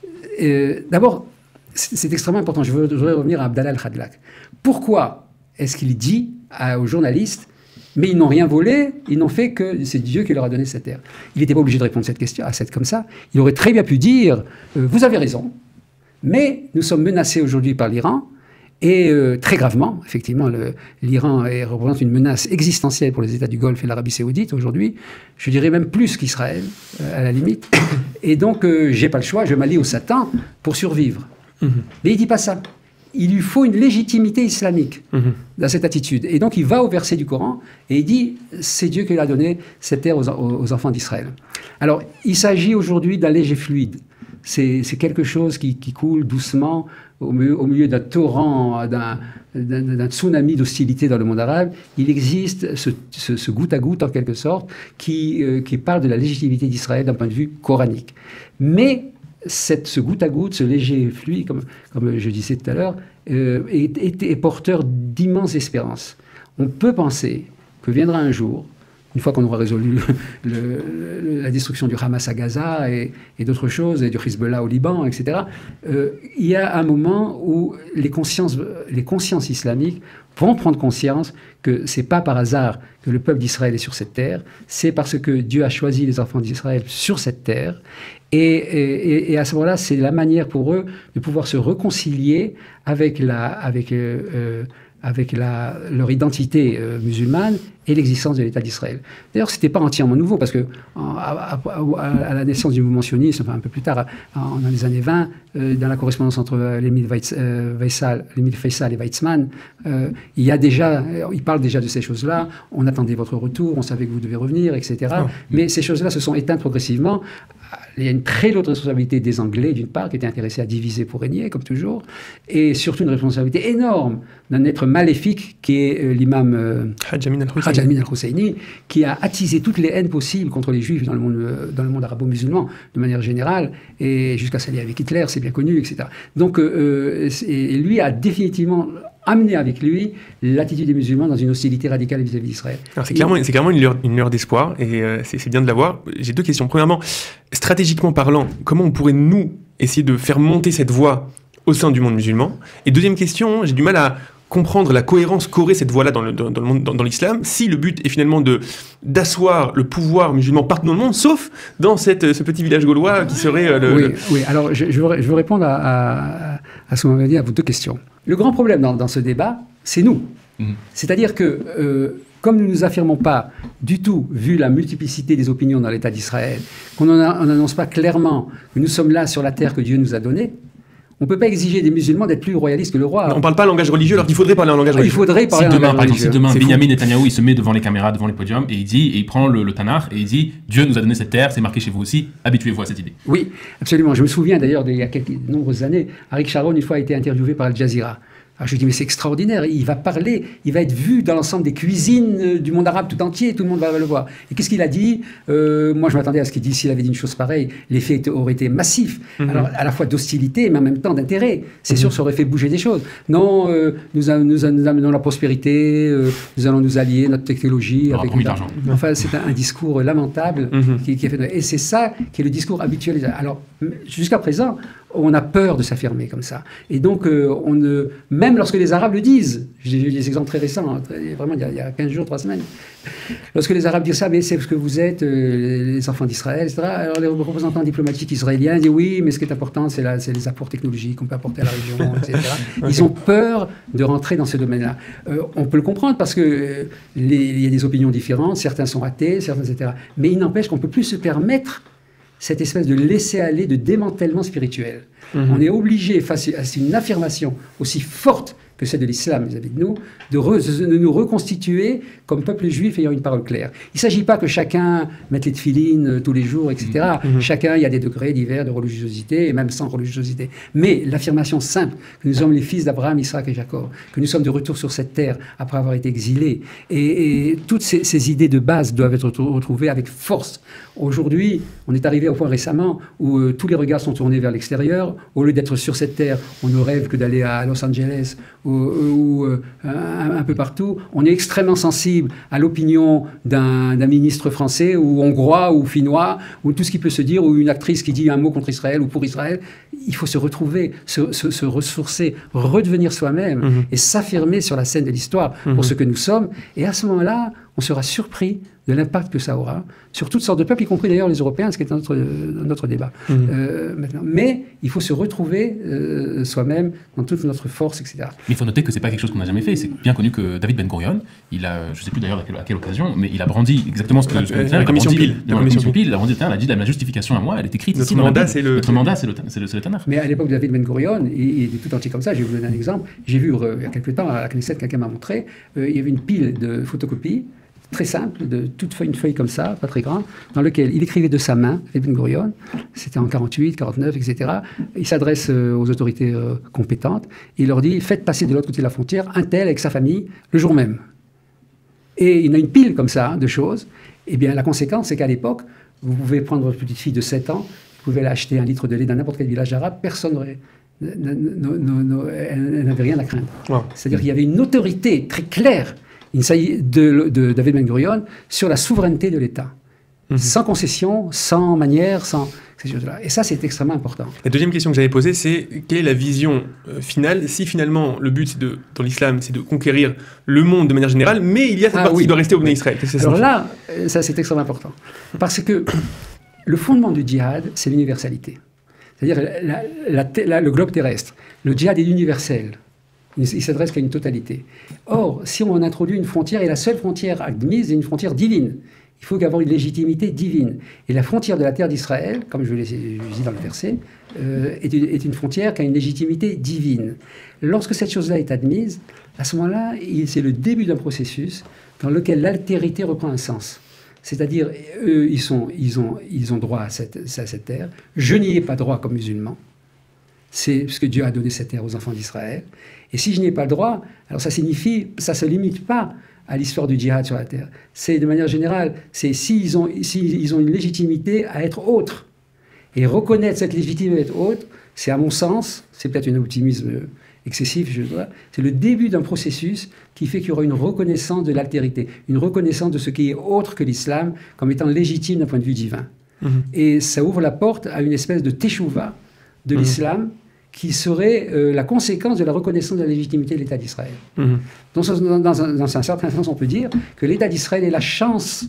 [SPEAKER 2] euh, d'abord, c'est extrêmement important. Je voudrais revenir à Abdallah al-Khadlak. Pourquoi est-ce qu'il dit à, aux journalistes, mais ils n'ont rien volé, ils n'ont fait que c'est Dieu qui leur a donné cette terre? Il n'était pas obligé de répondre à cette question, à cette comme ça. Il aurait très bien pu dire, euh, vous avez raison, mais nous sommes menacés aujourd'hui par l'Iran, et euh, très gravement, effectivement, l'Iran représente une menace existentielle pour les États du Golfe et l'Arabie saoudite aujourd'hui, je dirais même plus qu'Israël, euh, à la limite. Et donc, euh, j'ai pas le choix, je m'allie au Satan pour survivre. Mm-hmm. Mais il ne dit pas ça. Il lui faut une légitimité islamique mm-hmm. dans cette attitude. Et donc, il va au verset du Coran et il dit, c'est Dieu qui a donné cette terre aux, aux enfants d'Israël. Alors, il s'agit aujourd'hui d'un léger fluide. C'est quelque chose qui, qui coule doucement au milieu, au milieu d'un torrent, d'un tsunami d'hostilité dans le monde arabe. Il existe ce, ce, ce goutte à goutte, en quelque sorte, qui, euh, qui parle de la légitimité d'Israël d'un point de vue coranique. Mais cette, ce goutte à goutte, ce léger flux, comme, comme je disais tout à l'heure, euh, est, est, est porteur d'immenses espérances. On peut penser que viendra un jour, une fois qu'on aura résolu le, le, la destruction du Hamas à Gaza et, et d'autres choses, et du Hezbollah au Liban, et cetera, euh, il y a un moment où les consciences, les consciences islamiques vont prendre conscience que ce n'est pas par hasard que le peuple d'Israël est sur cette terre, c'est parce que Dieu a choisi les enfants d'Israël sur cette terre. Et, et, et à ce moment-là, c'est la manière pour eux de pouvoir se réconcilier avec la... Avec, euh, euh, avec la, leur identité euh, musulmane et l'existence de l'État d'Israël. D'ailleurs, ce n'était pas entièrement nouveau, parce que en, à, à, à la naissance du mouvement sioniste, enfin un peu plus tard, en, dans les années vingt, euh, dans la correspondance entre l'Émile euh, Faisal et Weizmann, euh, il y a déjà, il parle déjà de ces choses-là, on attendait votre retour, on savait que vous devez revenir, et cetera. Oh. Mais ces choses-là se sont éteintes progressivement. Il y a une très lourde responsabilité des Anglais, d'une part, qui étaient intéressés à diviser pour régner, comme toujours, et surtout une responsabilité énorme d'un être maléfique qui est euh, l'imam euh, Hajj Amin al-Husseini, qui a attisé toutes les haines possibles contre les Juifs dans le monde, euh, dans le monde arabo-musulman, de manière générale, et jusqu'à s'allier avec Hitler, c'est bien connu, et cetera. Donc, euh, et lui a définitivement amené avec lui l'attitude des musulmans dans une hostilité radicale vis-à-vis d'Israël.
[SPEAKER 1] C'est clairement, c'est clairement une lueur, une lueur d'espoir, et euh, c'est bien de l'avoir. J'ai deux questions. Premièrement, stratégiquement parlant, comment on pourrait, nous, essayer de faire monter cette voie au sein du monde musulman? Et deuxième question, j'ai du mal à comprendre la cohérence qu'aurait cette voie-là dans l'islam, dans, dans, dans si le but est finalement d'asseoir le pouvoir musulman partout dans le monde, sauf dans cette, ce petit village gaulois qui serait euh, le...
[SPEAKER 2] Oui, le... oui, alors je, je, veux, je veux répondre à, à, à ce que vous m'avez dit, à vos deux questions. Le grand problème dans, dans ce débat, c'est nous. Mmh. C'est-à-dire que, euh, comme nous ne nous affirmons pas du tout, vu la multiplicité des opinions dans l'État d'Israël, qu'on n'annonce pas clairement que nous sommes là sur la terre que Dieu nous a donnée, On ne peut pas exiger des musulmans d'être plus royalistes que le roi.
[SPEAKER 1] On ne parle pas langage religieux, alors qu'il faudrait parler en langage
[SPEAKER 2] Il
[SPEAKER 1] religieux.
[SPEAKER 2] faudrait parler
[SPEAKER 3] si
[SPEAKER 2] en
[SPEAKER 3] demain,
[SPEAKER 2] langage
[SPEAKER 3] par exemple, si
[SPEAKER 2] religieux.
[SPEAKER 3] demain
[SPEAKER 1] C'est
[SPEAKER 3] Benjamin Netanyahou il se met devant les caméras, devant les podiums et il dit, et il prend le, le Tanakh et il dit Dieu nous a donné cette terre, c'est marqué chez vous aussi, habituez-vous à cette idée.
[SPEAKER 2] Oui, absolument. Je me souviens d'ailleurs d'il y a quelques de nombreuses années, Aric Sharon une fois a été interviewé par Al Jazeera. Alors je lui dis mais c'est extraordinaire, il va parler, il va être vu dans l'ensemble des cuisines du monde arabe tout entier, tout le monde va le voir. Et qu'est-ce qu'il a dit? euh, Moi je m'attendais à ce qu'il dise, s'il avait dit une chose pareille, l'effet aurait été massif. Mm-hmm. Alors à la fois d'hostilité mais en même temps d'intérêt. C'est mm-hmm. sûr, ça aurait fait bouger des choses. Non, euh, nous, a, nous, a, nous amenons la prospérité, euh, nous allons nous allier, notre technologie.
[SPEAKER 3] Avec
[SPEAKER 2] notre...
[SPEAKER 3] l'argent.
[SPEAKER 2] Enfin c'est un, un discours lamentable mm-hmm. qui, qui est fait. Et c'est ça qui est le discours habituel. Alors jusqu'à présent, on a peur de s'affirmer comme ça. Et donc, euh, on ne, même lorsque les Arabes le disent, j'ai eu des exemples très récents, hein, très, vraiment il y, a, il y a quinze jours, trois semaines, lorsque les Arabes disent ça, mais c'est parce que vous êtes euh, les enfants d'Israël, et cetera. Alors les représentants diplomatiques israéliens disent oui, mais ce qui est important, c'est, la, c'est les apports technologiques qu'on peut apporter à la région, et cetera. Ils ont peur de rentrer dans ce domaine-là. Euh, on peut le comprendre parce qu'il euh, y a des opinions différentes, certains sont athées, certains, et cetera. Mais il n'empêche qu'on ne peut plus se permettre cette espèce de laisser-aller, de démantèlement spirituel. Mmh. On est obligé, face à une affirmation aussi forte que celle de l'islam vis-à-vis de nous, de, re, de nous reconstituer comme peuple juif ayant une parole claire. Il ne s'agit pas que chacun mette les tefilines tous les jours, et cetera. Mmh. Chacun, il y a des degrés divers de religiosité, et même sans religiosité. Mais l'affirmation simple que nous sommes les fils d'Abraham, Isaac et Jacob, que nous sommes de retour sur cette terre après avoir été exilés, et, et toutes ces, ces idées de base doivent être retrouvées avec force. Aujourd'hui, on est arrivé au point récemment où euh, tous les regards sont tournés vers l'extérieur. Au lieu d'être sur cette terre, on ne rêve que d'aller à Los Angeles ou, ou euh, un, un peu partout. On est extrêmement sensible à l'opinion d'un, d'un ministre français ou hongrois ou finnois ou tout ce qui peut se dire, ou une actrice qui dit un mot contre Israël ou pour Israël. Il faut se retrouver, se, se, se ressourcer, redevenir soi-même mmh. et s'affirmer sur la scène de l'histoire mmh. pour ce que nous sommes. Et à ce moment-là, on sera surpris de l'impact que ça aura sur toutes sortes de peuples, y compris d'ailleurs les Européens, ce qui est notre, notre débat mmh. euh, maintenant. Mais il faut se retrouver euh, soi-même dans toute notre force, et cetera.
[SPEAKER 3] Mais il faut noter que c'est pas quelque chose qu'on n'a jamais fait. C'est bien connu que David Ben Gurion, il a, je sais plus d'ailleurs à quelle, à quelle occasion, mais il a brandi exactement ce que...
[SPEAKER 1] La,
[SPEAKER 3] ce que
[SPEAKER 1] la,
[SPEAKER 3] la,
[SPEAKER 1] la commission Peel.
[SPEAKER 3] La commission Peel, il a brandi, il a dit la justification à moi, elle est écrite
[SPEAKER 1] notre
[SPEAKER 3] ici dans
[SPEAKER 1] mandat,
[SPEAKER 3] la
[SPEAKER 1] c'est le...
[SPEAKER 3] Notre mandat, c'est le, c'est le, c'est le Tanakh.
[SPEAKER 2] Mais à l'époque de David Ben Gurion, il, il était tout entier comme ça. Je vais vous donner un exemple. J'ai vu euh, il y a quelques temps, à la Knesset, quelqu'un m'a montré, euh, il y avait une pile de photocopies très simple, de toute feuille, une feuille comme ça, pas très grande, dans lequel il écrivait de sa main, Ben Gurion, c'était en quarante-huit, quarante-neuf, et cetera. Il s'adresse euh, aux autorités euh, compétentes, et il leur dit, faites passer de l'autre côté de la frontière un tel avec sa famille le jour même. Et il y a une pile comme ça hein, de choses. Et bien la conséquence, c'est qu'à l'époque, vous pouvez prendre votre petite fille de sept ans, vous pouvez aller acheter un litre de lait dans n'importe quel village arabe, personne n'aurait... Elle n'avait rien à craindre. Wow. C'est-à-dire qu'il y avait une autorité très claire il s'agit de, de David Ben Gurion sur la souveraineté de l'État, mmh. sans concession, sans manière, sans ces choses-là. Et ça, c'est extrêmement important.
[SPEAKER 1] La deuxième question que j'avais posée, c'est quelle est la vision euh, finale si finalement le but de, dans l'islam, c'est de conquérir le monde de manière générale, mais il y a cette ah, partie oui. qui doit rester au Béné Israël.
[SPEAKER 2] Alors là, ça c'est extrêmement important, parce que le fondement du djihad, c'est l'universalité. C'est-à-dire la, la, la, le globe terrestre. Le djihad est universel. Il ne s'adresse qu'à une totalité. Or, si on introduit une frontière, et la seule frontière admise est une frontière divine, il faut avoir une légitimité divine. Et la frontière de la terre d'Israël, comme je l'ai dit dans le verset, euh, est, une, est une frontière qui a une légitimité divine. Lorsque cette chose-là est admise, à ce moment-là, c'est le début d'un processus dans lequel l'altérité reprend un sens. C'est-à-dire, eux, ils, sont, ils, ont, ils ont droit à cette, à cette terre. Je n'y ai pas droit comme musulman. C'est parce que Dieu a donné cette terre aux enfants d'Israël. Et si je n'y ai pas le droit, alors ça signifie, ça ne se limite pas à l'histoire du djihad sur la terre. C'est de manière générale, c'est s'ils ont, s'ils ont une légitimité à être autres. Et reconnaître cette légitimité à être autre, c'est à mon sens, c'est peut-être un optimisme excessif, je dois, c'est le début d'un processus qui fait qu'il y aura une reconnaissance de l'altérité, une reconnaissance de ce qui est autre que l'islam comme étant légitime d'un point de vue divin. Mmh. Et ça ouvre la porte à une espèce de teshuva de mmh. l'islam qui serait euh, la conséquence de la reconnaissance de la légitimité de l'État d'Israël. Mmh. Dans, dans, dans, un, dans un certain sens, on peut dire que l'État d'Israël est la chance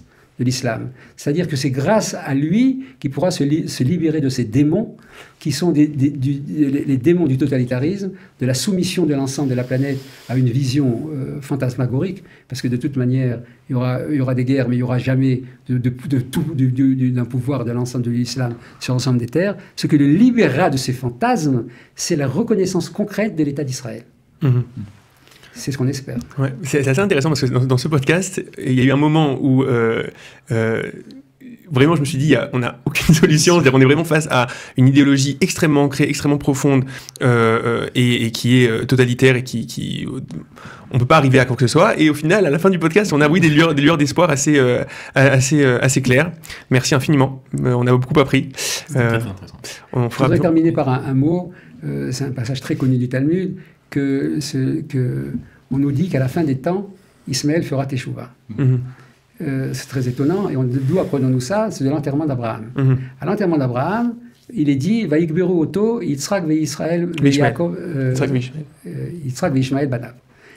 [SPEAKER 2] de l'islam. C'est-à-dire que c'est grâce à lui qu'il pourra se, li se libérer de ces démons, qui sont des, des, du, les, les démons du totalitarisme, de la soumission de l'ensemble de la planète à une vision euh, fantasmagorique, parce que de toute manière, il y aura, il y aura des guerres, mais il n'y aura jamais de, de, de tout, d'un pouvoir de l'ensemble de l'islam sur l'ensemble des terres. Ce que le libérera de ces fantasmes, c'est la reconnaissance concrète de l'État d'Israël. Mmh. C'est ce qu'on espère.
[SPEAKER 1] Ouais, c'est assez intéressant parce que dans, dans ce podcast, il y a eu un moment où euh, euh, vraiment je me suis dit, on n'a aucune solution, c'est-à-dire on est vraiment face à une idéologie extrêmement ancrée, extrêmement profonde euh, et, et qui est totalitaire et qui, qui on ne peut pas arriver à quoi que ce soit. Et au final, à la fin du podcast, on a oui des lueurs, des lueurs d'espoir assez, euh, assez, euh, assez claires. Merci infiniment, on a beaucoup appris.
[SPEAKER 3] Euh, très intéressant.
[SPEAKER 2] On fera... Je voudrais terminer par un, un mot, euh, c'est un passage très connu du Talmud, que, ce, que on nous dit qu'à la fin des temps, Ismaël fera Teshuvah. Mm-hmm. euh, c'est très étonnant, et d'où apprenons-nous ça? C'est de l'enterrement d'Abraham. Mm-hmm. À l'enterrement d'Abraham, il est dit Vaïkberu Oto, Yitzhak ve Israël ve Yaakov, Yitzhak ve Ishmael Banav.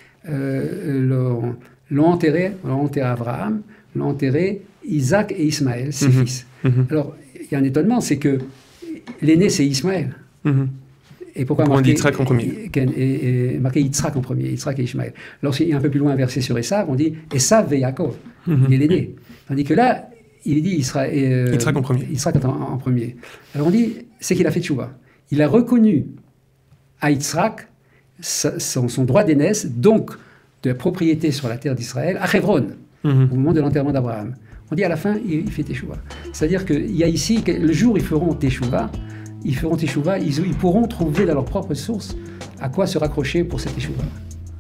[SPEAKER 2] L'ont enterré, l'ont enterré Abraham, l'ont enterré Isaac et Ismaël, ses mm-hmm. fils. Mm-hmm. Alors, il y a un étonnement, c'est que l'aîné, c'est Ismaël. Mm-hmm. Et pourquoi
[SPEAKER 1] on dit Yitzhak en premier?
[SPEAKER 2] Et, et, et marqué Yitzhak en premier, Yitzhak et Ishmaël. Lorsqu'il est un peu plus loin inversé sur Esav, on dit Esav ve Yaakov, mm-hmm. il est l'aîné. Tandis que là, il dit Isra, euh,
[SPEAKER 1] Yitzhak en premier.
[SPEAKER 2] Yitzhak en, en premier. Alors on dit, c'est qu'il a fait tchouva. Il a reconnu à Yitzhak son, son droit d'aînesse, donc de propriété sur la terre d'Israël, à Hebron, mm-hmm. au moment de l'enterrement d'Abraham. On dit à la fin, il, il fait tchouva. C'est-à-dire qu'il y a ici, le jour où ils feront tchouva, ils feront teshuvah, ils, ils pourront trouver dans leur propre source à quoi se raccrocher pour cette teshuvah.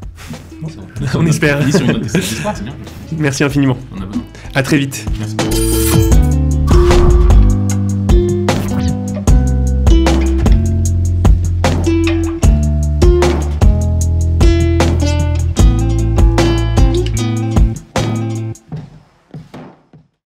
[SPEAKER 1] On espère. Merci infiniment. À très vite.
[SPEAKER 3] Merci.